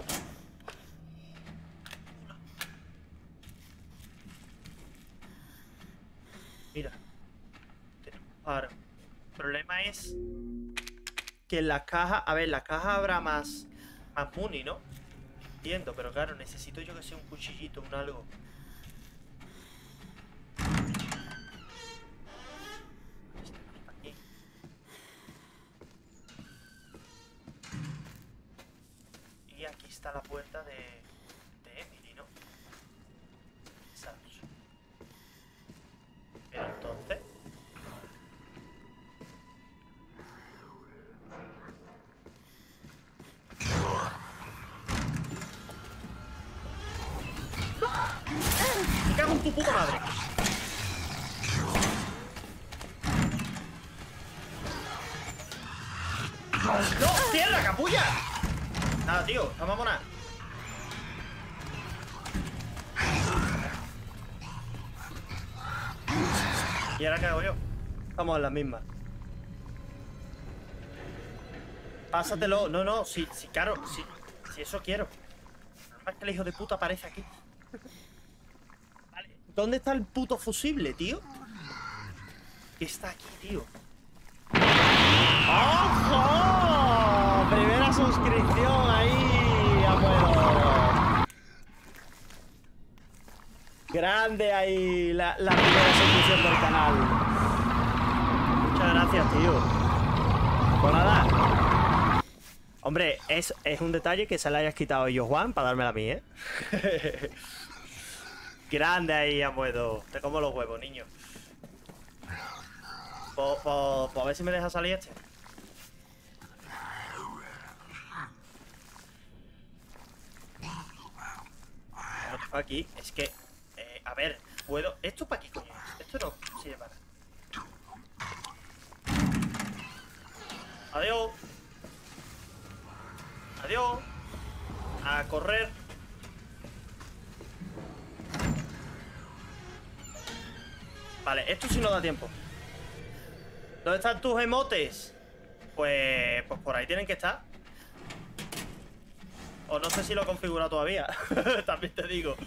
Mira. Tenemos paro. El problema es que en las cajas... A ver, en las cajas habrá más muni, ¿no? Entiendo, pero claro, necesito yo que sea un cuchillito, un algo. Aquí. Y aquí está la puerta de Emily, ¿no? Sabes. Pero entonces... ¡Me cago en tu puta madre! ¡No! ¡Tierra, capulla! Nada, tío, la mamona. ¿Y ahora qué hago yo? Estamos en las mismas. Pásatelo. No, sí, claro, sí, eso quiero. Es que el hijo de puta aparece aquí. Vale. ¿Dónde está el puto fusible, tío? ¿Qué está aquí, tío? ¡Ojo! Primera suscripción ahí, abuelo. Grande ahí la primera suscripción del canal. Muchas gracias, tío. Pues nada. Hombre, es un detalle que se le hayas quitado a ellos, Juan, para dármela a mí, ¿eh? Grande ahí, Amuedo. Te como los huevos, niño. Pues a ver si me deja salir este. Aquí, es que... a ver, puedo... ¿Esto para qué coño es? Esto no sirve para... Adiós. Adiós. A correr. Vale, esto sí no da tiempo. ¿Dónde están tus emotes? Pues por ahí tienen que estar. O no sé si lo he configurado todavía. También te digo.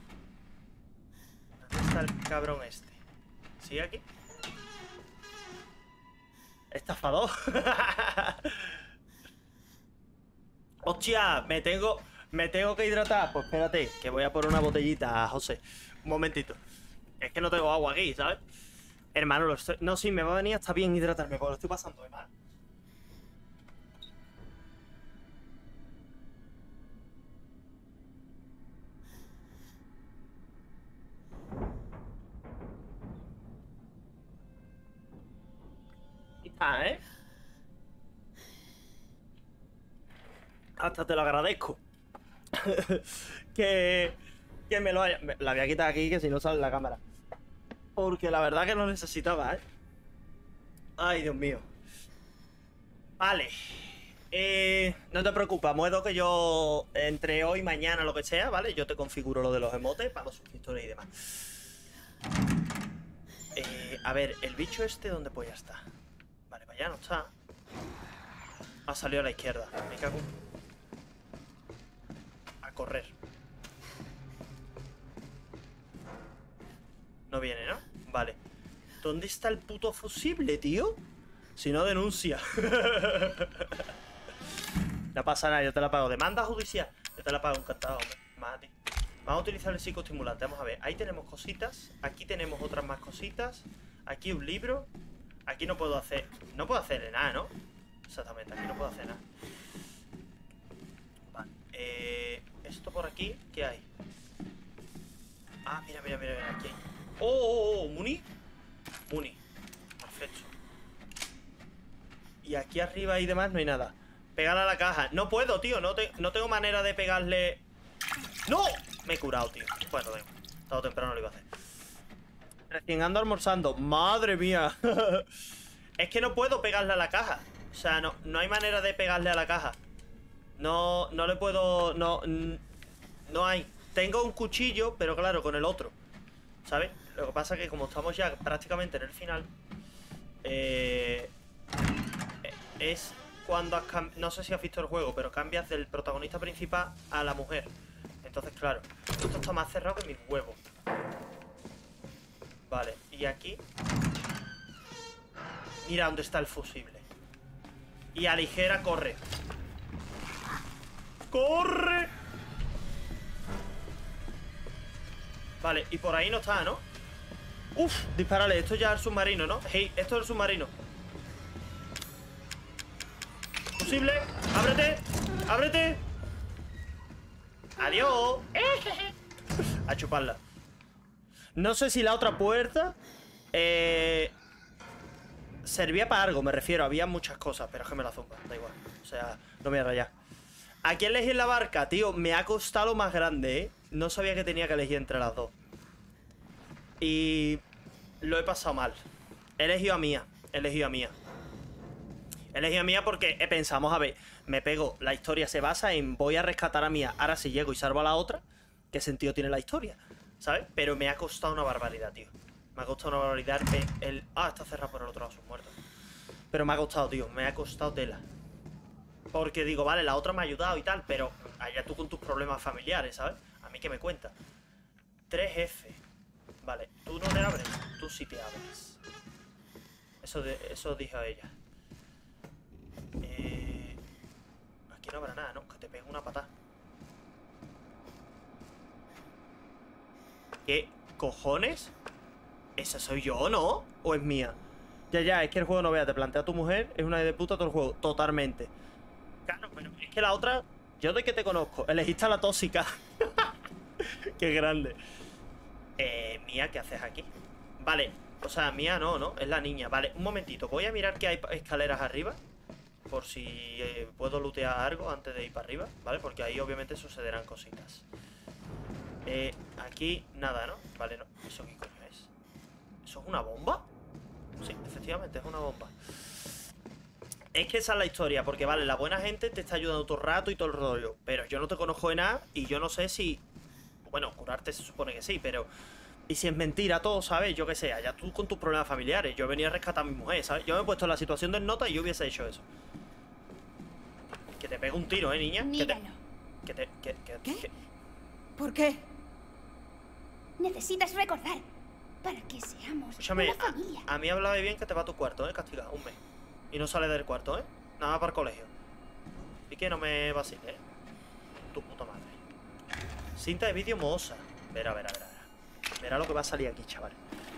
¿Dónde está el cabrón este? ¿Sigue aquí? Estafador. Hostia, me tengo que hidratar. Pues espérate, que voy a por una botellita, José. Un momentito. Es que no tengo agua aquí, ¿sabes? Hermano, no, sí, me va a venir hasta bien hidratarme, porque lo estoy pasando de mal. ¿Eh? Hasta te lo agradezco. que me lo haya... La voy a quitar aquí, que si no sale la cámara. Porque la verdad que lo necesitaba, ¿eh? Ay, Dios mío. Vale. No te preocupes, Muedo, que yo entre hoy y mañana, lo que sea, ¿vale? Yo te configuro lo de los emotes para los suscriptores y demás. A ver, el bicho este, ¿dónde pues ya está? Vale, para allá no está. Ha salido a la izquierda. Me cago. A correr. No viene, ¿no? Vale. ¿Dónde está el puto fusible, tío? Si no, denuncia. No pasa nada, yo te la pago. Demanda judicial. Yo te la pago, encantado, hombre. Mate. Vamos a utilizar el psicoestimulante. Vamos a ver. Ahí tenemos cositas. Aquí tenemos otras más cositas. Aquí un libro. Aquí no puedo hacer... No puedo hacer nada, ¿no? Exactamente, aquí no puedo hacer nada. Vale. Esto por aquí, ¿qué hay? Ah, mira, aquí hay... ¡Oh! ¿Muni? Muni. Perfecto. Y aquí arriba y demás no hay nada. Pegar a la caja. No puedo, tío. No tengo manera de pegarle... ¡No! Me he curado, tío. Bueno, venga. Tarde o temprano lo iba a hacer. Recién ando almorzando. Madre mía. Es que no puedo pegarle a la caja. O sea, no hay manera de pegarle a la caja. No le puedo... No hay. Tengo un cuchillo, pero claro, con el otro, ¿sabes? Lo que pasa es que como estamos ya prácticamente en el final, es cuando no sé si has visto el juego, pero cambias del protagonista principal a la mujer. Entonces, claro, esto está más cerrado que mis huevos. Vale, y aquí mira dónde está el fusible. Y a ligera corre. ¡Corre! Vale, y por ahí no está, ¿no? Uf, dispárale, esto ya es el submarino, ¿no? Hey, esto es el submarino. Fusible, ábrete, ábrete. Adiós. A chuparla. No sé si la otra puerta servía para algo, me refiero. Había muchas cosas, pero es que me la zumba, da igual. O sea, no me voy a rayar. Aquí elegí la barca, tío. Me ha costado lo más grande, ¿eh? No sabía que tenía que elegir entre las dos. Y lo he pasado mal. He elegido a Mía. He elegido a Mía. He elegido a Mía porque he pensado, vamos a ver, me pego, la historia se basa en voy a rescatar a Mía. Ahora si llego y salvo a la otra, ¿qué sentido tiene la historia? ¿Sabes? Pero me ha costado una barbaridad, tío. Me ha costado una barbaridad está cerrado por el otro lado, sus muertos. Pero me ha costado, tío. Me ha costado tela. Porque digo, vale, la otra me ha ayudado y tal, pero allá tú con tus problemas familiares, ¿sabes? A mí que me cuenta. 3F. Vale, tú no te abres, tú sí te abres. Eso dijo ella. Aquí no habrá nada, ¿no? Que te pegue una patada. ¿Qué cojones? ¿Esa soy yo, no? ¿O es mía? Ya, es que el juego no vea, te plantea a tu mujer, es una de puta todo el juego, totalmente. Claro, pero es que la otra, yo de que te conozco, elegiste a la tóxica. Qué grande. Mía, ¿qué haces aquí? Vale, o sea, Mía no, es la niña. Vale, un momentito, voy a mirar que hay escaleras arriba, por si puedo lootear algo antes de ir para arriba, ¿vale? Porque ahí obviamente sucederán cositas. Aquí nada, ¿no? Vale, no, ¿eso qué coño es? ¿Eso es una bomba? Sí, efectivamente es una bomba. Es que esa es la historia, porque vale, la buena gente te está ayudando todo el rato y todo el rollo, pero yo no te conozco de nada y yo no sé si... Bueno, curarte se supone que sí, pero... Y si es mentira todo, ¿sabes? Yo qué sé, allá tú con tus problemas familiares. Yo venía a rescatar a mi mujer, ¿sabes? Yo me he puesto en la situación del nota y yo hubiese hecho eso. Que te pegue un tiro, niña. Míralo. ¿Qué? ¿Por qué? Necesitas recordar para que seamos Escúchame, una familia. a mí hablaba bien que te va a tu cuarto, castigado, un mes. Y no sale del cuarto, nada más para el colegio. Y que no me vacile, tu puta madre. Cinta de vídeo mohosa. Verá. Verá lo que va a salir aquí, chaval.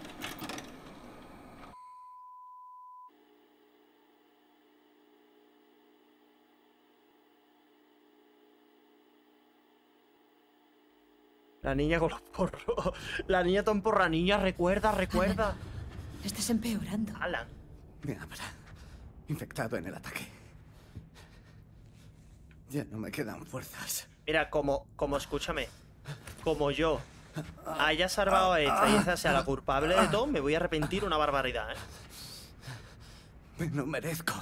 La niña con los porros. La niña tan porra. Niña, recuerda. Estás empeorando. Alan. Me habrá infectado en el ataque. Ya no me quedan fuerzas. Mira, como escúchame, como yo haya salvado a esta y esa sea la culpable de todo, me voy a arrepentir una barbaridad, Me lo merezco.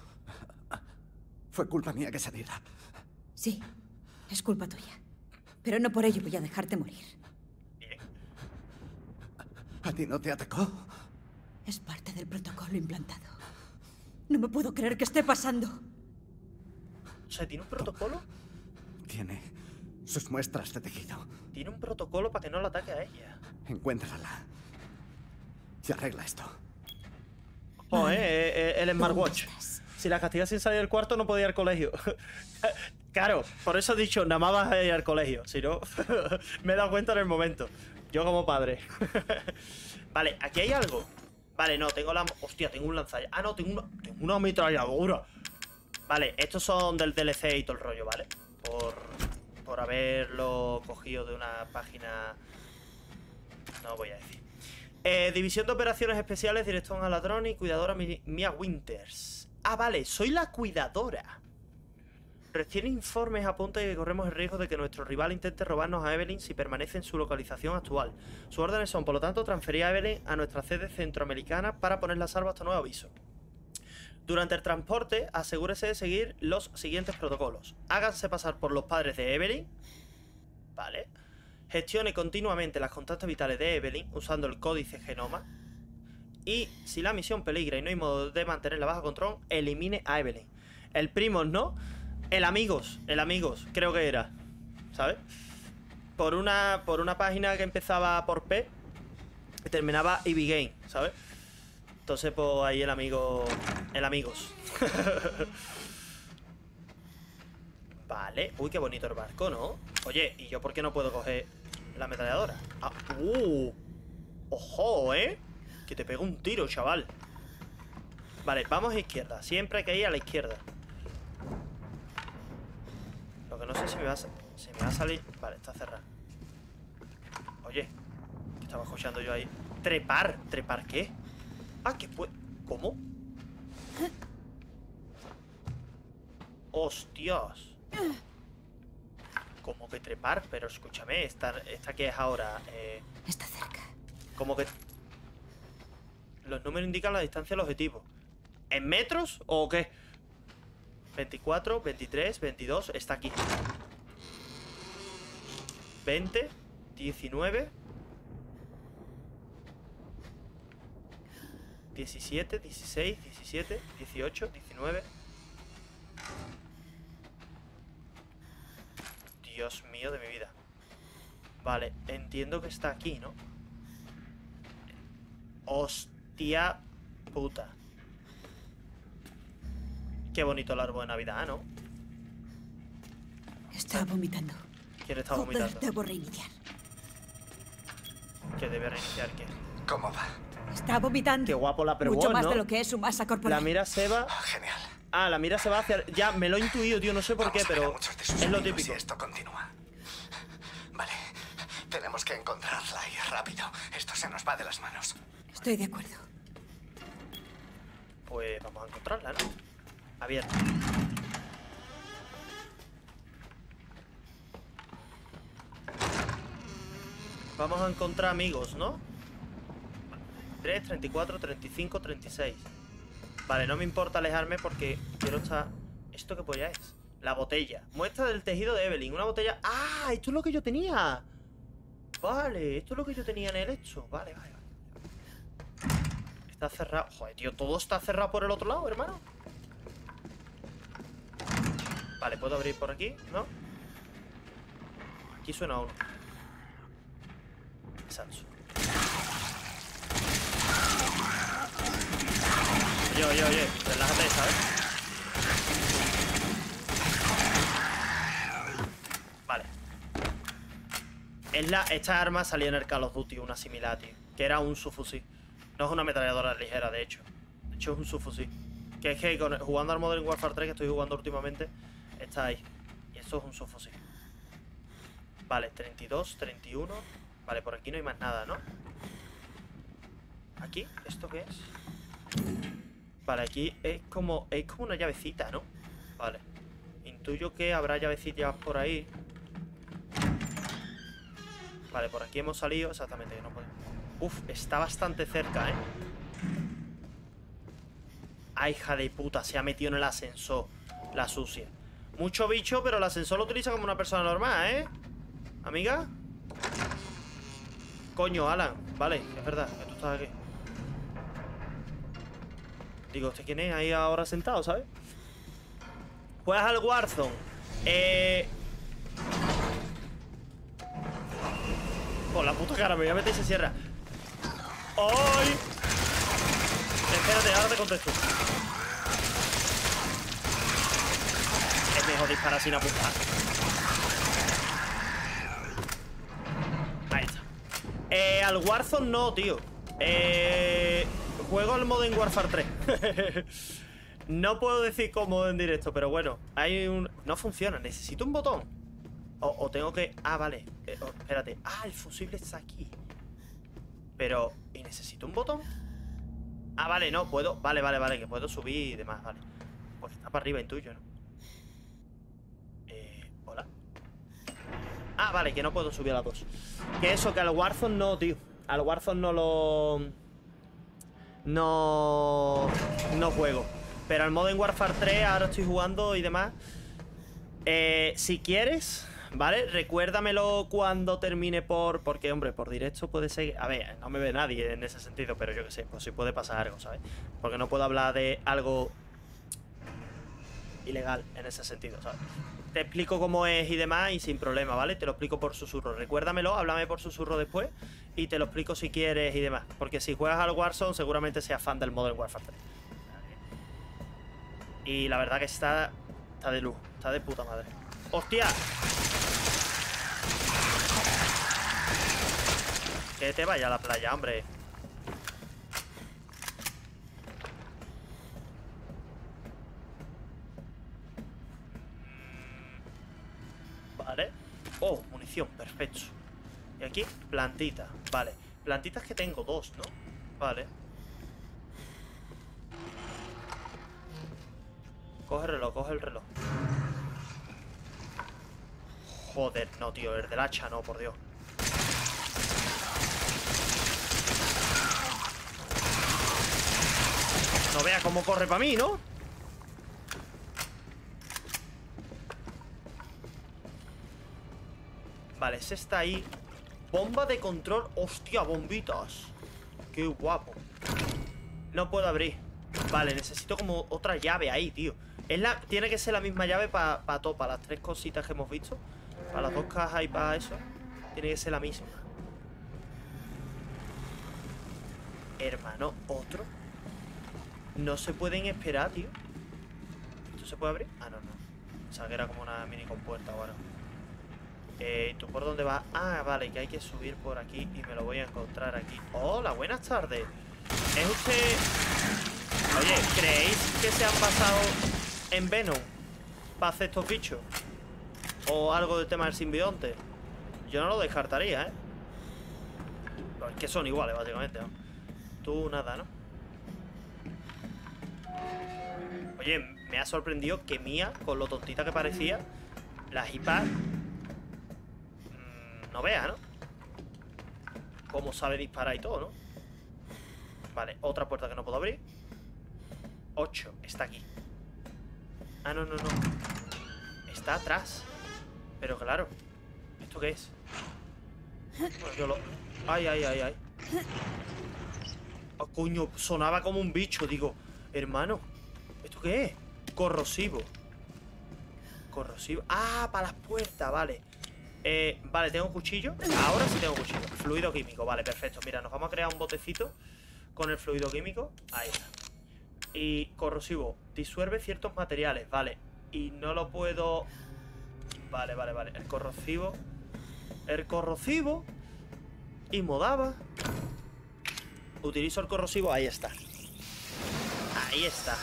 Fue culpa mía que saliera. Sí, es culpa tuya. Pero no por ello voy a dejarte morir. Bien. ¿A ti no te atacó? Es parte del protocolo implantado. No me puedo creer que esté pasando. O sea, ¿tiene un protocolo? Tiene sus muestras de tejido. Tiene un protocolo para que no la ataque a ella. Encuéntrala. Y arregla esto. Oh, el smartwatch. Si la castigas sin salir del cuarto, no podía ir al colegio. Claro, por eso he dicho, nada más vas a ir al colegio. Si no, me he dado cuenta en el momento. Yo como padre. Vale, aquí hay algo. Vale, no, tengo la... Hostia, tengo un lanzallamas. Ah, no, tengo una ametralladora. Vale, estos son del DLC y todo el rollo, ¿vale? Por haberlo cogido de una página... No voy a decir. División de Operaciones Especiales, Director a Ladrón y Cuidadora Mia Winters. Ah, vale, soy la cuidadora. Recién informes apuntan que corremos el riesgo de que nuestro rival intente robarnos a Evelyn si permanece en su localización actual. Sus órdenes son, por lo tanto, transferir a Evelyn a nuestra sede centroamericana para ponerla a salvo hasta nuevo aviso. Durante el transporte, asegúrese de seguir los siguientes protocolos. Háganse pasar por los padres de Evelyn. Vale. Gestione continuamente las constantes vitales de Evelyn usando el códice genoma. Y si la misión peligra y no hay modo de mantenerla bajo control, elimine a Evelyn. El primos no. El amigos, creo que era, ¿sabes? Por una página que empezaba por P y terminaba EV Game, ¿sabes? Entonces, pues ahí el amigos. Vale. Uy, qué bonito el barco, ¿no? Oye, ¿y yo por qué no puedo coger la ametralladora? Ah, ¡ojo, eh! Que te pego un tiro, chaval. Vale, vamos a izquierda. Siempre hay que ir a la izquierda. Lo que no sé si me va a salir... Vale, está cerrado. Oye, ¿qué estaba escuchando yo ahí? Trepar. ¿Trepar qué? Ah, que puede... ¿Cómo? ¡Hostias! ¿Cómo que trepar? Pero escúchame, esta que es ahora... Está cerca. ¿Cómo que...? Los números indican la distancia del objetivo. ¿En metros o qué? 24, 23, 22, está aquí. 20, 19, 17, 16, 17, 18, 19. Dios mío de mi vida. Vale, entiendo que está aquí, ¿no? Hostia puta. Qué bonito el árbol de Navidad, ¿no? Está vomitando. ¿Quién está vomitando? Debo reiniciar. ¿Que debe reiniciar qué? ¿Cómo va? Está vomitando. Qué guapo la pregunta, Mucho más ¿no? de lo que es su masa corporal. La mira se va... Genial. Ah, la mira se va hacia... Ya, me lo he intuido, tío, no sé por qué, pero es lo típico. Si esto continúa. Vale, tenemos que encontrarla y rápido. Esto se nos va de las manos. Estoy de acuerdo. Pues vamos a encontrarla, ¿no? Abierta. Vamos a encontrar amigos, ¿no? 3, 34, 35, 36. Vale, no me importa alejarme porque quiero estar... ¿Esto qué polla es? La botella. Muestra del tejido de Evelyn. Una botella... ¡Ah! Esto es lo que yo tenía. Vale, esto es lo que yo tenía en el hecho. Vale, vale, vale. Está cerrado. Joder, tío, todo está cerrado por el otro lado, hermano. Vale, ¿puedo abrir por aquí? ¿No? Aquí suena uno. Exacto. Oye, relájate, ¿sabes? Vale. Esta arma salía en el Call of Duty, una similar, tío. Que era un subfusil. No es una ametralladora ligera, de hecho. De hecho, es un subfusil. Que es que jugando al Modern Warfare 3, que estoy jugando últimamente, está ahí. Y esto es un subfusil. Vale, 32, 31. Vale, por aquí no hay más nada, ¿no? ¿Aquí? ¿Esto qué es? Vale, aquí es como una llavecita, ¿no? Vale. Intuyo que habrá llavecillas por ahí. Vale, por aquí hemos salido. Exactamente, no puedo. Uf, está bastante cerca, ¿eh? Ay, hija de puta, se ha metido en el ascensor. La sucia. Mucho bicho, pero el ascensor lo utiliza como una persona normal, ¿eh? ¿Amiga? Coño, Alan. Vale, es verdad, que tú estás aquí. Digo, ¿usted quién es ahí ahora sentado, sabes? Juegas al Warzone. Por la puta cara, me voy a meter y se cierra. ¡Ay! Espérate, ahora te contesto. Es mejor disparar sin apuntar. Ahí está. Al Warzone no, tío. Juego al Modern Warfare 3. No puedo decir cómo en directo, pero bueno, hay un... No funciona, necesito un botón. O tengo que... Ah, vale. Espérate. Ah, el fusible está aquí. Pero... ¿Y necesito un botón? Ah, vale, no, puedo... Vale, que puedo subir y demás, vale. Pues está para arriba, intuyo, ¿no? Ah, vale, que no puedo subir a la 2. Que eso, que al Warzone no, tío. Al Warzone no lo... No juego. Pero al Modern Warfare 3 ahora estoy jugando y demás. Si quieres, ¿vale? Recuérdamelo cuando termine porque, hombre, por directo puede ser... A ver, no me ve nadie en ese sentido, pero yo qué sé, pues sí puede pasar algo, ¿sabes? Porque no puedo hablar de algo ilegal en ese sentido, ¿sabes? Te explico cómo es y demás y sin problema, ¿vale? Te lo explico por susurro. Recuérdamelo, háblame por susurro después y te lo explico si quieres y demás. Porque si juegas al Warzone seguramente seas fan del Modern Warfare 3. Y la verdad que está de lujo, está de puta madre. ¡Hostia! Que te vaya a la playa, hombre. Vale. Oh, munición, perfecto. Y aquí, plantita, vale. Plantitas que tengo 2, ¿no? Vale. Coge el reloj, coge el reloj. Joder, no, tío, el del hacha no, por Dios. No vea cómo corre para mí, ¿no? Vale, ese está ahí. Bomba de control. Hostia, bombitas. Qué guapo. No puedo abrir. Vale, necesito como otra llave ahí, tío. Tiene que ser la misma llave para las 3 cositas que hemos visto. Para las 2 cajas y para eso. Tiene que ser la misma. Hermano, otro. No se pueden esperar, tío. ¿Esto se puede abrir? Ah, no. O sea, que era como una mini compuerta ahora. ¿Tú por dónde vas? Ah, vale, que hay que subir por aquí y me lo voy a encontrar aquí. Hola, buenas tardes. ¿Es usted...? Oye, ¿creéis que se han basado en Venom para hacer estos bichos? ¿O algo del tema del simbionte? Yo no lo descartaría, ¿eh? Pero es que son iguales, básicamente, ¿no? Tú nada, ¿no? Oye, me ha sorprendido que Mía, con lo tontita que parecía, la hipa... no vea, ¿no? Cómo sabe disparar y todo, ¿no? Vale, otra puerta que no puedo abrir. 8, está aquí. Ah, no. Está atrás. Pero claro, ¿esto qué es? Pues yo lo... Ay. Oh, coño, sonaba como un bicho. Digo, hermano, ¿esto qué es? Corrosivo. Corrosivo. Ah, para las puertas, vale. Vale, ¿tengo un cuchillo? Ahora sí tengo un cuchillo. Fluido químico, vale, perfecto. Mira, nos vamos a crear un botecito con el fluido químico. Ahí está. Y corrosivo, disuelve ciertos materiales, vale. Y no lo puedo... Vale. El corrosivo. Y modaba. Utilizo el corrosivo, ahí está. Ahí está.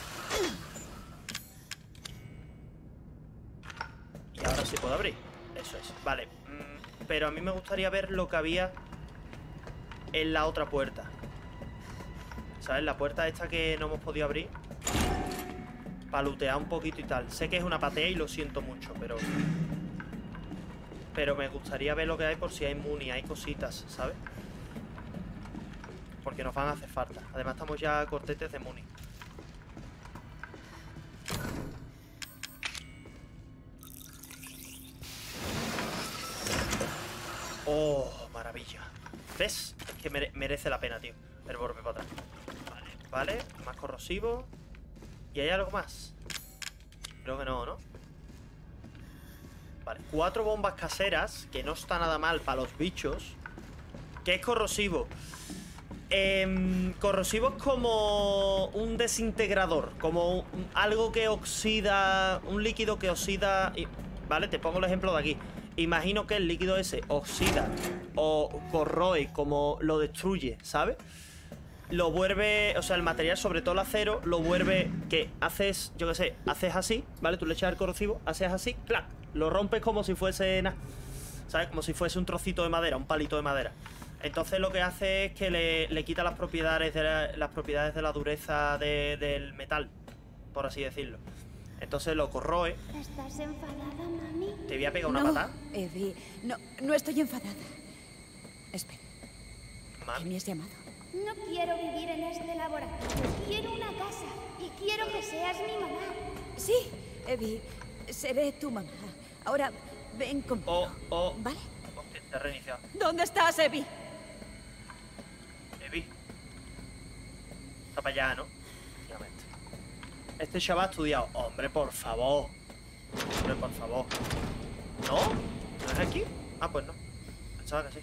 Y ahora sí puedo abrir. Eso es, vale. Pero a mí me gustaría ver lo que había en la otra puerta. ¿Sabes? La puerta esta que no hemos podido abrir. Para lootear un poquito y tal. Sé que es una patea y lo siento mucho, pero me gustaría ver lo que hay por si hay muni, hay cositas, ¿sabes? Porque nos van a hacer falta. Además estamos ya cortetes de muni. Oh, maravilla. ¿Ves? Es que merece la pena, tío. Pero volver para atrás. Vale, más corrosivo. ¿Y hay algo más? Creo que no, ¿no? Vale, 4 bombas caseras. Que no está nada mal para los bichos. ¿Qué es corrosivo? Corrosivo es como un desintegrador. Como algo que oxida. Un líquido que oxida. Vale, te pongo el ejemplo de aquí. Imagino que el líquido ese oxida o corroe, como lo destruye, ¿sabes? Lo vuelve, o sea, el material, sobre todo el acero, lo vuelve, que haces, yo qué sé, haces así, ¿vale? Tú le echas el corrosivo, haces así, ¡clac! Lo rompes como si fuese nada, ¿sabes? Como si fuese un trocito de madera, un palito de madera. Entonces lo que hace es que le quita las propiedades de la dureza del metal, por así decirlo. Entonces lo corroe. ¿Estás enfadada, mami? Te voy a pegar una No, patada. Evie, no estoy enfadada. Espera, ¿qué Mami. me has llamado? No quiero vivir en este laboratorio. Quiero una casa. Y quiero que seas mi mamá. Sí, Evie, seré tu mamá. Ahora, ven conmigo. ¿Vale? Hostia, te he reiniciado. ¿Dónde estás, Evie? Evi. Está para allá, ¿no? Efectivamente. Este chaval ha estudiado. Hombre, por favor. Hombre, por favor. ¿No? ¿No es aquí? Ah, pues no. Pensaba que sí.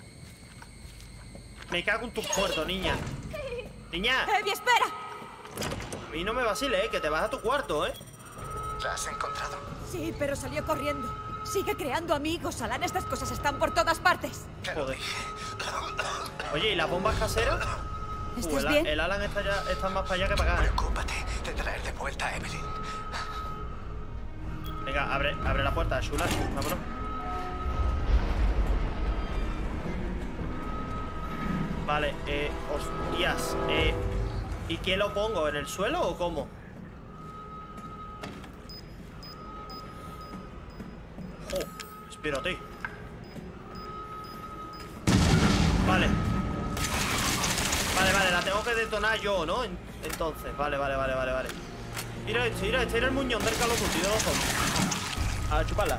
Me cago en tus puertos, niña. ¡Niña! ¡Evie, espera! A mí no me vaciles, que te vas a tu cuarto, ¿eh? ¿La has encontrado? Sí, pero salió corriendo. Sigue creando amigos, Alan. Estas cosas están por todas partes. Joder. Oye, ¿y las bombas caseras? ¿Estás bien? El Alan está más para allá que para acá, ¿eh? Preocúpate de traer de vuelta a Evelyn. Venga, abre la puerta, Shula. Vámonos. Vale, hostias. ¿Y qué lo pongo? ¿En el suelo o cómo? Oh, espérate. Vale. Vale, la tengo que detonar yo, ¿no? Entonces, vale. Mira este era el muñón del Call of Duty de los zombies. A chuparla.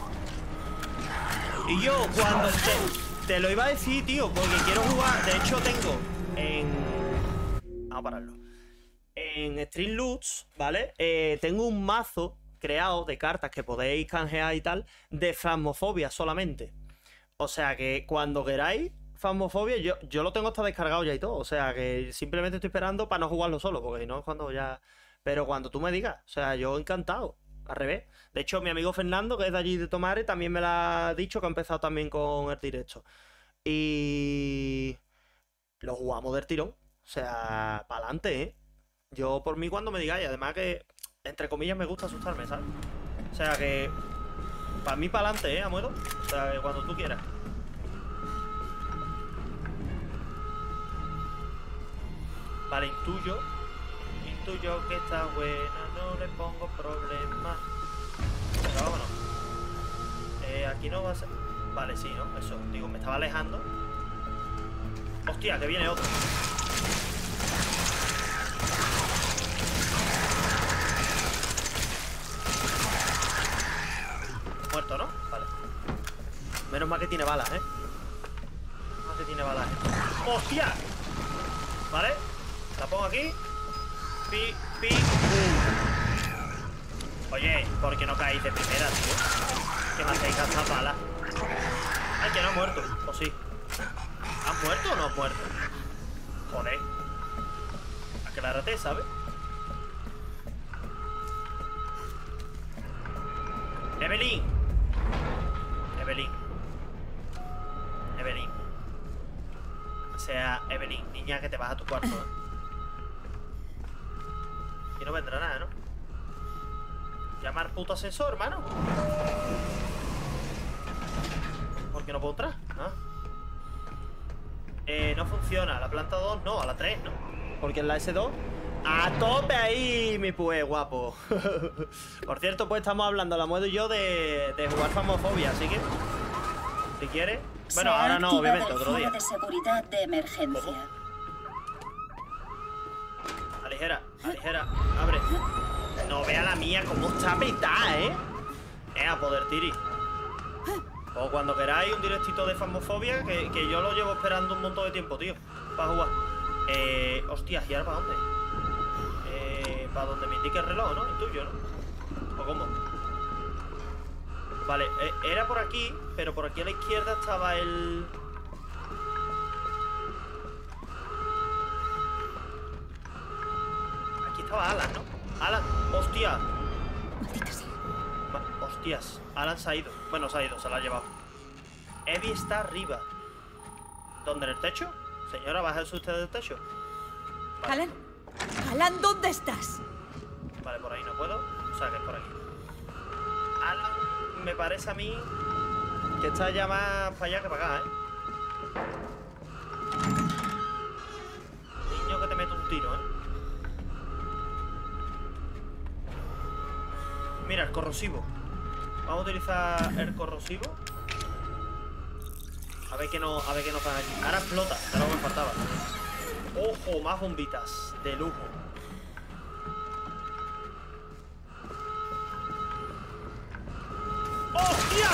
Y yo cuando te lo iba a decir, tío, porque quiero jugar. De hecho tengo vamos a pararlo. En Stream Loots, ¿vale? Tengo un mazo creado de cartas que podéis canjear y tal, de Phasmophobia solamente. O sea que cuando queráis Phasmophobia, yo lo tengo hasta descargado ya y todo. O sea que simplemente estoy esperando para no jugarlo solo, porque no es cuando ya... Pero cuando tú me digas, o sea, yo encantado. Al revés. De hecho, mi amigo Fernando, que es de allí de Tomare, también me lo ha dicho, que ha empezado también con el directo. Y... lo jugamos del tirón. O sea, para adelante, ¿eh? Yo por mí cuando me digáis, además que, entre comillas, me gusta asustarme, ¿sabes? O sea que... para mí para adelante, ¿eh, Amuedo? O sea, que cuando tú quieras. Vale, intuyo que está buena, no le pongo problema. Pero vámonos. Aquí no va a ser... Vale, sí, ¿no? Eso, digo, me estaba alejando. Hostia, que viene otro. Muerto, ¿no? Vale. Menos mal que tiene balas, ¿eh? Menos mal que tiene balas, ¿eh? ¡Hostia! Vale. La pongo aquí. Pi. Oye, ¿por qué no caéis de primera, tío? Que me hacéis gastar balas. Ay, que no ha muerto. ¿O sí? ¿Han muerto o no han muerto? Joder. Aclárate, ¿sabes? Evelyn. O sea, Evelyn, niña, que te vas a tu cuarto, ¿eh? Y no vendrá nada, ¿no? Llamar puto ascensor, hermano. ¿Por qué no puedo entrar? ¿Ah? No funciona. La planta 2 no, a la 3, ¿no? Porque en la S2... ¡A tope ahí, mi pues, guapo! Por cierto, pues estamos hablando, la Muedo y yo, de jugar Phasmophobia, así que... si quieres... Bueno, ahora no, obviamente, otro día. De seguridad de emergencia. ¿Cómo? Aligera, abre. No vea la mía cómo está petada, ¿eh? A poder tiri. O cuando queráis un directito de Phasmophobia, que yo lo llevo esperando un montón de tiempo, tío, para jugar. Hostias, ¿y ahora para dónde? Para donde me indique el reloj, ¿no? El tuyo, ¿no? ¿O cómo? Vale, era por aquí, pero por aquí a la izquierda estaba el... Aquí estaba Alan, ¿no? Alan, hostia. Maldita sea. Hostias, Alan se ha ido. Bueno, se la ha llevado. Evie está arriba. ¿Dónde? ¿En el techo? Señora, bájese usted del techo. Vale. Alan, ¿dónde estás? Vale, por ahí no puedo. O sea, que es por aquí. Alan, me parece a mí que está ya más para allá que para acá, ¿eh? Niño, que te meto un tiro, ¿eh? corrosivo. Vamos a utilizar el corrosivo. A ver qué nos dan aquí. Ahora explota, era lo que me faltaba. Ojo, más bombitas de lujo. ¡Hostia!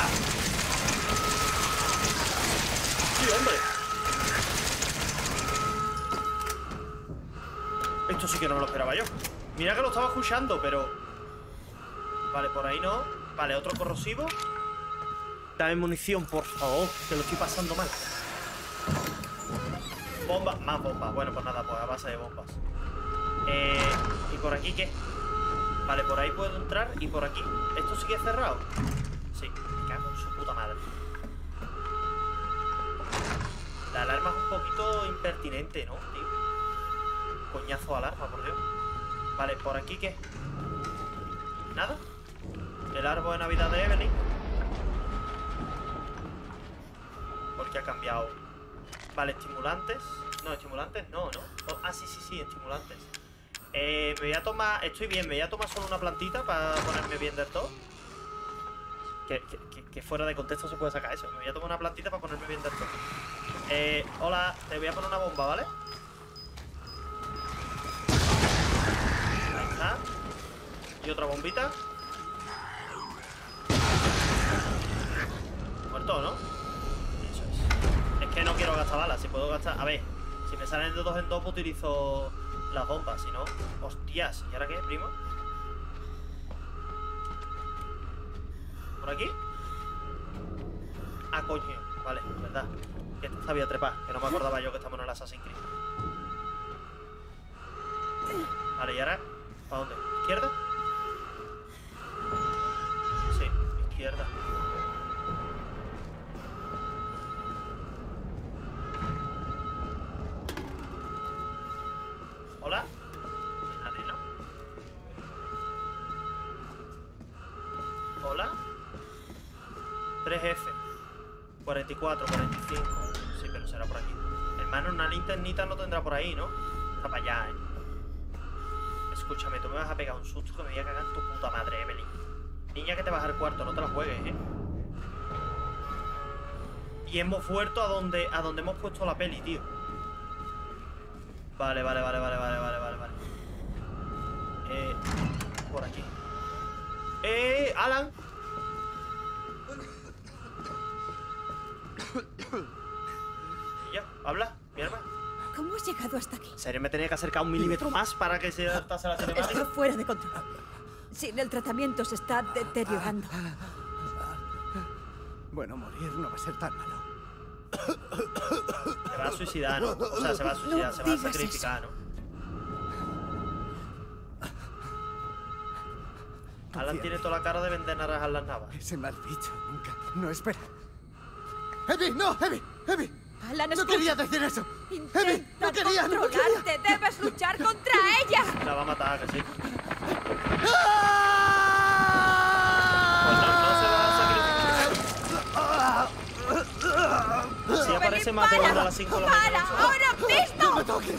Sí, hombre. Esto sí que no me lo esperaba yo. Mira que lo estaba escuchando, pero... Vale, por ahí no. Vale, otro corrosivo. Dame munición, por favor, que lo estoy pasando mal. Bombas, más bombas. Bueno, pues nada, pues a base de bombas. ¿Y por aquí qué? Vale, por ahí puedo entrar. ¿Y por aquí? ¿Esto sigue cerrado? Sí, me cago en su puta madre. La alarma es un poquito impertinente, ¿no, tío? Coñazo de alarma, por Dios. Vale, ¿por aquí qué? ¿Nada? El árbol de Navidad de Evelyn. Porque ha cambiado. Vale, estimulantes. No, estimulantes no, ¿no? Ah, sí, estimulantes. Me voy a tomar... Estoy bien, me voy a tomar solo una plantita para ponerme bien del todo. Que fuera de contexto se puede sacar eso. Me voy a tomar una plantita para ponerme bien del todo. Hola, te voy a poner una bomba, ¿vale? Ahí está. Y otra bombita. Muerto, ¿no? Eso es. Es que no quiero gastar balas. Si puedo gastar... A ver, si me salen de dos en dos, pues utilizo las bombas. Si no... Hostias. ¿Y ahora qué, primo? ¿Por aquí? Ah, coño. Vale, verdad. Que sabía trepar. Que no me acordaba yo que estamos en el Assassin's Creed. Vale, ¿y ahora? ¿Para dónde? ¿Izquierda? Sí, izquierda. ¿Hola? ¿Nadie, no? ¿Hola? 3F 44, 45. Sí, pero será por aquí. Hermano, una linternita no tendrá por ahí, ¿no? Está para allá, ¿eh? Escúchame, tú me vas a pegar un susto que me voy a cagar en tu puta madre, Evelyn. Niña, que te vas al cuarto, no te la juegues, ¿eh? Y hemos vuelto a donde hemos puesto la peli, tío. Vale. Por aquí. Alan. Ya, habla, mi hermano. ¿Cómo has llegado hasta aquí? ¿En serio me tenía que acercar un milímetro más para que se adaptase a la cinemática? Está fuera de control. Sin el tratamiento se está deteriorando. Bueno, morir no va a ser tan malo. Se va a suicidar, ¿no? O sea, se va a suicidar, se va a sacrificar, ¿no? Alan tiene toda la cara de vender naranjas en las navas. Ese mal bicho nunca... No, espera. ¡Evi! ¡No! ¡Evi! ¡Evi! Alan, ¡No quería decir eso! ¡Evi! ¡No quería! ¡No quería! ¡Controlarte! ¡Debes luchar contra ella! La va a matar, que sí. Pues no se va a sacrificar. Así aparece más de uno a las 5 de la mañana. ¡Para! ¡Ahora mismo! ¡No me toques!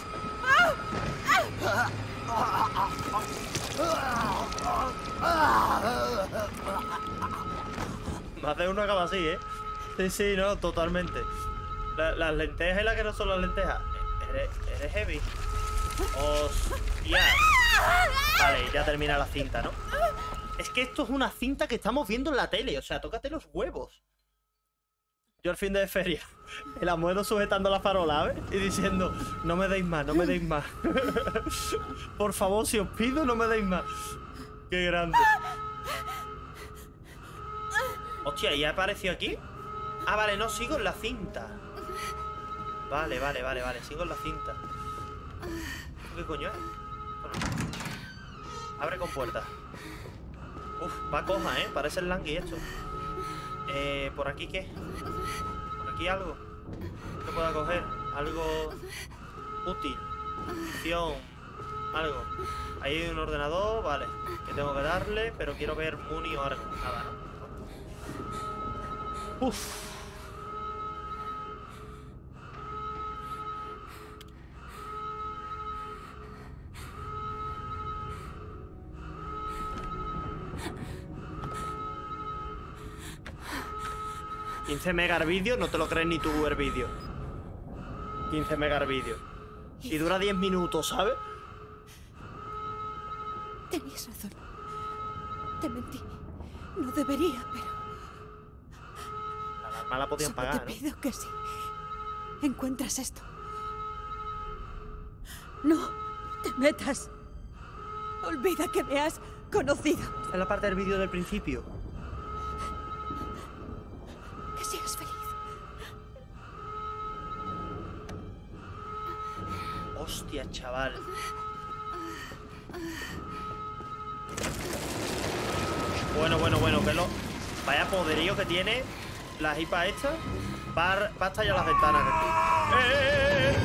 Más de uno acaba así, ¿eh? Sí, no, totalmente. Las lentejas y las que no son las lentejas. ¿Eres heavy? ¡Hostias! Vale, ya termina la cinta, ¿no? Es que esto es una cinta que estamos viendo en la tele. O sea, tócate los huevos. Yo al fin de feria, el amuedo sujetando la farola, ¿sabes? Y diciendo, no me deis más, no me deis más. Por favor, si os pido, no me deis más. Qué grande. Hostia, ¿ya apareció aquí? Ah, vale, no, sigo en la cinta. Vale, sigo en la cinta. ¿Qué coño es? Bueno, abre con puerta. Uf, va coja, ¿eh? Parece el Langui esto. ¿Por aquí qué? ¿Por aquí algo? ¿Qué pueda coger? Algo útil. Opción. Algo. Ahí hay un ordenador, vale. Que tengo que darle, pero quiero ver Muni o algo. Nada, ¿no? Uf. 15 megas el vídeo, no te lo crees ni tú el vídeo. 15 megas el vídeo. Y dura 10 minutos, ¿sabes? Tenías razón. Te mentí. No debería, pero... La alarma la podían Solo pagar, te ¿no? pido que si encuentras esto, no te metas. Olvida que me has conocido. Es la parte del vídeo del principio. Que seas feliz. Hostia, chaval. Bueno, que lo... Vaya poderío que tiene la jipa esta. Va a estallar las ventanas de aquí.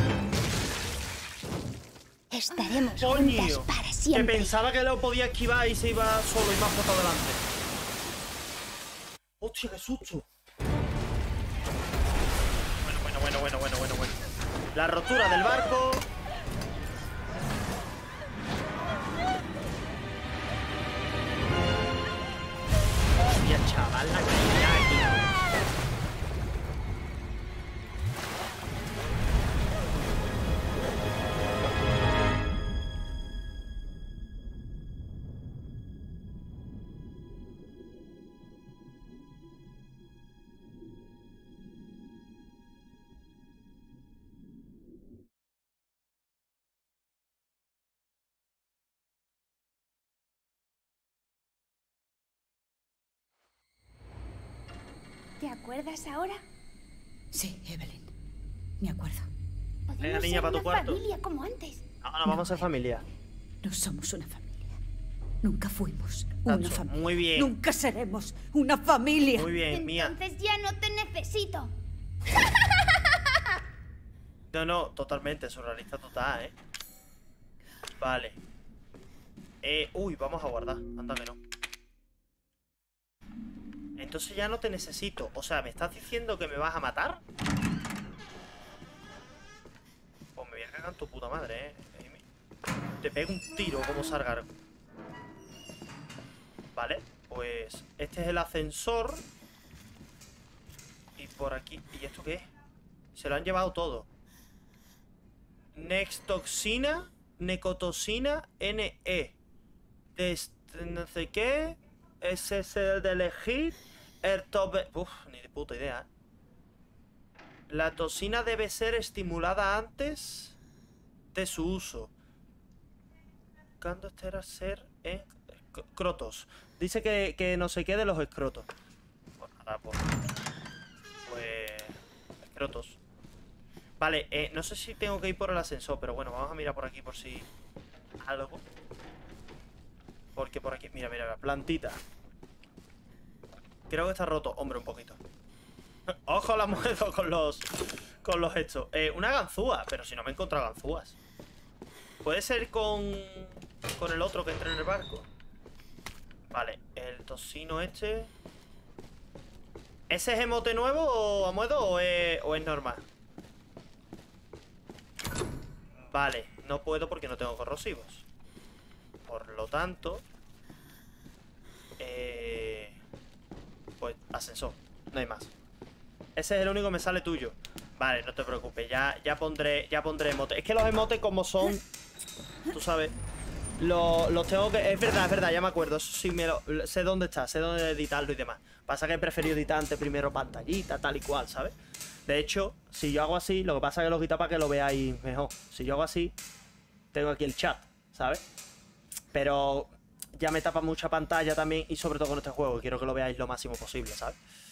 Estaremos ¡Coño! juntas para Que siempre. pensaba que lo podía esquivar y se iba solo y más por adelante. ¡Hostia, qué susto! Bueno. La rotura del barco. Hostia, chaval, la caída aquí. ¿Te acuerdas ahora? Sí, Evelyn. Me acuerdo. Podemos Venga, niña, ser pa' tu una cuarto. familia como antes. Ahora vamos a ser familia. No somos una familia. Nunca fuimos una Tacho, familia. muy bien. Nunca seremos una familia. Muy bien, mía. Entonces ya no te necesito. No, totalmente, surrealista total, ¿eh? Vale. Uy, vamos a guardar. Anda que no. Entonces ya no te necesito. O sea, ¿me estás diciendo que me vas a matar? Pues me voy a cagar en tu puta madre, Amy. Te pego un tiro como Sargar. Vale, pues este es el ascensor. Y por aquí... ¿Y esto qué es? Se lo han llevado todo. Nextoxina, Necotoxina, NE. No sé qué. Ese es el de elegir. El tope. Uf, ni de puta idea. La toxina debe ser estimulada antes de su uso. ¿Cuándo estará ser crotos? Dice que no sé qué de los escrotos. Pues nada, pues escrotos. Vale, no sé si tengo que ir por el ascensor, pero bueno, vamos a mirar por aquí por si algo. Porque por aquí, mira, plantita. Creo que está roto, hombre, un poquito. Ojo la moneda con los hechos. Una ganzúa, pero si no me he encontrado ganzúas. Puede ser con el otro que entra en el barco. Vale, el tocino este. ¿Ese es emote nuevo o a modo o es normal? Vale, no puedo porque no tengo corrosivos. Por lo tanto, pues ascensor, no hay más. Ese es el único que me sale tuyo. Vale, no te preocupes, ya pondré emotes. Es que los emotes como son, tú sabes, los tengo que... Es verdad, ya me acuerdo. Sí, sé dónde está, sé dónde editarlo y demás. Pasa que he preferido editar antes primero pantallita, tal y cual, ¿sabes? De hecho, si yo hago así, lo que pasa es que lo quito para que lo veáis mejor. Si yo hago así, tengo aquí el chat, ¿sabes? Pero ya me tapa mucha pantalla también. Y sobre todo con este juego, quiero que lo veáis lo máximo posible, ¿sabes?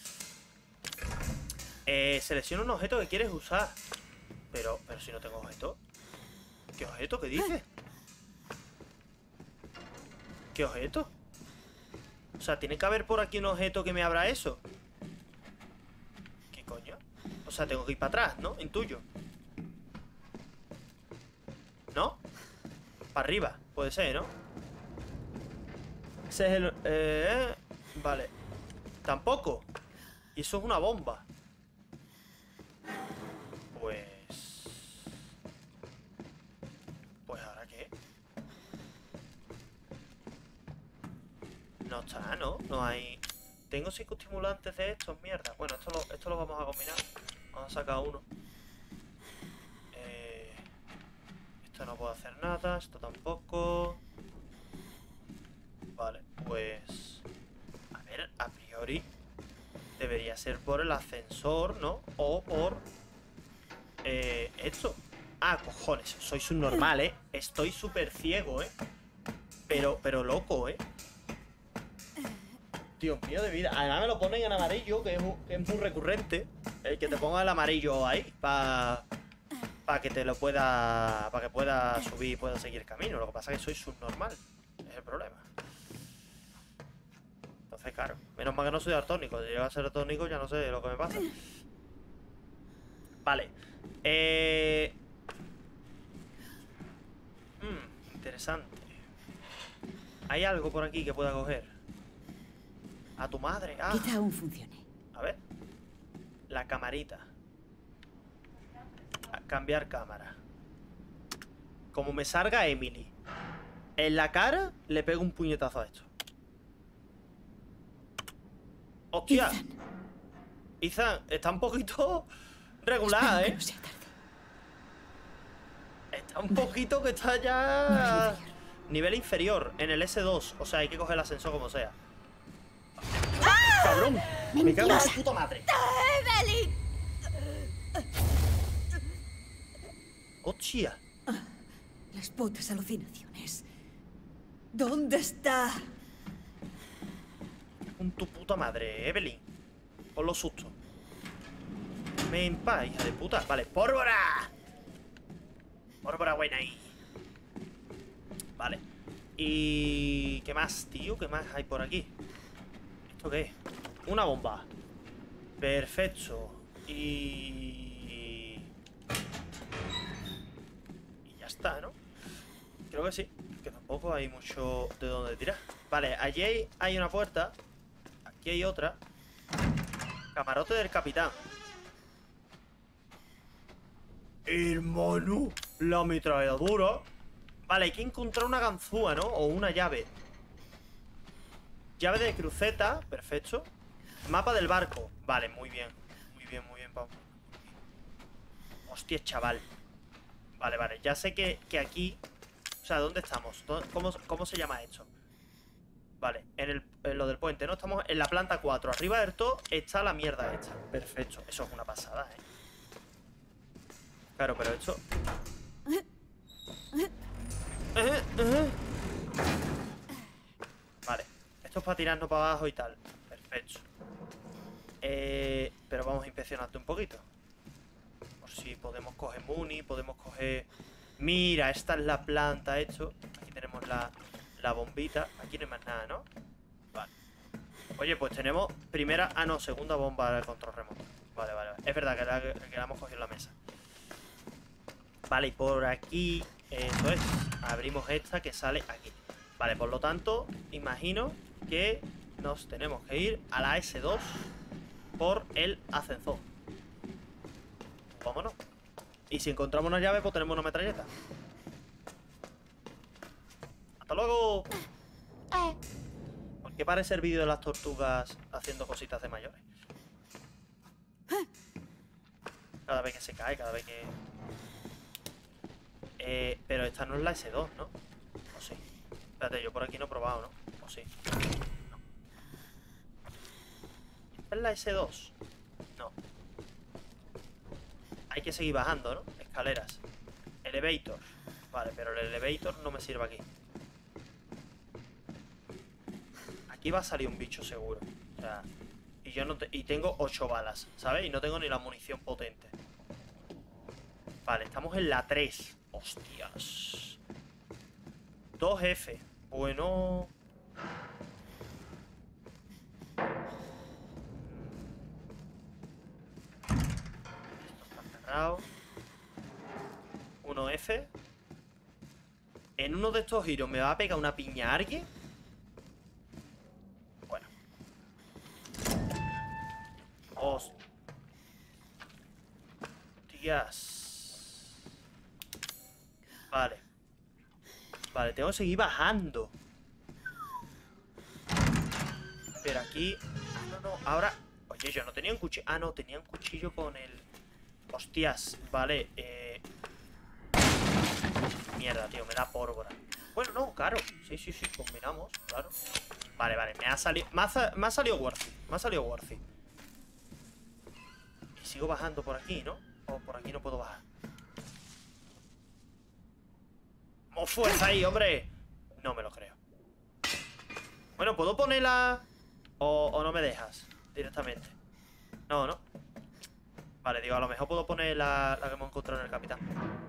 Selecciona un objeto que quieres usar. Pero si no tengo objeto. ¿Qué objeto? ¿Qué dices? ¿Qué objeto? O sea, tiene que haber por aquí un objeto que me abra eso. ¿Qué coño? O sea, tengo que ir para atrás, ¿no? Intuyo. ¿No? Para arriba, puede ser, ¿no? Ese es el... Vale. Tampoco. Y eso es una bomba. Pues ¿ahora qué? No está, ¿no? No hay... Tengo psicoestimulantes de estos, mierda. Bueno, esto lo vamos a combinar. Vamos a sacar uno. Esto no puedo hacer nada, esto tampoco. Vale, pues... A ver, a priori debería ser por el ascensor, ¿no? O por... esto. Ah, cojones, soy subnormal, ¿eh? Estoy súper ciego, ¿eh? Pero loco, ¿eh? Dios mío de vida. Además me lo ponen en amarillo, que es muy recurrente. El que te ponga el amarillo ahí para que te lo pueda... Para que pueda subir y pueda seguir camino. Lo que pasa es que soy subnormal. Es el problema. Entonces, claro. Menos mal que no soy daltónico. Si llega a ser daltónico ya no sé lo que me pasa. Vale. Interesante. ¿Hay algo por aquí que pueda coger? A tu madre. Ah. Quizá aún funcione. A ver. La camarita. A cambiar cámara. Como me salga Emily en la cara, le pego un puñetazo a esto. ¡Hostia! Ethan, está un poquito regular, ¿eh? Está un poquito que está ya... Nivel inferior, en el S2. O sea, hay que coger el ascensor como sea. ¡Cabrón! Me cago en su puta madre. ¡Evelyn! ¡Hostia! Las putas alucinaciones. ¿Dónde está? Con tu puta madre, Evelyn. Por los sustos. Me en paz, hija de puta. Vale, pólvora. Pólvora buena ahí. Vale. ¿Y qué más, tío? ¿Qué más hay por aquí? ¿Esto qué es? Una bomba. Perfecto. Y ya está, ¿no? Creo que sí. Que tampoco hay mucho de dónde tirar. Vale, allí hay una puerta. Aquí hay otra. Camarote del capitán. Hermano, la ametralladora. Vale, hay que encontrar una ganzúa, ¿no? O una llave. Llave de cruceta, perfecto. Mapa del barco. Vale, muy bien. Muy bien, muy bien, Pau. Hostia, chaval. Vale, vale, ya sé que aquí... O sea, ¿dónde estamos? ¿Cómo se llama esto? Vale, en lo del puente, ¿no? Estamos en la planta 4. Arriba del todo está la mierda esta. Perfecto, eso es una pasada, ¿eh? Claro, pero esto... Vale, esto es para tirarnos para abajo y tal. Perfecto. Pero vamos a inspeccionarte un poquito. Por si podemos coger Muni, podemos coger... Mira, esta es la planta, esto. Aquí tenemos la bombita. Aquí no hay más nada, ¿no? Vale. Oye, pues tenemos primera... Ah, no, segunda bomba de control remoto. Vale, vale, vale. Es verdad que la hemos cogido en la mesa. Vale, y por aquí... Eso es. Abrimos esta que sale aquí. Vale, por lo tanto, imagino que nos tenemos que ir a la S2 por el ascensor. Vámonos. Y si encontramos una llave, pues tenemos una metralleta. ¡Hasta luego! ¿Por qué parece el vídeo de las tortugas haciendo cositas de mayores? Cada vez que se cae, cada vez que... pero esta no es la S2, ¿no? O sí. Espérate, yo por aquí no he probado, ¿no? O sí. No. ¿Esta es la S2? No. Hay que seguir bajando, ¿no? Escaleras. Elevator. Vale, pero el elevator no me sirve aquí. Aquí va a salir un bicho seguro. O sea... Y yo no y tengo 8 balas, ¿sabes? Y no tengo ni la munición potente. Vale, estamos en la 3. Hostias. 2F. Bueno. Esto está cerrado. 1F. En uno de estos giros me va a pegar una piña a alguien. Bueno. Hostias. Vale. Vale, tengo que seguir bajando. Pero aquí no. Ahora... Oye, yo no tenía un cuchillo. Ah, no, tenía un cuchillo con el... Hostias, vale. Mierda, tío, me da pólvora. Bueno, no, claro. Sí, combinamos, claro. Vale, me ha salido... Me ha salido worthy. Me ha salido worthy. Y sigo bajando por aquí, ¿no? O por aquí no puedo bajar. ¡Oh, fuerza ahí, hombre! No me lo creo. Bueno, ¿puedo ponerla? O no me dejas directamente. No. Vale, digo, a lo mejor puedo poner la que hemos encontrado en el capitán.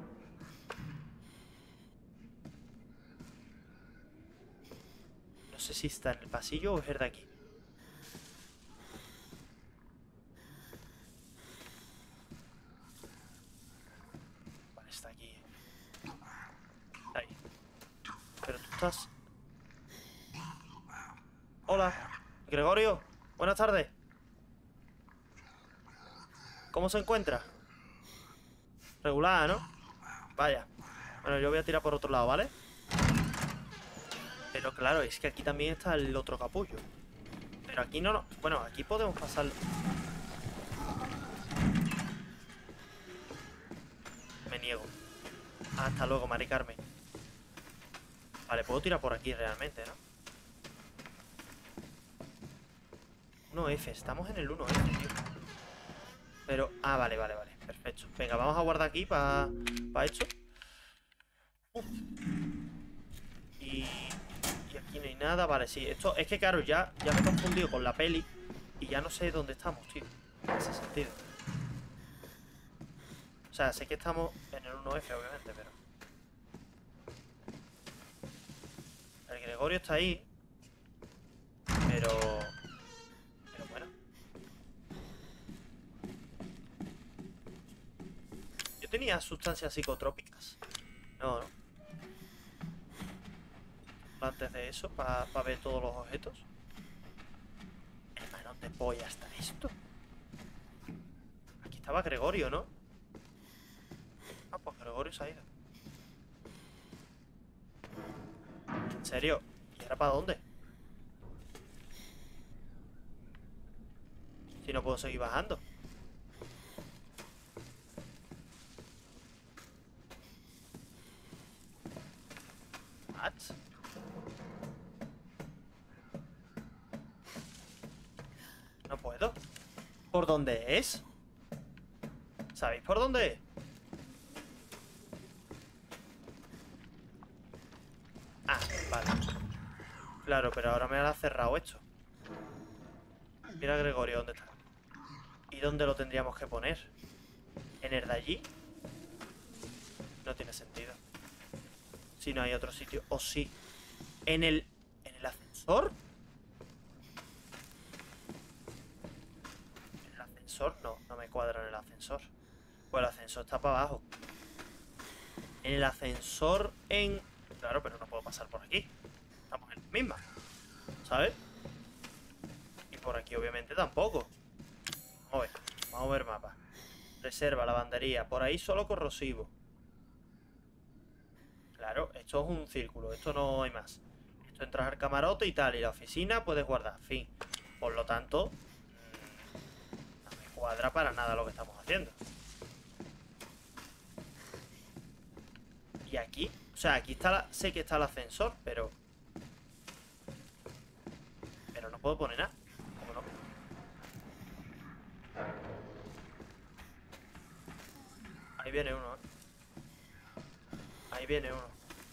No sé si está en el pasillo o es el de aquí. Vale, está aquí. Ahí. Pero tú estás... Hola, Gregorio. Buenas tardes. ¿Cómo se encuentra? Regular, ¿no? Vaya. Bueno, yo voy a tirar por otro lado, ¿vale? Pero claro, es que aquí también está el otro capullo. Pero aquí no... Bueno, aquí podemos pasar... Me niego. Hasta luego, Mari Carmen. Vale, puedo tirar por aquí realmente, ¿no? 1F, estamos en el 1F, tío. Pero... Ah, vale, perfecto. Venga, vamos a guardar aquí para esto. Y aquí no hay nada. Vale, sí, esto... Es que claro, ya me he confundido con la peli. Y ya no sé dónde estamos, tío. En ese sentido. O sea, sé que estamos en el 1F, obviamente, pero... El Gregorio está ahí. Pero bueno. Yo tenía sustancias psicotrópicas. No. Antes de eso, para ver todos los objetos. Hermano, ¿dónde polla está esto? Aquí estaba Gregorio, ¿no? Ah, pues Gregorio se ha ido. ¿En serio? ¿Y ahora para dónde? Si no puedo seguir bajando. ¿What? No puedo. ¿Por dónde es? ¿Sabéis por dónde es? Ah, vale. Claro, pero ahora me ha cerrado esto. Mira Gregorio, ¿dónde está? ¿Y dónde lo tendríamos que poner? ¿En el de allí? No tiene sentido. Si no hay otro sitio. ¿O sí? ¿En el ascensor? ¿En el ascensor? No me cuadra en el ascensor. Pues el ascensor está para abajo. En el ascensor en... Claro, pero no puedo pasar por aquí. Estamos en la misma, ¿sabes? Y por aquí obviamente tampoco. Vamos a ver mapa. Reserva, lavandería. Por ahí solo corrosivo. Claro, esto es un círculo. Esto no hay más. Esto entras al camarote y tal. Y la oficina puedes guardar. Fin. Por lo tanto, no me cuadra para nada lo que estamos haciendo. Y aquí... O sea, aquí está sé que está el ascensor, pero no puedo poner nada. ¿Cómo no? Ahí viene uno, ¿eh? Ahí viene uno.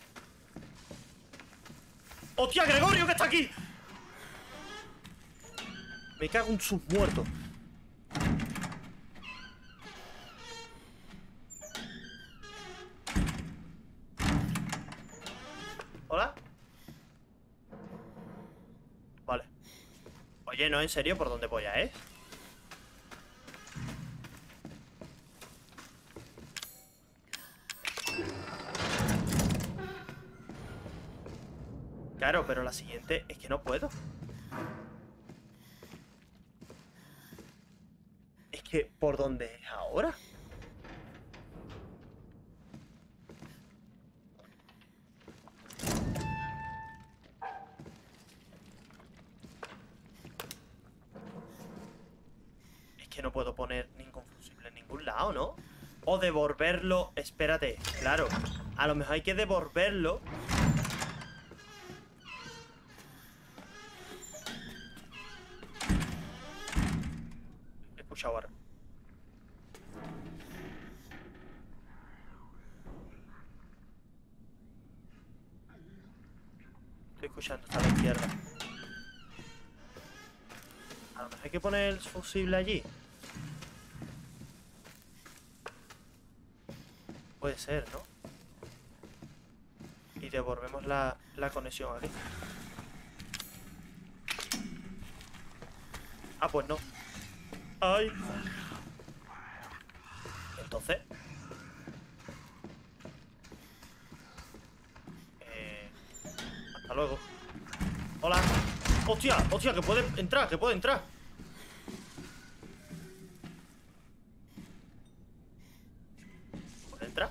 ¡Hostia, Gregorio, que está aquí! Me cago en sus muertos. ¿Hola? Vale. Oye, no, en serio, ¿por dónde polla es? Claro, pero la siguiente es que no puedo. Es que, ¿por dónde es ahora? no puedo poner ningún fusible en ningún lado, ¿no? O devolverlo... Espérate, claro. A lo mejor hay que devolverlo. He escuchado ahora. Estoy escuchando, está a la izquierda. A lo mejor hay que poner el fusible allí. Puede ser, ¿no? Y devolvemos la conexión aquí. Ah, pues no. ¡Ay! Entonces... hasta luego. Hola. ¡Hostia! ¡Hostia! Que puede entrar, que puede entrar. ¿Puede entrar?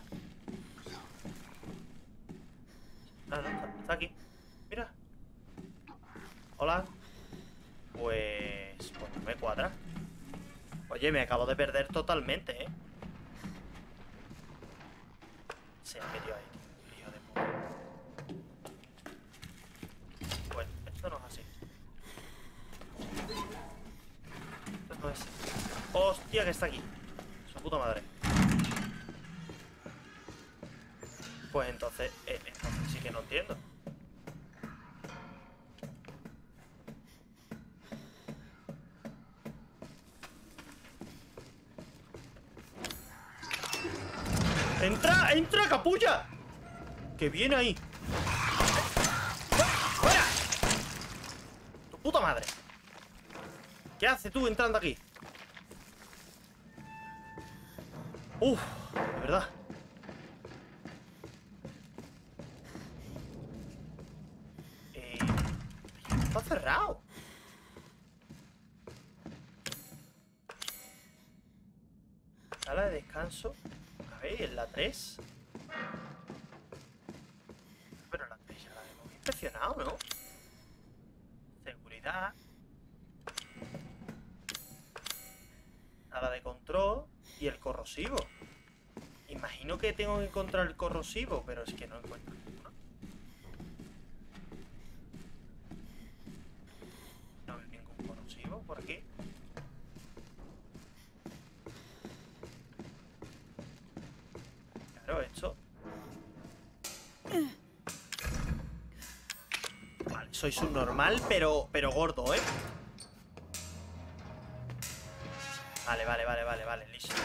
Ah, no, está aquí. Mira. Hola. Pues no me cuadra. Oye, me acabo de perder totalmente, ¿eh? Se ha metido ahí. Hijo de puta. Bueno, esto no es así. Esto no es. ¡Hostia, que está aquí! Su puta madre. Pues entonces sí que no entiendo. ¡Entra! ¡Entra, capulla! ¡Que viene ahí! ¡Fuera! ¡Tu puta madre! ¿Qué haces tú entrando aquí? ¡Uf! De verdad. Está cerrado. Sala de descanso. A ver, en la 3. Pero la 3 ya la hemos inspeccionado, ¿no? Seguridad. Sala de control. Y el corrosivo. Imagino que tengo que encontrar el corrosivo, pero es que no encuentro ninguno. No veo ningún corrosivo por aquí. Claro, esto. Vale, soy subnormal, pero gordo, ¿eh? Vale. Listo.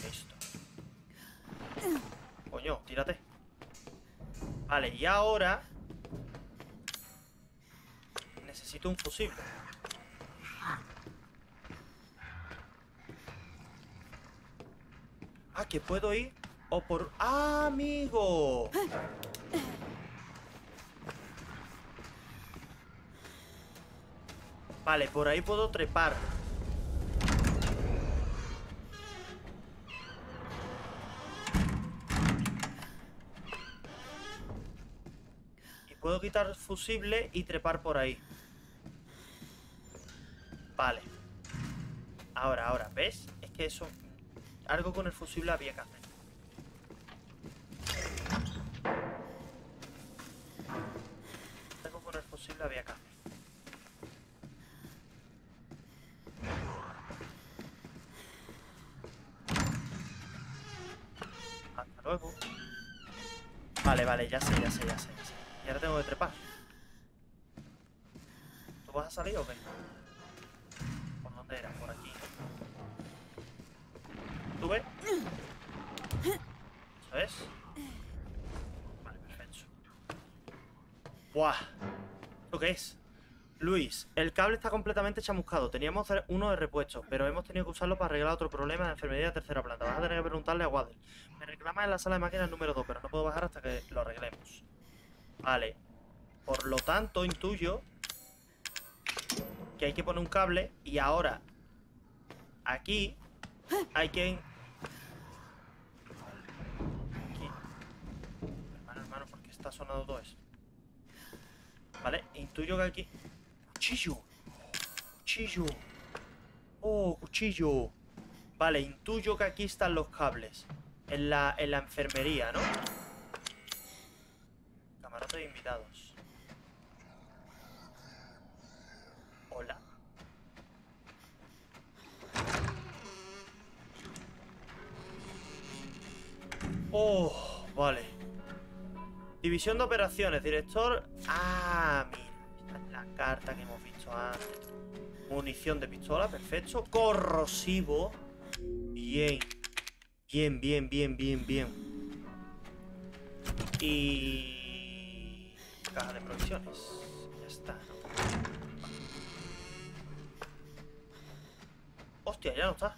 Coño, tírate. Vale, y ahora necesito un fusible. Ah, que puedo ir o por... ¡Ah, amigo! Vale, por ahí puedo trepar. Puedo quitar el fusible y trepar por ahí. Vale. Ahora, ¿ves? Es que eso... Algo con el fusible había que hacer. Algo con el fusible había que hacer. Hasta luego. Vale, ya sé. Y ahora tengo que trepar. ¿Tú vas a salir o qué? ¿Por dónde era? Por aquí. ¿Tú ves? ¿Eso es? Vale, perfecto. ¡Buah! ¿Esto qué es? Luis, el cable está completamente chamuscado. Teníamos uno de repuesto, pero hemos tenido que usarlo para arreglar otro problema de enfermería de tercera planta. Vas a tener que preguntarle a Waddle. Me reclamas en la sala de máquinas número 2, pero no puedo bajar hasta que lo arreglemos. Vale. Por lo tanto, intuyo que hay que poner un cable. Y ahora aquí hay que... Aquí. Hermano, ¿por qué está sonando todo eso? Vale, intuyo que aquí... ¡Cuchillo! ¡Cuchillo! ¡Oh, cuchillo! Vale, intuyo que aquí están los cables. En la enfermería, ¿no? Camarote de invitados. Hola. Oh, vale. División de operaciones, director. Ah, mira. Esta es la carta que hemos visto antes. Munición de pistola, perfecto. Corrosivo. Bien. Bien, bien, bien, bien, bien. Y... caja de provisiones. Ya está, ¿no? Hostia, ya no está.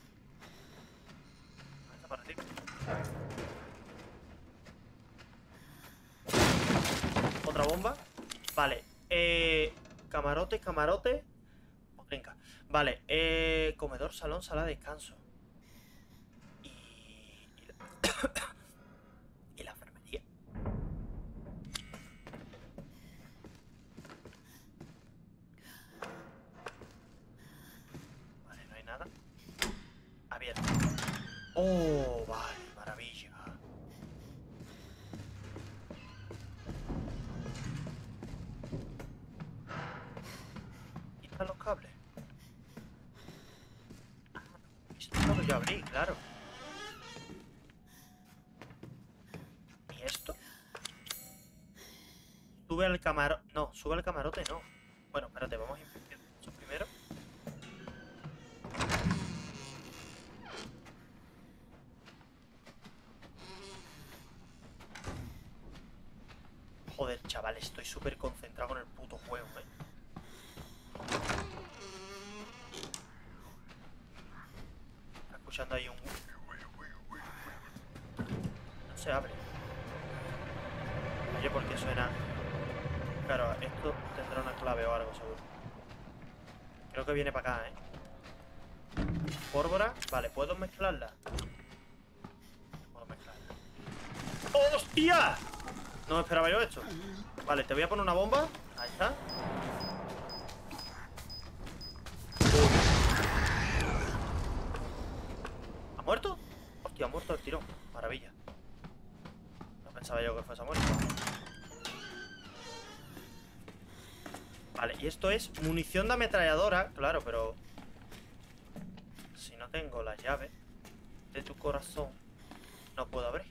Está para ti. Otra bomba. Vale. Camarote, camarote. Venga. Vale. Comedor, salón, sala de descanso. Y la enfermería. Vale, no hay nada. Abierto. Oh, vale, maravilla. ¿Y están los cables? Ah, esto es lo que yo abrí, claro. ¿Y esto? Sube al camarote. No, sube al camarote, no. Bueno, espérate, vamos a invertir eso primero. Joder, chaval, estoy súper concentrado con el puto juego, Está escuchando ahí un... No se abre. Oye, ¿por qué suena? Claro, esto tendrá una clave o algo, seguro. Creo que viene para acá, Pólvora. Vale, ¿puedo mezclarla? Puedo mezclarla. ¡Hostia! No me esperaba yo esto. Vale, te voy a poner una bomba. Ahí está. ¿Ha muerto? Hostia, ha muerto el tirón. Maravilla. No pensaba yo que fuese muerto. Vale, y esto es munición de ametralladora. Claro, pero... si no tengo la llave de tu corazón, no puedo abrir.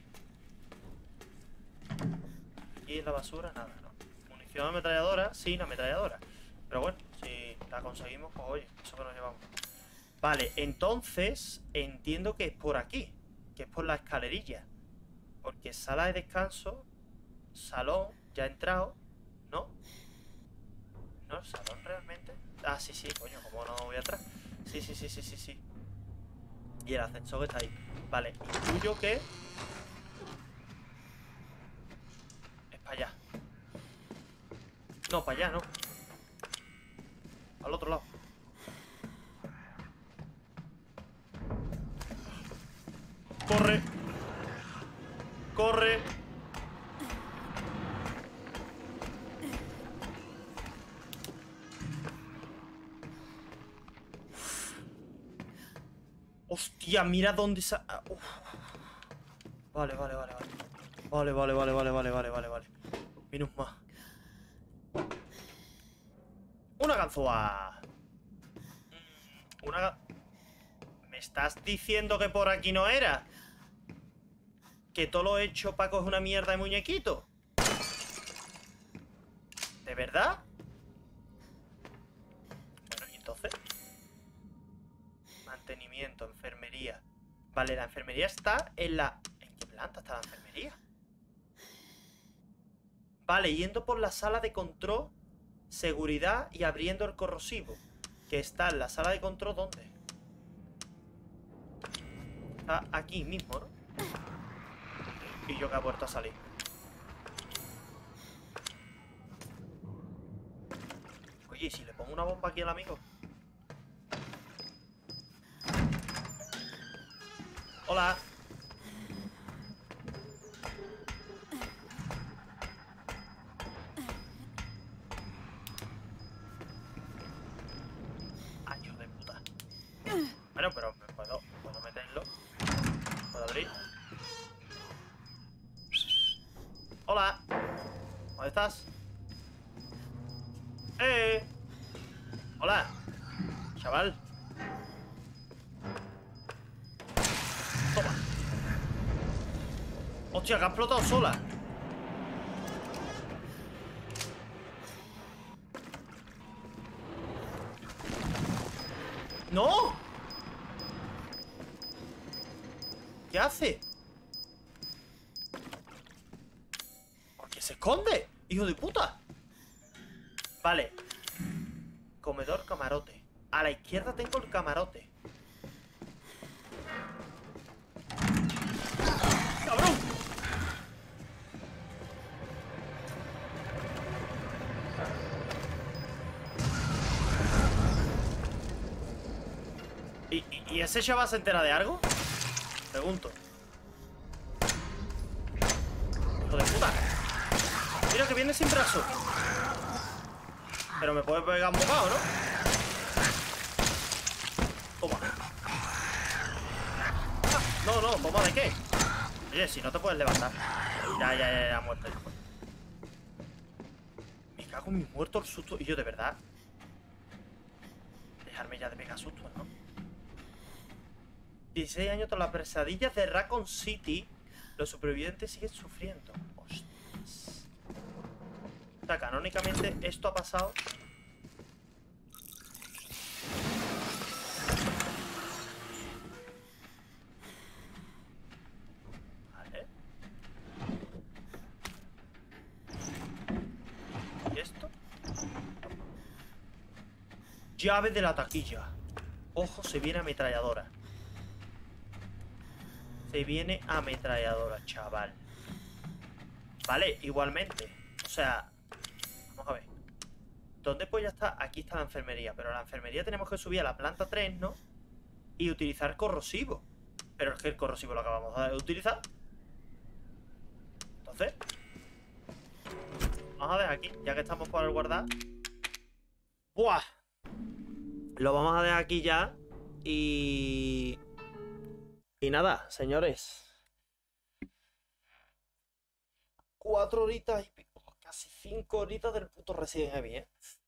Y en la basura, nada, ¿no? Munición de ametralladora, sin ametralladora. Pero bueno, si la conseguimos, pues oye, eso que nos llevamos. Vale, entonces entiendo que es por aquí, que es por la escalerilla. Porque sala de descanso, salón, ya he entrado, ¿no? ¿No? ¿Salón realmente? Ah, sí, sí, coño, ¿cómo no voy atrás? Sí, sí, sí, sí, sí, sí. Y el ascensor que está ahí. Vale, intuyo que... es para allá. No, para allá, no. Al otro lado. Corre. Corre. Hostia, mira dónde se... Vale, vale, vale, vale. Vale, vale, vale, vale, vale, vale, vale, vale. Menos más. Una ganzúa. Una... ¿Me estás diciendo que por aquí no era? ¿Que todo lo he hecho para coger una mierda de muñequito? ¿De verdad? Bueno, ¿y entonces? Mantenimiento, enfermería. Vale, la enfermería está en la... ¿en qué planta está la enfermería? Vale, yendo por la sala de control, seguridad y abriendo el corrosivo. Que está en la sala de control, ¿dónde? Está aquí mismo, ¿no? Y yo que ha vuelto a salir. Oye, ¿y si le pongo una bomba aquí al amigo? Hola. Ay, hijo de puta. Bueno, pero me puedo meter Hola. ¿Dónde estás? Hola. Chaval. Toma. Hostia, que ha explotado sola. ¡No! ¿Qué hace? ¿Por qué se esconde? ¡Hijo de puta! Vale. Comedor, camarote. A la izquierda tengo el camarote. ¡Cabrón! ¿Y ese chaval se entera de algo? Pregunto. Hijo de puta. Mira que viene sin brazo. Pero me puede pegar un bocado, ¿no? Toma. No, ¿toma de qué? Oye, si no te puedes levantar. Ya, muerto. Me cago en mi muerto el susto. Y yo, de verdad. Dejarme ya de pegar sustos, ¿no? 16 años tras las pesadillas de Raccoon City, los supervivientes siguen sufriendo. Hostias. O sea, canónicamente esto ha pasado. Vale. ¿Y esto? Llave de la taquilla. Ojo, se viene ametralladora. Se viene ametralladora, chaval. Vale, igualmente. O sea, vamos a ver. ¿Dónde pues ya está? Aquí está la enfermería. Pero la enfermería tenemos que subir a la planta 3, ¿no? Y utilizar corrosivo. Pero es que el corrosivo lo acabamos de utilizar. Entonces vamos a ver aquí, ya que estamos por el guardar. ¡Buah! Lo vamos a dejar aquí ya. Y nada, señores. 4 horitas y pico. Casi 5 horitas del puto Resident Evil, ¿eh?